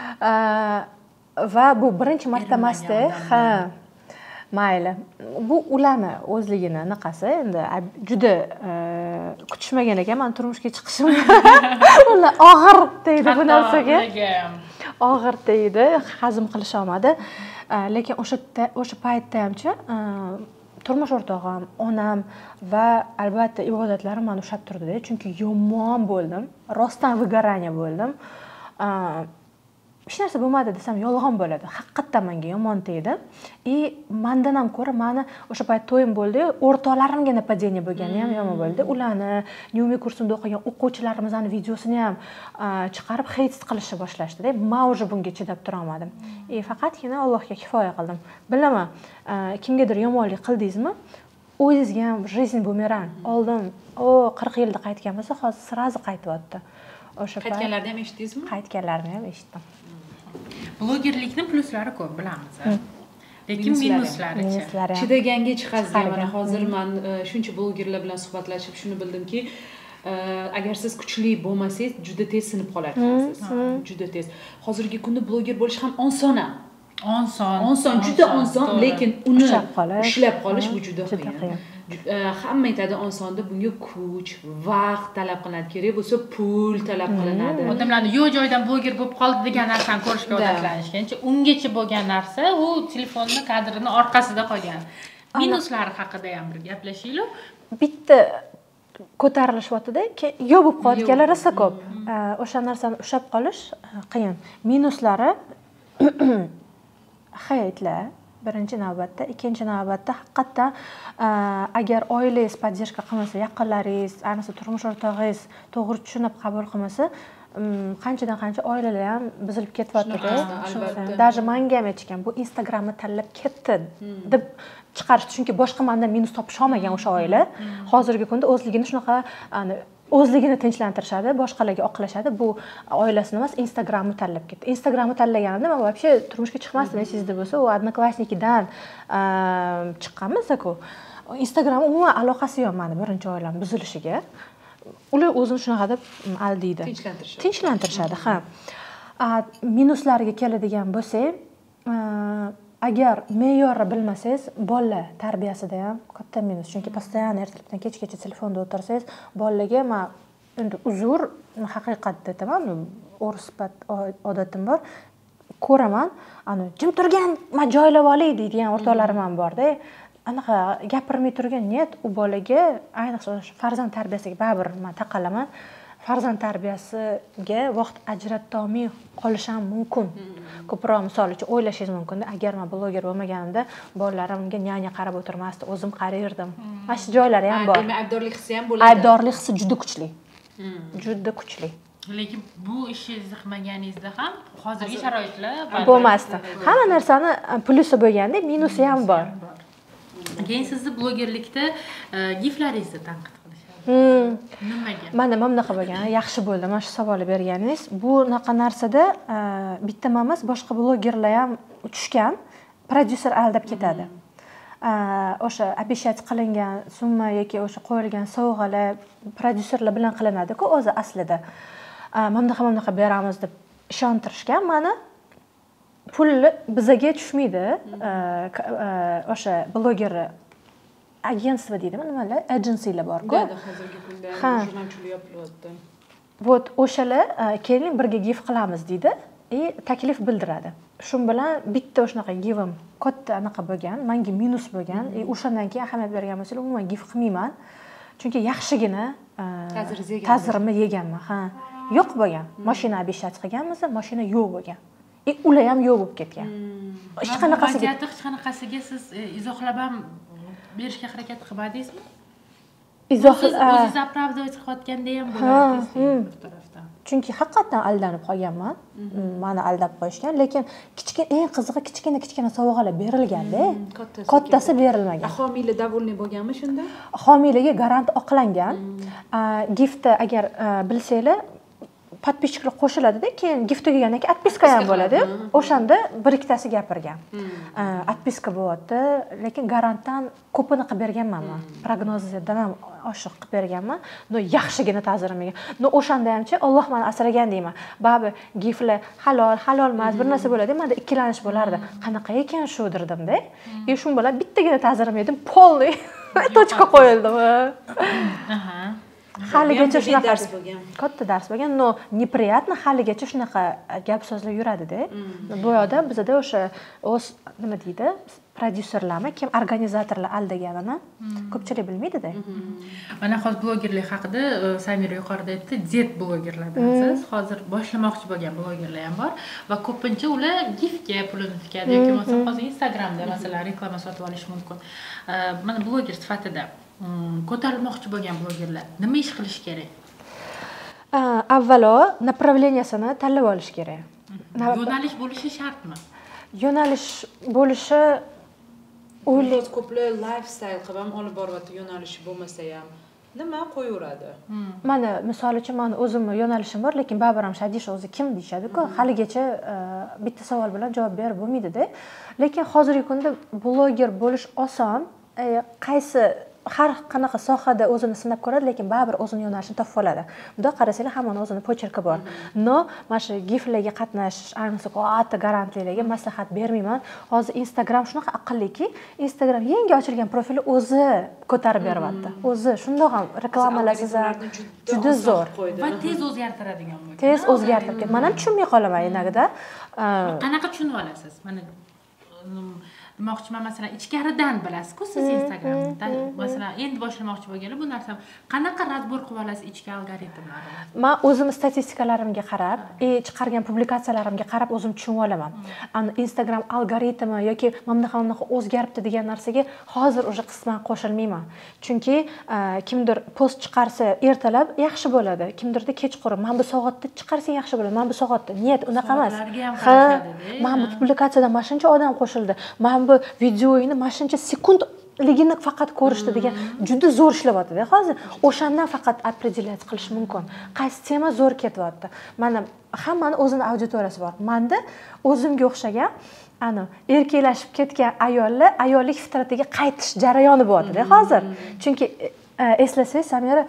Va bu birinchi marta emasdi. Ha. Mayli. Bu ularni o'zligini naqasi endi juda kutishmagan ekan men turmushga chiqishim. Ular og'ir deydi bu narsaga. Og'ir deydi, hazm qilish olmadi. Lekin o'sha o'sha paytda hamchi turmush o'rtog'im, onam va albatta ibodatlarim meni ushlab turdi, chunki yomon bo'ldim. Rostdan выгорание bo'ldim. Hech narsa bo'lmadi desam yolg'on bo'ladi. Haqiqatan menga yomon tegdi. И mendan ham ko'ra meni o'sha payt to'yim bo'ldi, o'rtoqlarimga napadение bo'lgani ham yomon bo'ldi. Ularni Nyumi kursida o'qigan o'quvchilarimizning videosini ham chiqarib hate qilishni boshlashdi-da. Men уже bunga chidab tura olmadim. И faqatgina Allohga kifoya qildim. Bilaman, kimgadir yomonlik qildingizmi? O'zingizga ham жизнь bumerang. Oldin o qirq yilda qaytgan bo'lsa, hozir sirazi qaytyapti. O'sha qaytganlarni ham eshitdingizmi? Qaytganlarni ham eshitdim. Blogerlikning pluslari ko'p, bilamiz. Lekin minuslari-chi. Chidaganga chiqasiz. Mana hozir men shuncha blogerlar bilan suhbatlashib shuni bildimki, agar siz kuchli bo'lmasangiz, juda tez sinib qolarsiz. Juda tez. Hozirgi kunda bloger bo'lish ham oson. Oson. Oson, juda oson, lekin uni ushlab qolish bu juda qiyin. hamma aytadi osonda bunga kuch, vaqt talab qilinadi. Kerak bo'lsa pul talab qilinadi. Odamlarni yo'q joydan bloger bo'lib qoldi degan narsani ko'rishga odatlanishgancha, ungacha bo'lgan narsa u telefonni kadrini orqasida qolgan. Minuslari haqida ham bir gaplashaylik. Bitta ko'tarilishyapti-da, yo'q bo'lib qolganlar rosa ko'p. O'sha narsani ushlab qolish qiyin. Minuslari hayotlar birinchi navbatda, ikkinchi navbatda haqiqatdan agar oilangiz поддержка qilmasa, yaqinlaringiz, ayniqsa turmush o'rtog'ingiz to'g'ri tushunib qabul qilmasa, qanchadan qancha oilalar ham buzilib ketyapti-da. Даже menga ham aytgan, bu Instagramni tanlab ketdi deb chiqarishdi, chunki boshqa mendan minus topisha olmagan o'sha oila. Hozirgi kunda o'zligini shunaqa o'zligini tinchlantirishadi, boshqalarga oqlashadi. Bu oilasini emas, Instagramni tanlab ketdi. Instagramni tanlaganimda men вообще turmushga chiqmasdim, esingizda bo'lsa, u Odnoklassnikidan chiqqanmiz-ku. Instagram umuman aloqasi yo'q meni birinchi oilam buzilishiga. Ular o'zini shunaqa deb aldaydi. Tinchlantirishadi. Tinchlantirishadi, ha. Minuslariga keladigan bo'lsak, agar me'yorni bilmasangiz, bolalar tarbiyasida ham katta minus. Chunki постоянно ertalabdan kechgacha telefonda o'tirsangiz, bolalarga men endi uzr, haqiqatda aytaman, o'rsipat odatim bor. Ko'raman, ani jim turgan, men joylab olay deydigan o'rtoqlarim ham bor-da. Anaqa gapirmay turgan niyat u bolaga, ayniqsa farzand tarbiyasiga baribir men taqalaman. Farzand tarbiyasiga vaqt ajratib olmay qolish ham mumkin. Ko'proq misol uchun o'ylashingiz mumkin, agar men bloger bo'lmaganimda bolalarimga nyanya qarab o'tirmasdi, o'zim qarayirdim. Mana shu joylari ham bor. Demak, aybdorlik hissi ham bo'ladi. Aybdorlik hissi juda kuchli. Juda kuchli. Lekin bu ishingizni qilmaganingizda ham hozirgi sharoitlar bo'lmasdi. Hamma narsani plusi bo'lganda, minusi ham bor. Keyin sizni blogerlikda giflaringizni tanqid qilishadi. Nimaga? Mana nima bunaqa bo'lgan, yaxshi bo'ldi. Mana shu savolni berganingiz. Bu naqa narsada bitta emas, boshqa blogerlar ham tushgan, prodyuser aldab ketadi. O'sha обещать qilingan summa yoki o'sha qo'yilgan sovg'alar prodyuserlar bilan qilinadi-ku o'zi aslida. Mana bunaqa mana bunaqa beramiz deb ishontirishgan meni. Pul bizaga tushmaydi. O'sha bloger agentство deydimi, nimalar, agencylar bor-ku. Hozirgi kunda jurnalchilik yopilyapti. Вот o'shalar keling birga gif qilamiz deydi и taklif bildiradi. Shu bilan bitta o'shanaqa gifim katta anaqa bo'lgan, menga minus bo'lgan, и o'shandan keyin ahamiyat bergan bo'lsam, umuman gif qilmayman. Chunki yaxshigina ta'zirimni yeganman, ha. Yo'q bo'lgan. Mashina обещать qilganmiz, mashina yo'q bo'lgan. И ular ham yo'q bo'lib ketgan. Hech qanaqasiga, hech qanaqasiga siz izohlab ham berishga harakat qilmadingizmi? Izoh o'zingiz оправдывать qilayotganda ham bo'ladi bir tarafdan. Chunki haqiqatan aldanib qolganman. Meni aldab qo'yishgan, lekin kichkina eng qizig'i kichkina kichkina sovg'alar berilganda, kattasi berilmagan. Homiylar davolniy bo'lganmi shunda? Homiylarga garant oqlangan. Giftni agar bilsanglar, подписчикlar qo'shiladi-da, keyin gift tugagandan keyin отписка ham bo'ladi. O'shanda bir ikkitasi gapirgan. Отписка bo'lyapti, lekin garantdan ko'pini qilib berganman men. Prognozdan ham oshiq qilib berganman. No yaxshigina ta'zirimga. No o'shanda hamchi Alloh meni asragan deyman. Babi giftlar halol, halol emas, bir narsa bo'ladi, menda ikkilanish bo'lardi. Qanaqa ekan shu dirdim-da. E shu bilan bittagina ta'zirim yedim, polniy tochka qo'yildim. Aha. Haligacha shunaqa dars bo'lgan. Katta dars bo'lgan. No, неприятно haligacha shunaqa gap so'zlar yuradi-da. Bu yoqda bizda o'sha o'z nima deydi? Prodyuserlarmi, kim organizatorlar aldaganini ko'pchilik bilmaydi-da. Mana hozir blogerlik haqida Samira yuqorida aytdi, Z blogerlardansiz. Hozir boshlamoqchi bo'lgan blogerlar ham bor va ko'pincha ular gifga pulini tikadi yoki masalan hozir Instagramda masalan reklama sotib olish mumkin. Mana bloger sifatida ko'tarilmoqchi bo'lgan blogerlar nima ish qilish kerak? Avvalo, направлениясini tanlab olish kerak. Yo'nalish bo'lishi shartmi? Yo'nalish bo'lishi O'ylaysiz ko'plar lifestyle qilib ham olib boryapti, yo'nalishi bo'lmasa ham. Nima qo'yaveradi? Mana misol uchun men o'zimning yo'nalishim bor, lekin baribir ham Shadish o'zi kim deyshadi-ku. Haligacha bitta savol bilan javob berib bo'lmaydi-da. Lekin hozirgi kunda bloger bo'lish oson. Qaysi har qanaqa sohada o'zini sinab ko'radi, lekin baribir o'zini yo'nalishini topib oladi. Bunda qarasanglar hammani o'zini pocherki bor. No, mana shu giflarga qatnashish, ayniqsa katta garantlilarga maslahat bermayman. Hozir Instagram shunaqa aqlliki, Instagram yangi ochilgan profili o'zi ko'tarib beryapti. O'zi shundoq ham reklamalarsiz juda zo'r va tez o'zgartiradigan bo'lgan. Tez o'zgartirib ketdi. Men ham tushunmay qolaman enagida. Qanaqa tushunib olasiz? Mana demoqchiman, masalan, ichkaridan bilasiz-ku siz Instagramda. Masalan, endi boshlamoqchi bo'lganlar bu narsa qanaqa razbor qilib olasiz ichki algoritmlarni? Men o'zim statistikalarimga qarab, e chiqargan publikatsiyalarimga qarab o'zim tushunib olaman. Ani Instagram algoritmi yoki mana bunaqa o'zgaribdi degan narsaga hozir o'sha qisman qo'shilmayman. Chunki kimdir post chiqarsa ertalab yaxshi bo'ladi, kimdirda kechqurun. Men bu soatda chiqarsang yaxshi bo'ladi, men bu soatda. Niyat unaqa emas. Ha, men bu publikatsiyadan mana shuncha odam qo'shildi. Men bu videoyini mana shuncha sekundligini faqat ko'rishdi degan juda zo'r ishlayapti-da hozir. O'shandan faqat определять qilish mumkin. Qaysi tema zo'r ketyapti. Mana hammani o'zini auditoriyasi bor. Menda o'zimga o'xshagan ana erkaklashib ketgan ayollar ayollik fitratiga qaytish jarayoni bo'lyapti-da hozir. Chunki eslasangiz, Samira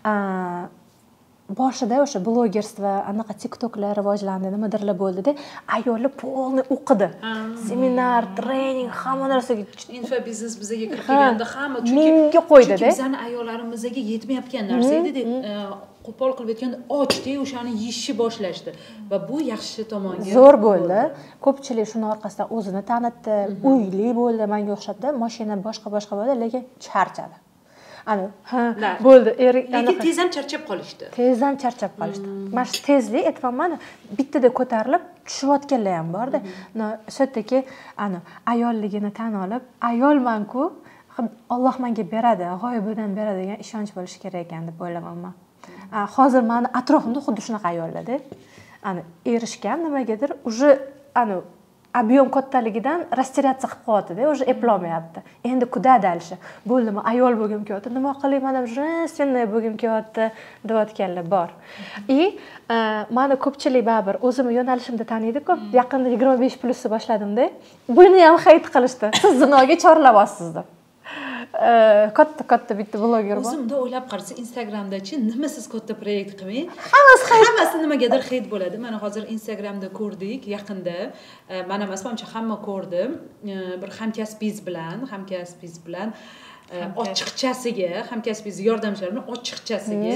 boshida o'sha blogerstva, anaqa TikToklar rivojlandi, nimadirlar bo'ldi-da, ayollar polni o'qidi. Seminar, trening, hamma narsaga infobiznes bizga kirib kelganda hamma chunki qo'ydi-da. Chunki bizning ayollarimizga yetmayotgan narsa edi, qo'pol qilib aytganda ochdi, o'shani yeyishni boshlashdi va bu yaxshi tomonga zo'r bo'ldi. Ko'pchilik shuni orqasidan o'zini tanitdi, uyli bo'ldi, menga o'xshatdi, mashina boshqa-boshqa bo'ldi, lekin charchadi. Ana, ha, bo'ldi. Lekin tez ham charchab qolishdi. Tez ham charchab qolishdi. Mana shu tezlik aytmoqman, bittada ko'tarilib tushayotganlar ham bor-da. Shu yerdagi ana ayolligini tan olib, ayolman-ku, Alloh menga beradi, g'oyibidan beradi degan ishonch bo'lishi kerak ekan deb o'ylayman. Hozir meni atrofimda xuddi shunaqa ayollar-da. Ana erishgan nimagadir, уже ana объем kattaligidan растеряться qilib qo'yadi-da, уже eplolmayapti. Endi kuda dalishi. Bo'ldimi, ayol bo'lgim kelyapti. Nima qilay, mana женственная bo'lgim kelyapti deyotganlar bor. И meni ko'pchilik baribir o'zimni yo'nalishimda taniydi-ku. Yaqinda yigirma besh plusni boshladim-da. Buni ham hayt qilishdi. Siz zinoga chorlayapsiz deb. Katta katta bitta bloger bor. O'zimda o'ylab qarasa, Instagramdachi nima siz katta proyekt qilmang? Hammasi hayt, hammasi nimagadir hayt bo'ladi. Mana hozir Instagramda ko'rdik, yaqinda mana emas, menimcha hamma ko'rdi. Bir hamkasbingiz bilan, hamkasbingiz bilan ochiqchasiga, hamkasbingiz yordamchilari bilan ochiqchasiga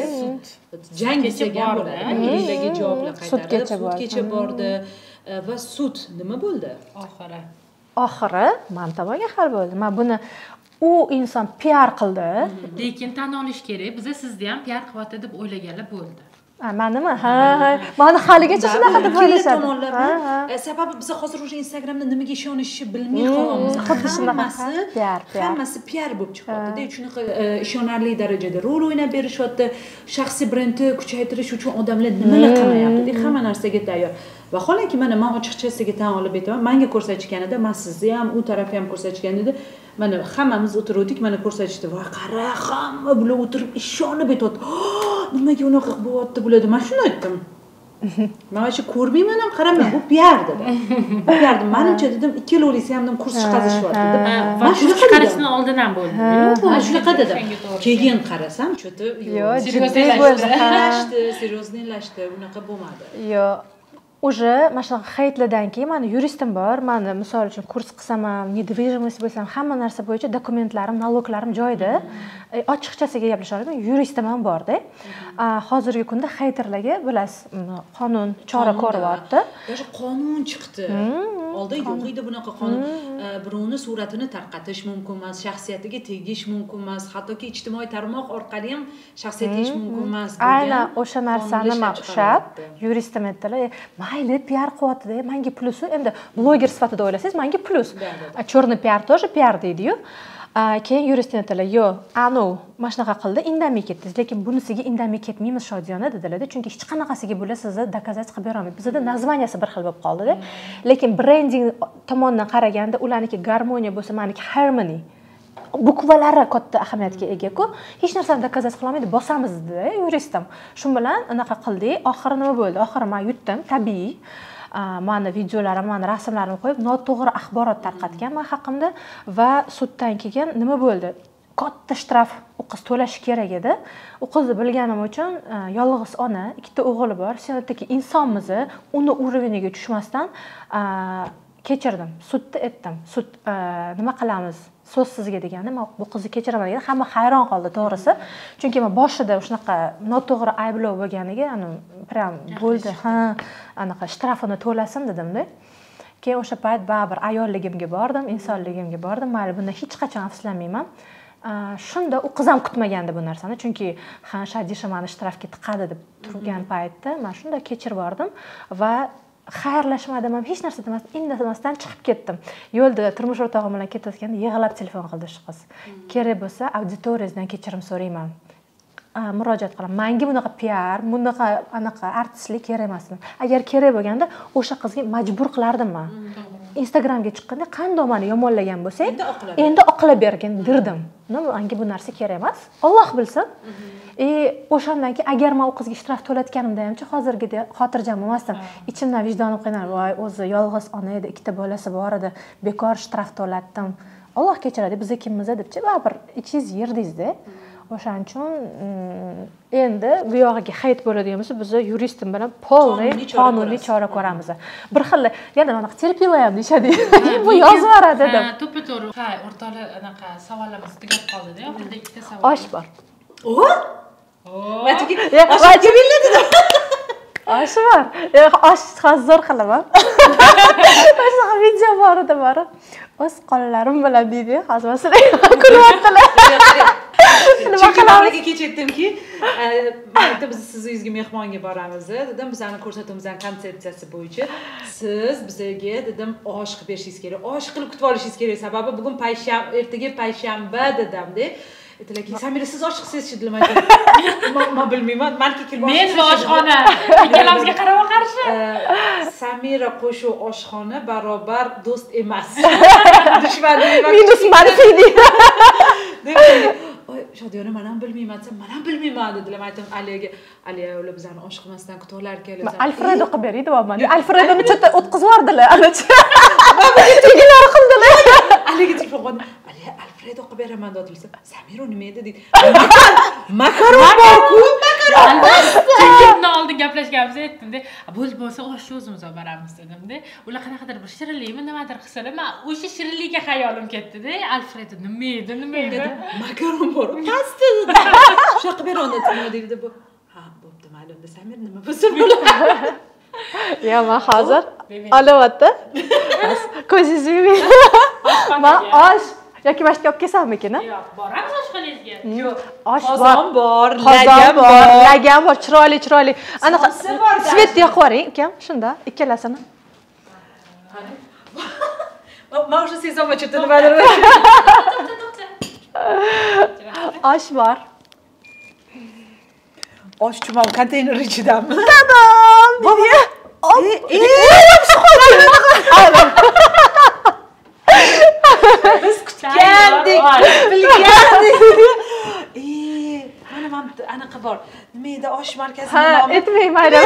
jang bo'lgan bo'ladi. Milliga javoblar qaytardi, sudgacha bordi va sud nima bo'ldi? Oxiri. Oxiri men tomonga hal bo'ldi. Men buni u inson P R qildi. Lekin tan olish kerak, biz sizni ham P R qilyapti deb o'ylaganlar bo'ldi. Ha, menimi? Ha, ha. Meni haligacha shunaqa deb o'ylashadi. Sababi biz hozir o'sha Instagramda nimaga ishonishni bilmay qolamiz. Xuddi shunaqa. Hammasi P R bo'lib chiqyapti-da. Shunaqa ishonarli darajada rol o'ynab berishyapti. Shaxsiy brendni kuchaytirish uchun odamlar nimalar qilmayapti? Hamma narsaga tayyor. Vaholanki mana men ochiqchasiga tan olib aytaman, menga ko'rsatishganida, men sizni ham, u tarafni ham ko'rsatishganida, mana hammamiz o'tirdik, mana ko'rsatishdi. Voy, qara, hamma bular o'tirib ishonib aytadi. Nimaga unaqa bo'lyapti bularda? Men shuni aytdim. Men o'sha ko'rmayman ham, qaraman, bu P R dedi. P R dedim, menimcha dedim, ikkalovlisi ham dedim kurs chiqazishyapti deb. Va shuni chiqarishdan oldin ham bo'ldi. Men shunaqa dedim. Keyin qarasam, cho'ti yo'q, seryoznlashdi, seryoznlashdi, unaqa bo'lmadi. Yo'q. Уже mana shunaqa haytlardan keyin meni yuristim bor. Meni misol uchun kurs qilsam ham, недвижимость bo'lsam, hamma narsa bo'yicha dokumentlarim, naloklarim joyida. Ochiqchasiga gaplasha olaman. Yuristim ham bor-da. Hozirgi kunda hayterlarga bilasiz, qonun chora ko'ryapti. Даже qonun chiqdi. Oldin yo'q edi bunaqa qonun. Birovni suratini tarqatish mumkin emas, shaxsiyatiga tegish mumkin emas, hattoki ijtimoiy tarmoq orqali ham shaxsiyatiga mumkin emas. Aynan o'sha narsani men ushlab, yuristim aytdilar. Mayli, P R qilyapti-da, menga plusi. Endi bloger sifatida o'ylasangiz, menga plus. Черный P R тоже P R deydi-yu. Keyin yuristlar aytdilar, "Yo'q, anu, mana shunaqa qildi, indamay ketdingiz, lekin bunisiga indamay ketmaymiz Shodiyona" dedilar-da, chunki hech qanaqasiga bo'la sizni dokazat qilib bera olmaydi. Bizda nazvaniyasi bir xil bo'lib qoldi-da. Lekin brending tomonidan qaraganda, ularniki garmoniya bo'lsa, meniki harmony. Bukvalari katta ahamiyatga ega-ku. Hech narsani dokazat qila olmaydi, bosamiz dedi yuristim. Shu bilan anaqa qildik. Oxiri nima bo'ldi? Oxiri men yutdim, tabiiy. Meni videolarim, meni rasmlarimni qo'yib, noto'g'ri axborot tarqatgan men haqimda va suddan keyin nima bo'ldi? katta shtraf u qiz to'lashi kerak edi. U qizni bilganim uchun yolg'iz ona, ikkita o'g'li bor. Senatdagi insonmiz, uni уровениga tushmasdan kechirdim, sudda aytdim. Sud nima qilamiz? So'z sizga deganda, men bu qizni kechiraman degan. Hamma hayron qoldi, to'g'risi. Chunki men boshida shunaqa noto'g'ri ayblov bo'lganiga, ani prям bo'ldi. Ha, anaqa shtrafini to'lasin dedim-da. Keyin o'sha payt baribir ayolligimga bordim, insonligimga bordim. Mayli, bundan hech qachon afsuslanmayman. Shunda u qiz ham kutmagandi bu narsani, chunki ha, Shadisha meni shtrafga tiqadi deb turgan paytda men shunda kechirib bordim va xayrlashmadim ham, hech narsa demasdan, indamasdan chiqib ketdim. Yo'lda turmush o'rtog'im bilan ketayotganda yig'lab telefon qildi shu qiz. Kerak bo'lsa, auditoriyangizdan kechirim so'rayman. Murojaat qilaman. Menga bunaqa P R, bunaqa anaqa artistlik kerak emas. Agar kerak bo'lganda, o'sha qizga majbur qilardim men. Instagramga chiqqanda qanday meni yomonlagan bo'lsang, endi oqlab bergin dirdim. Menga bu narsa kerak emas. Alloh bilsin. E, o'shandan keyin agar men u qizga shtraf to'latganimda hamcha hozirgidek xotirjam emasdim. Ichimdan vijdonim qiynalib, voy, o'zi yolg'iz ona edi, ikkita bolasi bor edi, bekor shtraf to'latdim. Alloh kechiradi, biz kimmiz debchi, baribir ichingiz yerdingiz-da. O'shaning uchun endi bu yog'iga hayt bo'ladigan bo'lsa, biz yuristim bilan polniy qonuniy chora ko'ramiz. Bir xil, yana mana terpila ham deyshadi. Bu yozib beradi deb. Ha, to'ppa-to'g'ri. Ha, o'rtoqlar anaqa savollarimiz tugab qoldi-da, oxirida ikkita savol. Osh bor. O? Machiki, osh biladi. Osh bor. Osh hozir qilaman. Mana video bor edi, bor. O'z qonlarim bilan deydi, hozir sizlar ko'ryaptilar. Chunki managa kechaytdimki, mayda biz siz uyingizga mehmonga boramiz, dedim, bizning ko'rsatuvimizning konsepsiyasi bo'yicha siz bizga dedim osh qilib berishingiz kerak. Osh qilib kutib olishingiz kerak. Sababi bugun payshanba, ertaga payshanba dedimda. Aytdilarki, Samira siz osh qilsangiz-chi demaydi. Men bilmayman, balki kelmoqchi. Men va oshxona ikkalamizga qarama-qarshi. Samira qo'shuv oshxona barobar do'st emas. Dushman emas. Minus manfiy deydi. Oy, Shodiyona, men ham bilmayman, sen men ham bilmayman dedilar. Men aytdim, Aliyaga, Aliya ular bizani osh qilmasdan kutib kelib. Alfredo qilib berdi va men Alfredoni chetda o'tkazib yubordilar. Anachi. Tegilar qildilar. Aliyaga telefon qildim. Aliya, Alfredo qilib beraman dedilsa, Samira nima edi deydi. Makaron bor-ku, makaron. Chekimni oldin gaplashganmiz, aytdim-da, bo'ldi bo'lsa oshni o'zimiz olib boramiz dedim-da. Ular qanaqadir bir shirinlikmi, nimadir qilsalar, men o'sha shirinlikka xayolim ketdi-da. Alfredo nima edi, nima edi? Makaron bor. Pasta dedi. Shu qilib beronda nima deydi bu? Ha, bo'pti, mayli, unda Samir nima bo'lsa bo'ladi. Ya, men hozir olyapti. Ko'zingizni yuming. Men osh yoki mashka olib kelsammikin? Yo'q, boramiz oshxonangizga. Yo'q, osh qozon bor, lagam bor, lagam bor, chiroyli, chiroyli. Anaqa svet yoqib yuboring, ukam, shunda ikkalasini. Men o'sha sezonga chetda nimadir. Osh bor. Osh chumam konteyner ichidami? Tadam! Dedi. E, biz kutgandik, bilgandik. E, mana men anaqa bor. Nima edi osh markazining nomi? Ha, aytmang, mayli.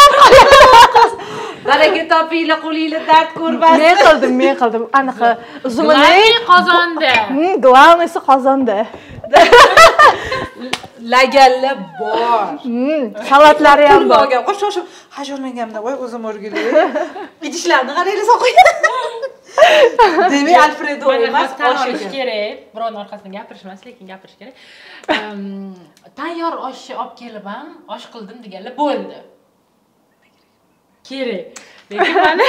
Baraka topinglar, qo'linglar dard ko'rmasin. Men qildim, men qildim. Anaqa uzumli qozonda. Hmm, duanisi qozonda. Laganlar bor. Hmm, salatlari ham bor. Qo'sh qo'shib hajonlanganimda, voy o'zim o'rgilay. Idishlarni qaranglar so'qing. Demak, Alfredo emas, osh kerak. Birovning orqasidan gapirish emas, lekin gapirish kerak. Tayyor oshni olib kelib ham osh qildim deganlar bo'ldi. Kerak. Lekin mana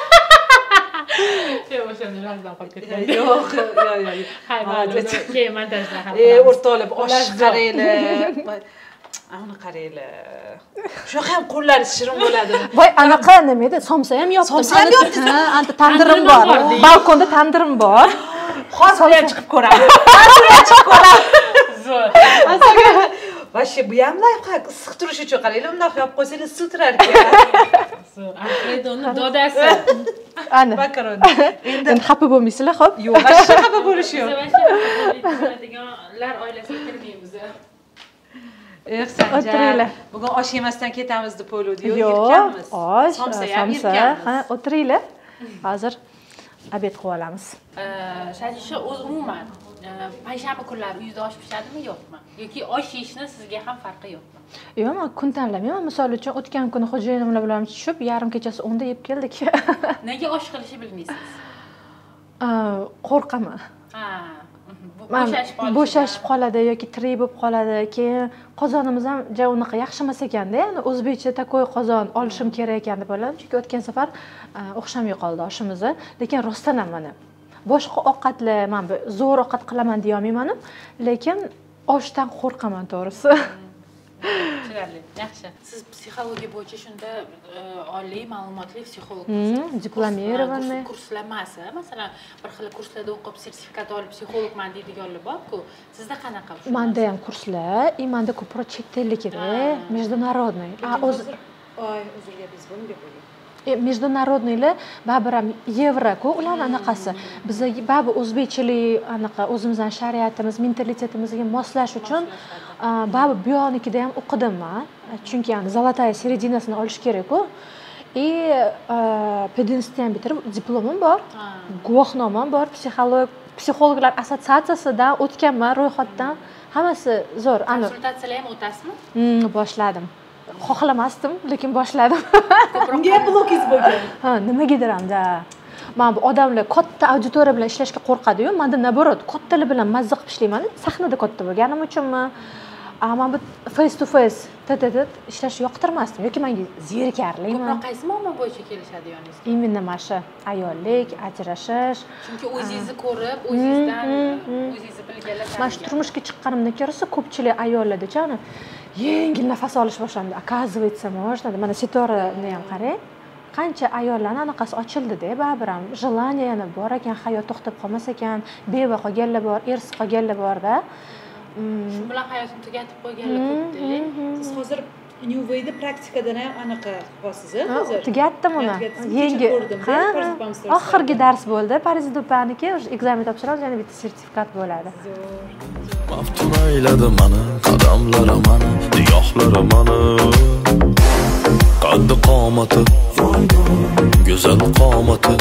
Yo'q, o'shani razdan qolib ketgan. Yo'q, yo'q, yo'q. Hay, mayli. Keyin montajda ham. E, o'rtoqlar, osh qaranglar. Uni qaranglar. Shunaqa ham qo'llari shirin bo'ladi. Voy, anaqa nima edi? Somsa ham yopdim. Somsa ham yopdingiz? Ha, anta tandirim bor. Balkonda tandirim bor. Hozir ham chiqib ko'ramiz. Hozir ham chiqib ko'ramiz. Zo'r. Vashi bu ham layfhak, issiq turish uchun qaranglar, undoq yopib qo'ysangiz suv turar ekan. Zo'r. Alfredoni dodasi. Ana. Makaron. Endi xafa bo'lmaysizlar, xo'p? Yo'q, vashi xafa bo'lish yo'q. Deganlar oilasiga kirmaymiz. Eh, Sanjar. Bugun osh yemasdan ketamiz deb o'yladik-ku, yirkanmiz. Osh, somsa, ha, o'tiringlar. Hozir obed qilib olamiz. Shadisha o'z umuman payshanba kunlari uyda osh pishadimi yo'qmi? Yoki osh yeyishni sizga ham farqi yo'qmi? Yo'q, men kun tanlamayman. Misol uchun o'tgan kuni xo'jayinim bilan tushib, yarim kechasi o'nda yeb keldik. Nega osh qilishni bilmaysiz? Qo'rqaman. Ha, bo'shashib qoladi. Bo'shashib qoladi yoki tirik bo'lib qoladi. Keyin qozonimiz ham ja unaqa yaxshi emas ekanda, ya'ni o'zbekcha takoy qozon olishim kerak ekan deb o'yladim. Chunki o'tgan safar o'xshamay qoldi oshimiz. Lekin rostdan ham mana boshqa ovqatlar men zo'r ovqat qilaman deya olmayman, lekin oshdan qo'rqaman to'g'risi. Tushunarli. Yaxshi. Siz psixologiya bo'yicha shunda oliy ma'lumotli psixologsiz. Diplomированный. Kurslar emas, masalan, bir xil kurslarda o'qib sertifikat olib psixologman deydiganlar bor-ku. Sizda qanaqa? Menda ham kurslar, и menda ko'proq chet ellik edi, международный. A o'z Oy, uzrga biz buni deb o'ylayman. Международныйlar baribir ham yevro-ku, ular anaqasi. Bizga baribir o'zbekchilik, anaqa o'zimizning shariatimiz, mentalitetimiga moslash uchun baribir bu yoqnikida ham o'qidim men. Chunki yani zолотая серединасini olish kerak-ku. И pedinstni ham bitirib diplomim bor. Guvohnomam bor. Psixolog psixologlar assotsiatsiyasidan o'tganman ro'yxatdan. Hammasi zo'r. Konsultatsiyalar ham o'tasizmi? Hmm, boshladim. Xohlamasdim, lekin boshladim. Unga blokingiz bo'lgan. Ha, nimagadir hamda. Men bu odamlar katta auditoriya bilan ishlashga qo'rqadi-yu, menda naborot, kattalar bilan mazza qilib ishlayman. Sahnada katta bo'lganim uchunmi? Men bu face to face, tat-tat ishlashni yoqtirmasdim yoki menga zerikarliman. Ko'proq qaysi muammo bo'yicha kelishadi yoningizga? Именно mana shu ayollik, ajrashish. Chunki o'zingizni ko'rib, o'zingizdan, o'zingizni bilganlar. Men shu turmushga chiqqanimdan ko'rsa ko'pchilik ayollarda chani yengil nafas olish boshlandi. Оказывается, можно. Mana Sitorani ham qarang. Qancha ayollarning anaqasi ochildi-da, baribir ham желание yana bor ekan, hayot to'xtab qolmas ekan, beva qolganlar bor, ersiz qolganlar bor-da. Shu bilan hayotni tugatib qo'yganlar ko'p-da. Siz hozir New Way'da praktikadan ham anaqa qilasiz, hozir. Tugatdim uni. Yengil. Oxirgi dars bo'ldi. Paris Dupaniki, ekzamen topshiramiz, yana bitta sertifikat bo'ladi. Maftun ayladi mani, qadamlari mani, nigohlari mani. Qaddi qomati, go'zal qomati.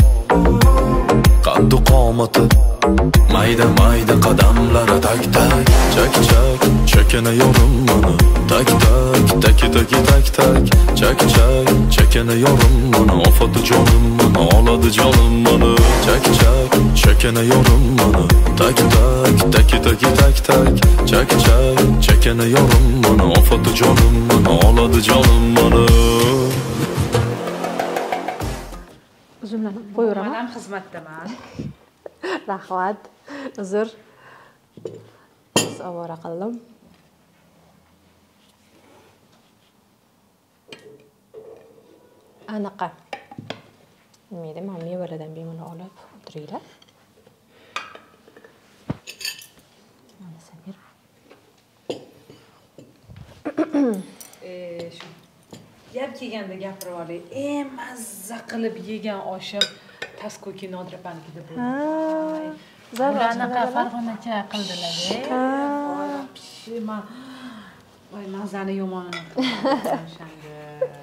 Qaddi qomati, mayda mayda qadamlari tak tak, chak chak, chakana yorim mani. Tak tak, taki taki tak tak, chak chak, chakana yorim mani. Ofati jonim mani, oladi jonim mani. Chak chak, chakana yorim mani. Tak tak, taki taki tak tak, chak chak, chakana yorim mani. Ofati jonim mani, oladi jonim mani. Uzunlanib qo'yaveraman. Men ham xizmatdaman. Rahmat. Uzr. Savora qildim. Anaqa. Nima edi? Men mevalardan bemalol olib o'tiringlar. Mana Samir. Eh, shu gap kelganda gapirib olay. Eng mazza qilib yegan oshim Taskoki Nodrapanikida bo'ldi. Ular anaqa Farg'onacha qildilar-da. Pishima. Voy, mazani yomonini qildim o'shanda.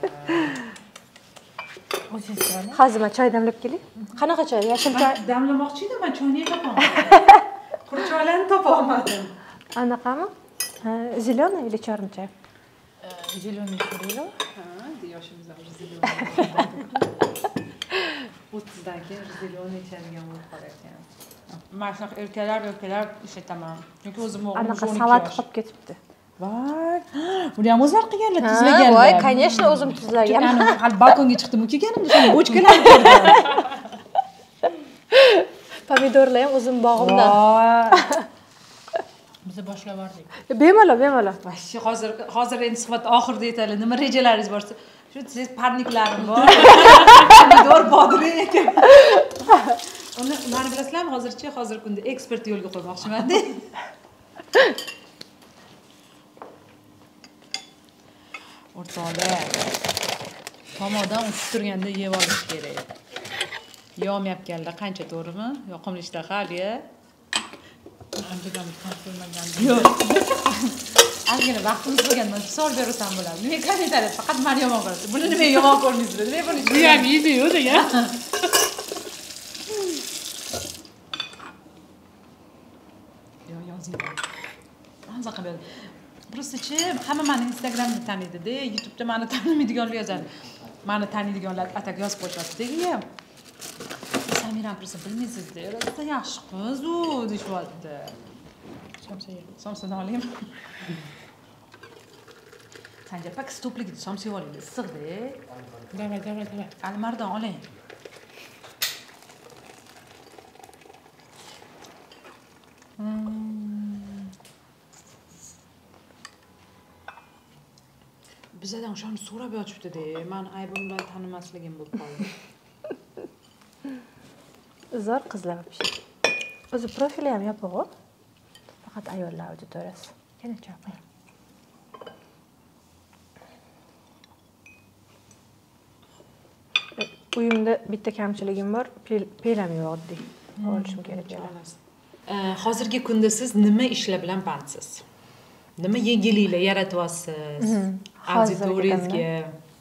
O'zingiz Hozir men choy damlab kelay. Qanaqa choy? Yashil choy. Damlamoqchi edim, men choyni topolmadim. Quruq choylarni topolmadim. Anaqami? Zеленый или черный чай? Zеленый kurilo. Ha, yoshimizda уже zеленый. o'ttizdan keyin zеленый ichadigan bo'lib qolarkan. Men shunaqa erkalar, erkalar ishataman. Chunki o'zim o'g'lim Anaqa salat qilib ketibdi. Voy, buni ham o'zlar qilganlar, tuzlaganlar. Voy, конечно, o'zim tuzlaganman. Hali balkonga chiqdim, kelganimda shuni bochkalarni ko'rdim. Pomidorlar ham o'zim bog'imda. Biz boshlab bordik. Bemalol, bemalol. Vashi hozir hozir endi suhbat oxirida aytaylik. Nima rejalaringiz bor? Shu siz parniklarim bor. Pomidor bodring ekan. Uni meni bilasizlarmi, hozircha hozir kunda ekspert yo'lga qo'ymoqchiman-da. O'rtoqlar. Tomodan o'tib turganda yeb olish kerak. Yeyolmayotganlar qancha to'g'rimi? Yoqimli ishtaha hali-ya. Anchadan qolmagan. Yo'q. Ozgina vaqtimiz bo'lganda men savol bersam bo'ladi. Nima kommentariyada faqat meni yomon ko'rasiz. Buni nima yomon ko'rdingizlar? Nima buni? Bu ham yeydi-yu degan. qilib yozadi. Prosta-chi, hamma meni Instagramda taniydi-da, YouTube'da meni tanimaydiganlar yozadi. Meni taniydiganlar atak yozib qo'yishadi-da. Samirani prosta bilmaysiz-da, rosa yaxshi qiz u deyapti. Somsaga, somsadan olaymi? Sanjar pak stopligida somsaga olaylik, issiq-da. Davay, davay, davay. Alimardon oling. Bizdan o'shani so'rab yotibdi-da, men aybim bilan tanimasligim bo'lib qoldi. Zo'r qizlar вообще. O'zi profili ham yopiq-ku. Faqat ayollar auditoriyasi. Yana cho'qing. Uyimda bitta kamchiligim bor, pelam yo'q oddiy. Olishim kerak. Hozirgi kunda siz nima ishlar bilan bandsiz? Nima yangiliklar yaratyapsiz? Auditoriyangizga.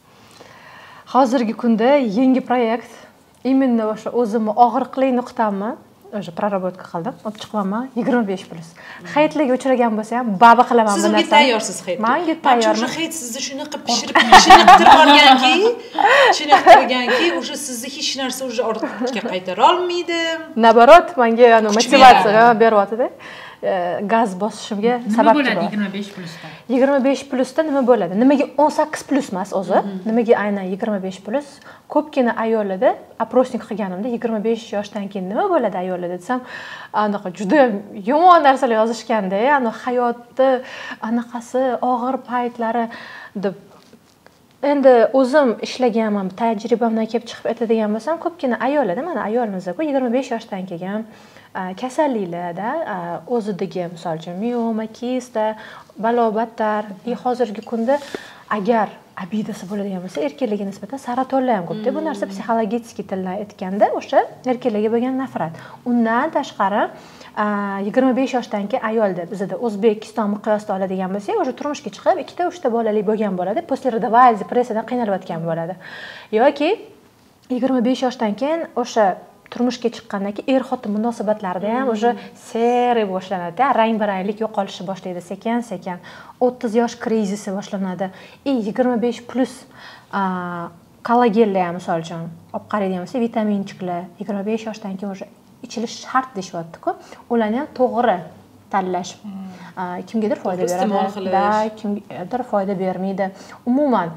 Hozirgi kunda yangi proyekt, именно o'sha o'zimni og'riqli nuqtamni o'sha prarabotka qildim, olib chiqaman yigirma besh plus. Hayitlarga uchragan bo'lsa ham baba qilaman bu narsani. Siz tayyorsiz hayit. Menga tayyorman. O'sha hayit sizni shunaqa pishirib, chiniqtirib olganki, chiniqtirganki, o'sha sizni hech narsa o'sha ortga qaytara olmaydi. Nabarot, menga ana motivatsiya beryapti-da. Gaz bosishimga sabab bo'ladi. Nima bo'ladi yigirma besh plusda? yigirma besh plusda nima bo'ladi? Nimaga o'n sakkiz plus emas o'zi? Nimaga aynan yigirma besh plus? Ko'pgina ayollarda oprosnik qilganimda yigirma besh yoshdan keyin nima bo'ladi ayollarda desam, anaqa juda yomon narsalar yozishganda, ana hayotda anaqasi og'ir paytlari deb. Endi o'zim ishlaganman, tajribamdan kelib chiqib aytadigan bo'lsam, ko'pgina ayollarda, mana ayolimiz-ku yigirma besh yoshdan kelgan kasalliklarda o'zidagi misol uchun mioma, kista, balobatlar, и hozirgi kunda agar abidasi bo'ladigan bo'lsa, erkaklarga nisbatan saratonlar ham ko'pda. Bu narsa psixologik tildan aytganda o'sha erkaklarga bo'lgan nafrat. Undan tashqari yigirma besh yoshdan keyin ayolda bizda O'zbekiston miqyosida oladigan bo'lsak, o'sha turmushga chiqib, ikkita uchta bolali bo'lgan bo'ladi, poslerodovaya depressiyadan qiynalayotgan bo'ladi. Yoki yigirma besh yoshdan keyin o'sha turmushga chiqqandan keyin er-xotin munosabatlarida ham o'sha seri boshlanadi, rang-baranglik yo'qolishi boshlaydi sekin-sekin. o'ttiz yosh krizisi boshlanadi. И yigirma besh plus kollagenlar ham misol uchun olib qaraydigan bo'lsa, vitaminchiklar yigirma besh yoshdan keyin o'sha ichilish shart deyapti-ku. Ularni ham to'g'ri tanlash. Kimgadir foyda beradi, da kimgadir foyda bermaydi. Umuman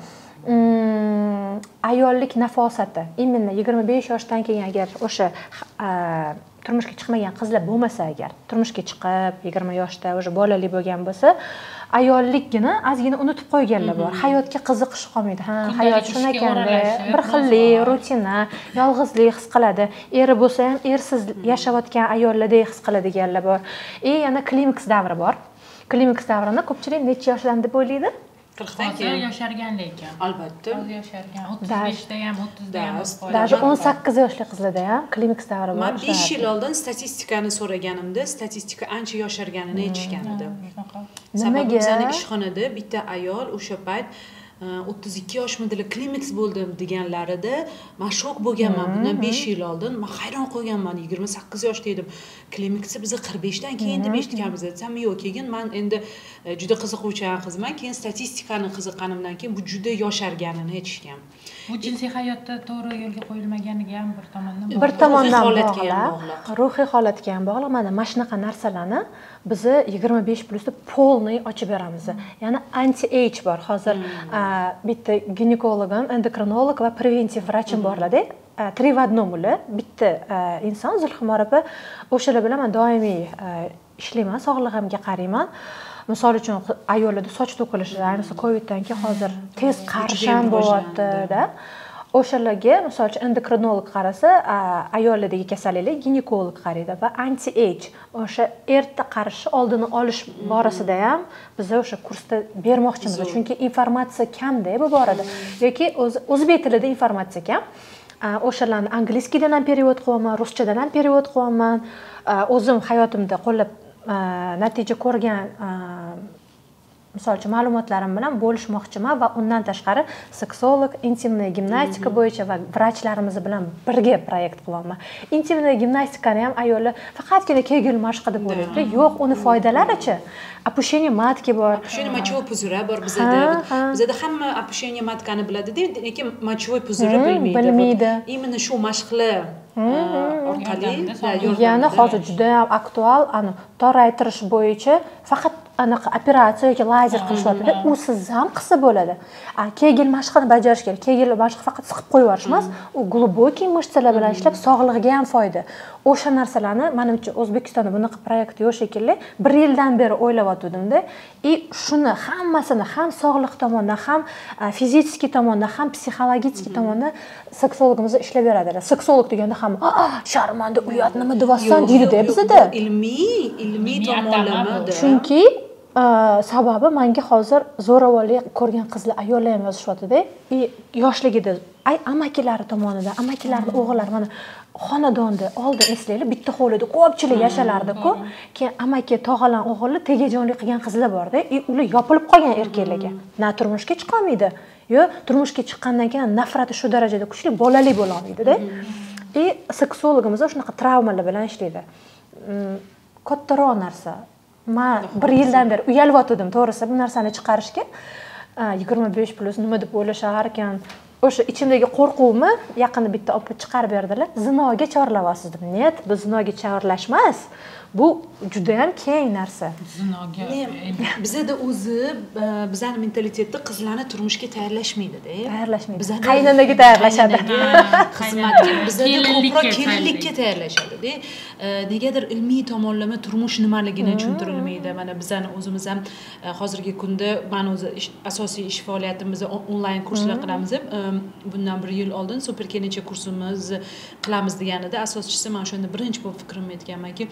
ayollik nafosati именно yigirma besh yoshdan keyin agar o'sha turmushga chiqmagan qizlar bo'lmasa, agar turmushga chiqib yigirma yoshda o'sha bolali bo'lgan bo'lsa, ayollikni ozgina unutib qo'yganlar bor. Hayotga qiziqish qolmaydi. Ha, hayot shunaqanda, bir xillik, rutina, yolg'izlik his qiladi. Eri bo'lsa ham ersiz yashayotgan ayollardek his qiladiganlar bor. E yana klimaks davri bor. Klimaks davrini ko'pchilik necha yoshdan deb o'ylaydi? qirqdan keyin yoshargan lekin. Albatta. Hozir yoshargan. o'ttiz beshda ham, o'ttizda ham. Даже o'n sakkiz yoshli qizlarda ham klimaks davri bor. Men besh yil oldin statistikani so'raganimda, statistika ancha yosharganini aytishgan edi. Sababi bizning ishxonada bitta ayol o'sha payt o'ttiz ikki yoshmidili klimaks bo'ldim deganlarida men shok bo'lganman. Bundan besh yil oldin men hayron qolganman. yigirma sakkiz yoshda edim. Klimaksi biz qirq beshdan keyin deb eshitganmiz. Desam, yo'q, keyin men endi juda qiziquvchan qizman. Keyin statistikani qiziqqanimdan keyin bu juda yosharganini aytishgan. Bu jinsiy hayotda to'g'ri yo'lga qo'yilmaganiga ham bir tomondan bog'liq. Bir tomondan bog'liq. Ruhiy holatga ham bog'liq. Mana mana shunaqa narsalarni biz yigirma besh plusda polniy ochib beramiz. Ya'ni anti-age bor. Hozir bitta ginekologim, endokrinolog va preventiv vrachim borlar-da. Три в одном ular. Bitta inson Zulxumor opa, o'shalar bilan men doimiy ishlayman, sog'lig'imga qarayman. Misol uchun ayollarda soch to'kilishi, ayniqsa Coviddan keyin hozir tez qarish ham bo'lyapti-da. O'shalarga misol uchun endokrinolog qarasa, ayollardagi kasalliklar ginekolog qaraydi va anti-age, o'sha erta qarish oldini olish borasida ham biz o'sha kursda bermoqchimiz. Chunki informatsiya kam-da bu borada. Yoki o'zbek tilida informatsiya kam. O'shalarni angliyskidan ham perevod qilaman, ruschadan ham perevod qilaman. O'zim hayotimda qo'llab natija ko'rgan misol uchun ma'lumotlarim bilan bo'lishmoqchiman va undan tashqari seksolog, intimniy gimnastika bo'yicha va vrachlarimiz bilan birga proyekt qilyapman. Intimniy gimnastikani ham ayollar faqatgina kegel mashqi deb o'ylaydi. Yo'q, uni foydalari-chi? Опущение матки bor. Опущение мочевой puzuri bor bizada. Bizada hamma опущение matkani biladi-da, lekin mочевой puzuri bilmaydi. Bilmaydi. Именно shu mashqlar orqali yana hozir juda ham aktual, ana toraytirish bo'yicha faqat anaqa operatsiya yoki lazer qilishyapti-da, u siz ham qilsa bo'ladi. A kegel mashqini bajarish kerak. Kegel mashqi faqat siqib qo'yib yuborish emas, u глубокий mышцаlar bilan ishlab sog'lig'iga ham foyda. O'sha narsalarni menimcha O'zbekistonda bunaqa proyekt yo'q shekilli. bir yildan beri o'ylayotgandim-da. И shuni hammasini ham sog'liq tomondan, ham fizический tomondan, ham psixologik tomondan seksologimiz ishlab beradilar. Seksolog deganda ham, "Sharmanda, uyat nima deyapsan?" deydi-da bizda. Ilmiy, ilmiy tomonlama. Chunki sababi menga hozir zo'ravonlik ko'rgan qizlar ayollar ham yozishyapti-da. И yoshligida ay amakilari tomonidan, amakilarning o'g'illari mana xonadonda oldin eslaylik, bitta hovlida ko'pchilik yashalardi-ku. Keyin amaki, tog'alar, o'g'illar tegajonlik qilgan qizlar bor-da, и ular yopilib qolgan erkaklarga. Na turmushga chiqa olmaydi. Yo, turmushga chiqqandan keyin nafrati shu darajada kuchli, bolali bo'la olmaydi-da. И seksologimiz shunaqa travmalar bilan ishlaydi. Kattaroq narsa. Men bir yildan beri uyalyotgandim, to'g'risi, bu narsani chiqarishga. yigirma besh plus nima deb o'ylashar ekan. O'sha ichimdagi qo'rquvimni yaqinda bitta opa chiqarib berdilar. Zinoga chorlayapsiz dedim. Net, bu zinoga chorlash emas. Bu juda ham keng narsa. Zinoga. Bizada o'zi bizning mentalitetda qizlarni turmushga tayyorlashmaydi-da. Tayyorlashmaydi. Qaynanaga tayyorlashadi. Xizmatga, bizada ko'proq kelinlikka tayyorlashadi-da. Negadir ilmiy tomonlama turmush nimaligini tushuntirilmaydi. Mana bizning o'zimiz ham hozirgi kunda men o'zi asosiy ish faoliyatimizni onlayn kurslar qilamiz. Bundan bir yil oldin super kelincha kursimiz qilamiz deganida asoschisi men o'shanda birinchi bo'lib fikrimni aytganmanki,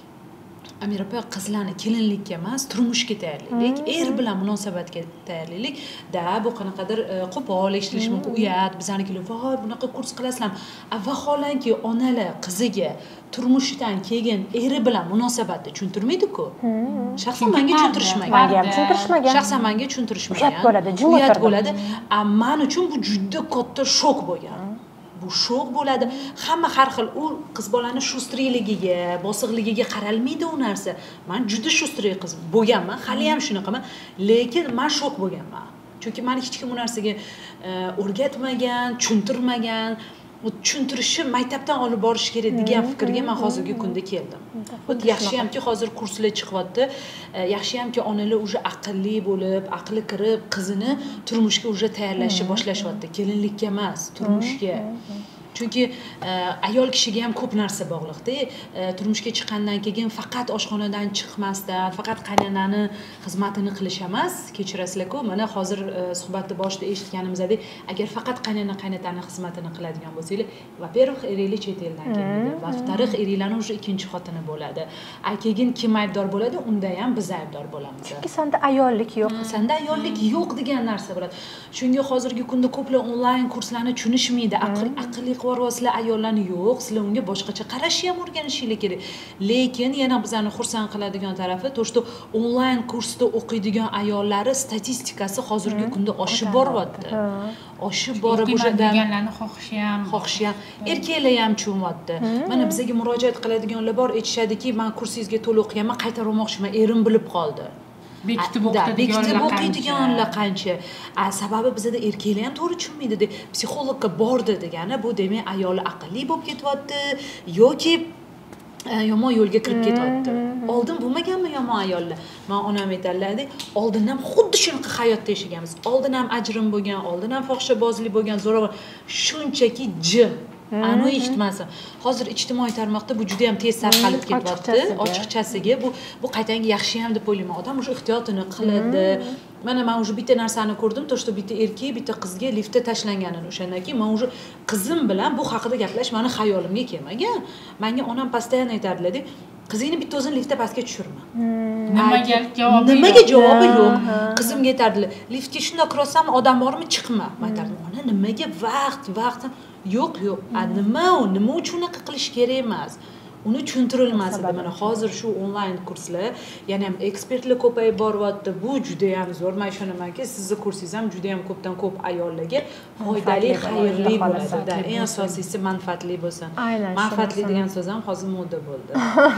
Amir opa, qizlarni kelinlikka emas, turmushga tayyorlaylik, er bilan munosabatga tayyorlaylik. Da bu qanaqadir qo'pol eshitilishi mumkin, uyat, bizanikilar, "Voy, bunaqa kurs qilasizlar." Vaholanki onalar qiziga turmushdan keyin eri bilan munosabatni tushuntirmaydi-ku. Shaxsan menga tushuntirishmagan. Menga ham tushuntirishmagan. Shaxsan menga tushuntirishmagan. Uyat bo'ladi, uyat bo'ladi. Men uchun bu juda katta shok bo'lgan. Bu shok bo'ladi. Hamma har xil u qiz bolani shustriligiga, bosiqligiga qaralmaydi u narsa. Men juda shustri qiz bo'lganman, hali ham shunaqaman, lekin men shok bo'lganman. Chunki meni hech kim bu narsaga o'rgatmagan, tushuntirmagan. Bu tushuntirishni maktabdan olib borish kerak degan fikrga men hozirgi kunda keldim. Xuddi yaxshiyamki hozir kurslar chiqyapti. Yaxshiyamki onalar уже aqlli bo'lib, aqli kirib, qizini turmushga уже tayyorlashni boshlashyapti. Kelinlikka emas, turmushga. Chunki ayol kishiga ham ko'p narsa bog'liqda. Turmushga chiqqandan keyin faqat oshxonadan chiqmasdan, faqat qaynonani xizmatini qilish emas, kechirasizlar-ku. Mana hozir suhbatni boshida eshitganimizdek, agar faqat qaynona qaynotani xizmatini qiladigan bo'lsanglar, во-первых, eriylar chet eldan keladi. Va во-вторых, eriylarning уже ikkinchi xotini bo'ladi. Ay keyin kim aybdor bo'ladi? Unda ham biz aybdor bo'lamiz. Chunki senda ayollik yo'q. Senda ayollik yo'q degan narsa bo'ladi. Shunga hozirgi kunda ko'plar onlayn kurslarni tushunishmaydi. Aqlli qo'rvoslar ayollarni yo'q, sizlar unga boshqacha qarashni ham o'rganishingiz kerak. Lekin yana bizani xursand qiladigan tarafi, to что onlayn kursda o'qiydigan ayollarning statistikasi hozirgi kunda oshib boryapti. Oshib borib o'sha deganlarni xohishi ham, xohishi ham, erkaklar ham cho'myapti. Mana bizga murojaat qiladiganlar bor, aytishadiki, "Men kursingizga to'liq o'qiganman, qaytarmoqchiman, erim bilib qoldi." Bekitib o'qiydiganlar qancha. Sababi bizda erkaklar ham to'g'ri tushunmaydi. Psixologga bordi degani bu demak ayoli aqlli bo'lib ketyapti yoki yomon yo'lga kirib ketyapti. Oldin bo'lmaganmi yomon ayollar? Men onam aytadilar, oldin ham xuddi shunaqa hayotda yashaganmiz. Oldin ham ajrim bo'lgan, oldin ham fohishabozlik bo'lgan, zo'ravon, shunchaki jim. Ani eshitmasin. Hozir ijtimoiy tarmoqda bu juda ham tez tarqalib ketyapti. Ochiqchasiga bu bu qaytanga yaxshi ham deb o'ylayman. Odam o'sha ehtiyotini qiladi. Mana men o'sha bitta narsani ko'rdim, to что bitta erkak bitta qizga liftda tashlanganini o'shandan keyin men o'sha qizim bilan bu haqida gaplash meni xayolimga kelmagan. Menga onam постоянно aytardilar-da, qizingni bitta o'zini liftda pastga tushirma. Nimaga javobi Nimaga javobi yo'q? Qizimga aytardilar, liftga shunday kirosam odam bormi, chiqma. Men aytardim, ona nimaga vaqt, vaqt yo'q, yo'q. A nima u? Nima uchun unaqa qilish kerak emas? uni tushuntirilmas edi. Mana hozir shu onlayn kurslar yana ham ekspertlar ko'payib boryapti. Bu juda ham zo'r. Men ishonamanki, sizning kursingiz ham juda ham ko'pdan ko'p ayollarga foydali, xayrli bo'ladi. Eng asosiysi manfaatli bo'lsin. Manfaatli degan so'z ham hozir moda bo'ldi.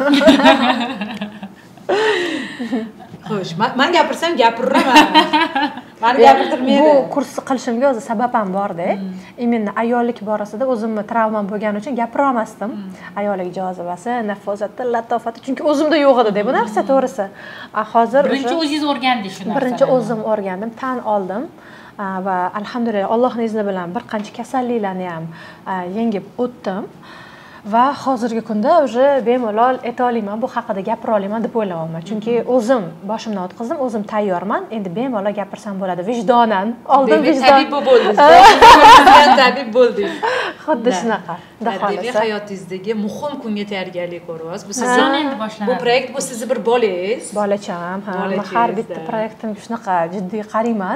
Xo'sh, men gapirsam gapiraman. Meni gapirtirmaydi. Bu kursni qilishimga o'zi sabab ham bor-da. Imенно ayollik borasida o'zimni travmam bo'lgani uchun gapira olmasdim. Ayollik jozibasi, nafosati, latofati, chunki o'zimda yo'q edi bu narsa to'g'risi. Hozir birinchi o'zingiz o'rgandingiz shu narsani. Birinchi o'zim o'rgandim, tan oldim. Va alhamdulillah Allohning izni bilan bir qancha kasalliklarni ham yengib o'tdim. Va hozirgi kunda уже bemalol ayta olaman, bu haqida gapira olaman deb o'ylayapman. Chunki o'zim boshimdan o'tkazdim, o'zim tayyorman. Endi bemalol gapirsam bo'ladi, vijdonan. Oldin vijdon. Tabib bo'ldingiz. Tabib bo'ldingiz. Xuddi shunaqa. Demak, hayotingizdagi muhim kunga tayyorgarlik ko'ryapsiz. Bu sizning endi boshlanadi. Bu proyekt bu sizning bir bolangiz. Bolacham, ha. Men har bitta proyektimga shunaqa jiddiy qarayman.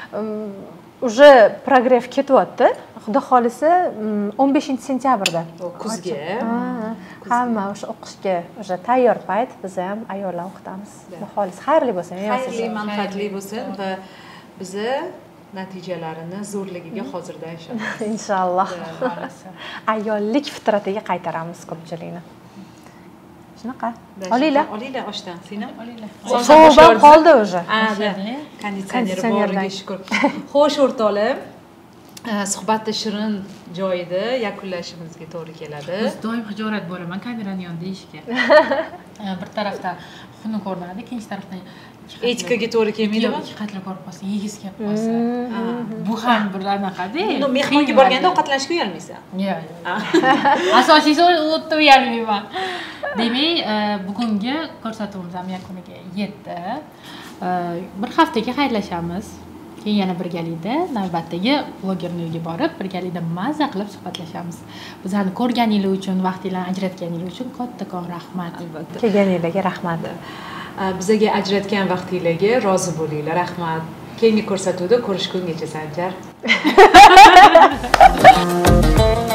Уже progress ketyapti. Xudo xolisa o'n beshinchi sentyabrda. Kuzga. Hamma o'sha o'qishga o'sha tayyor payt biz ham ayollar o'qitamiz. Xudo xolisa xayrli bo'lsin. Xayrli, manfaatli bo'lsin va bizni natijalarini zo'rligiga hozirdan ishonamiz. Inshaalloh. Ayollik fitratiga qaytaramiz ko'pchilikni. Shunaqa. Olinglar. Olinglar oshdan, senam olinglar. Sovuq qoldi o'sha. Ha, konditsioner boriga shukr. Xo'sh, o'rtoqlar. Suhbatni shirin joyida yakunlashimizga to'g'ri keladi. Biz doim hijolat bo'laman kamerani yonida ishga. Bir tarafdan xunuk ko'rinadi, ikkinchi tarafdan etikaga to'g'ri kelmaydimi? Ikki qatla ko'rib qolsa, yegis kelib qolsa. Bu ham bir anaqada. Unda mehmonga borganda ovqatlashga uyalmaysan. Yo'q. Asosiysi o'tda uyalmayman. Demak, bugungi ko'rsatuvimiz ham yakuniga yetdi. Bir haftaga xayrlashamiz. Keyin yana birgalikda navbatdagi blogerning uyiga borib, birgalikda mazza qilib suhbatlashamiz. Bizlarni ko'rganingiz uchun, vaqtingizni ajratganingiz uchun kattakon rahmat. Albatta. Kelganingizga rahmat. Bizga ajratgan vaqtingizga rozi bo'linglar. Rahmat. Keyingi ko'rsatuvda ko'rishgungacha Sanjar.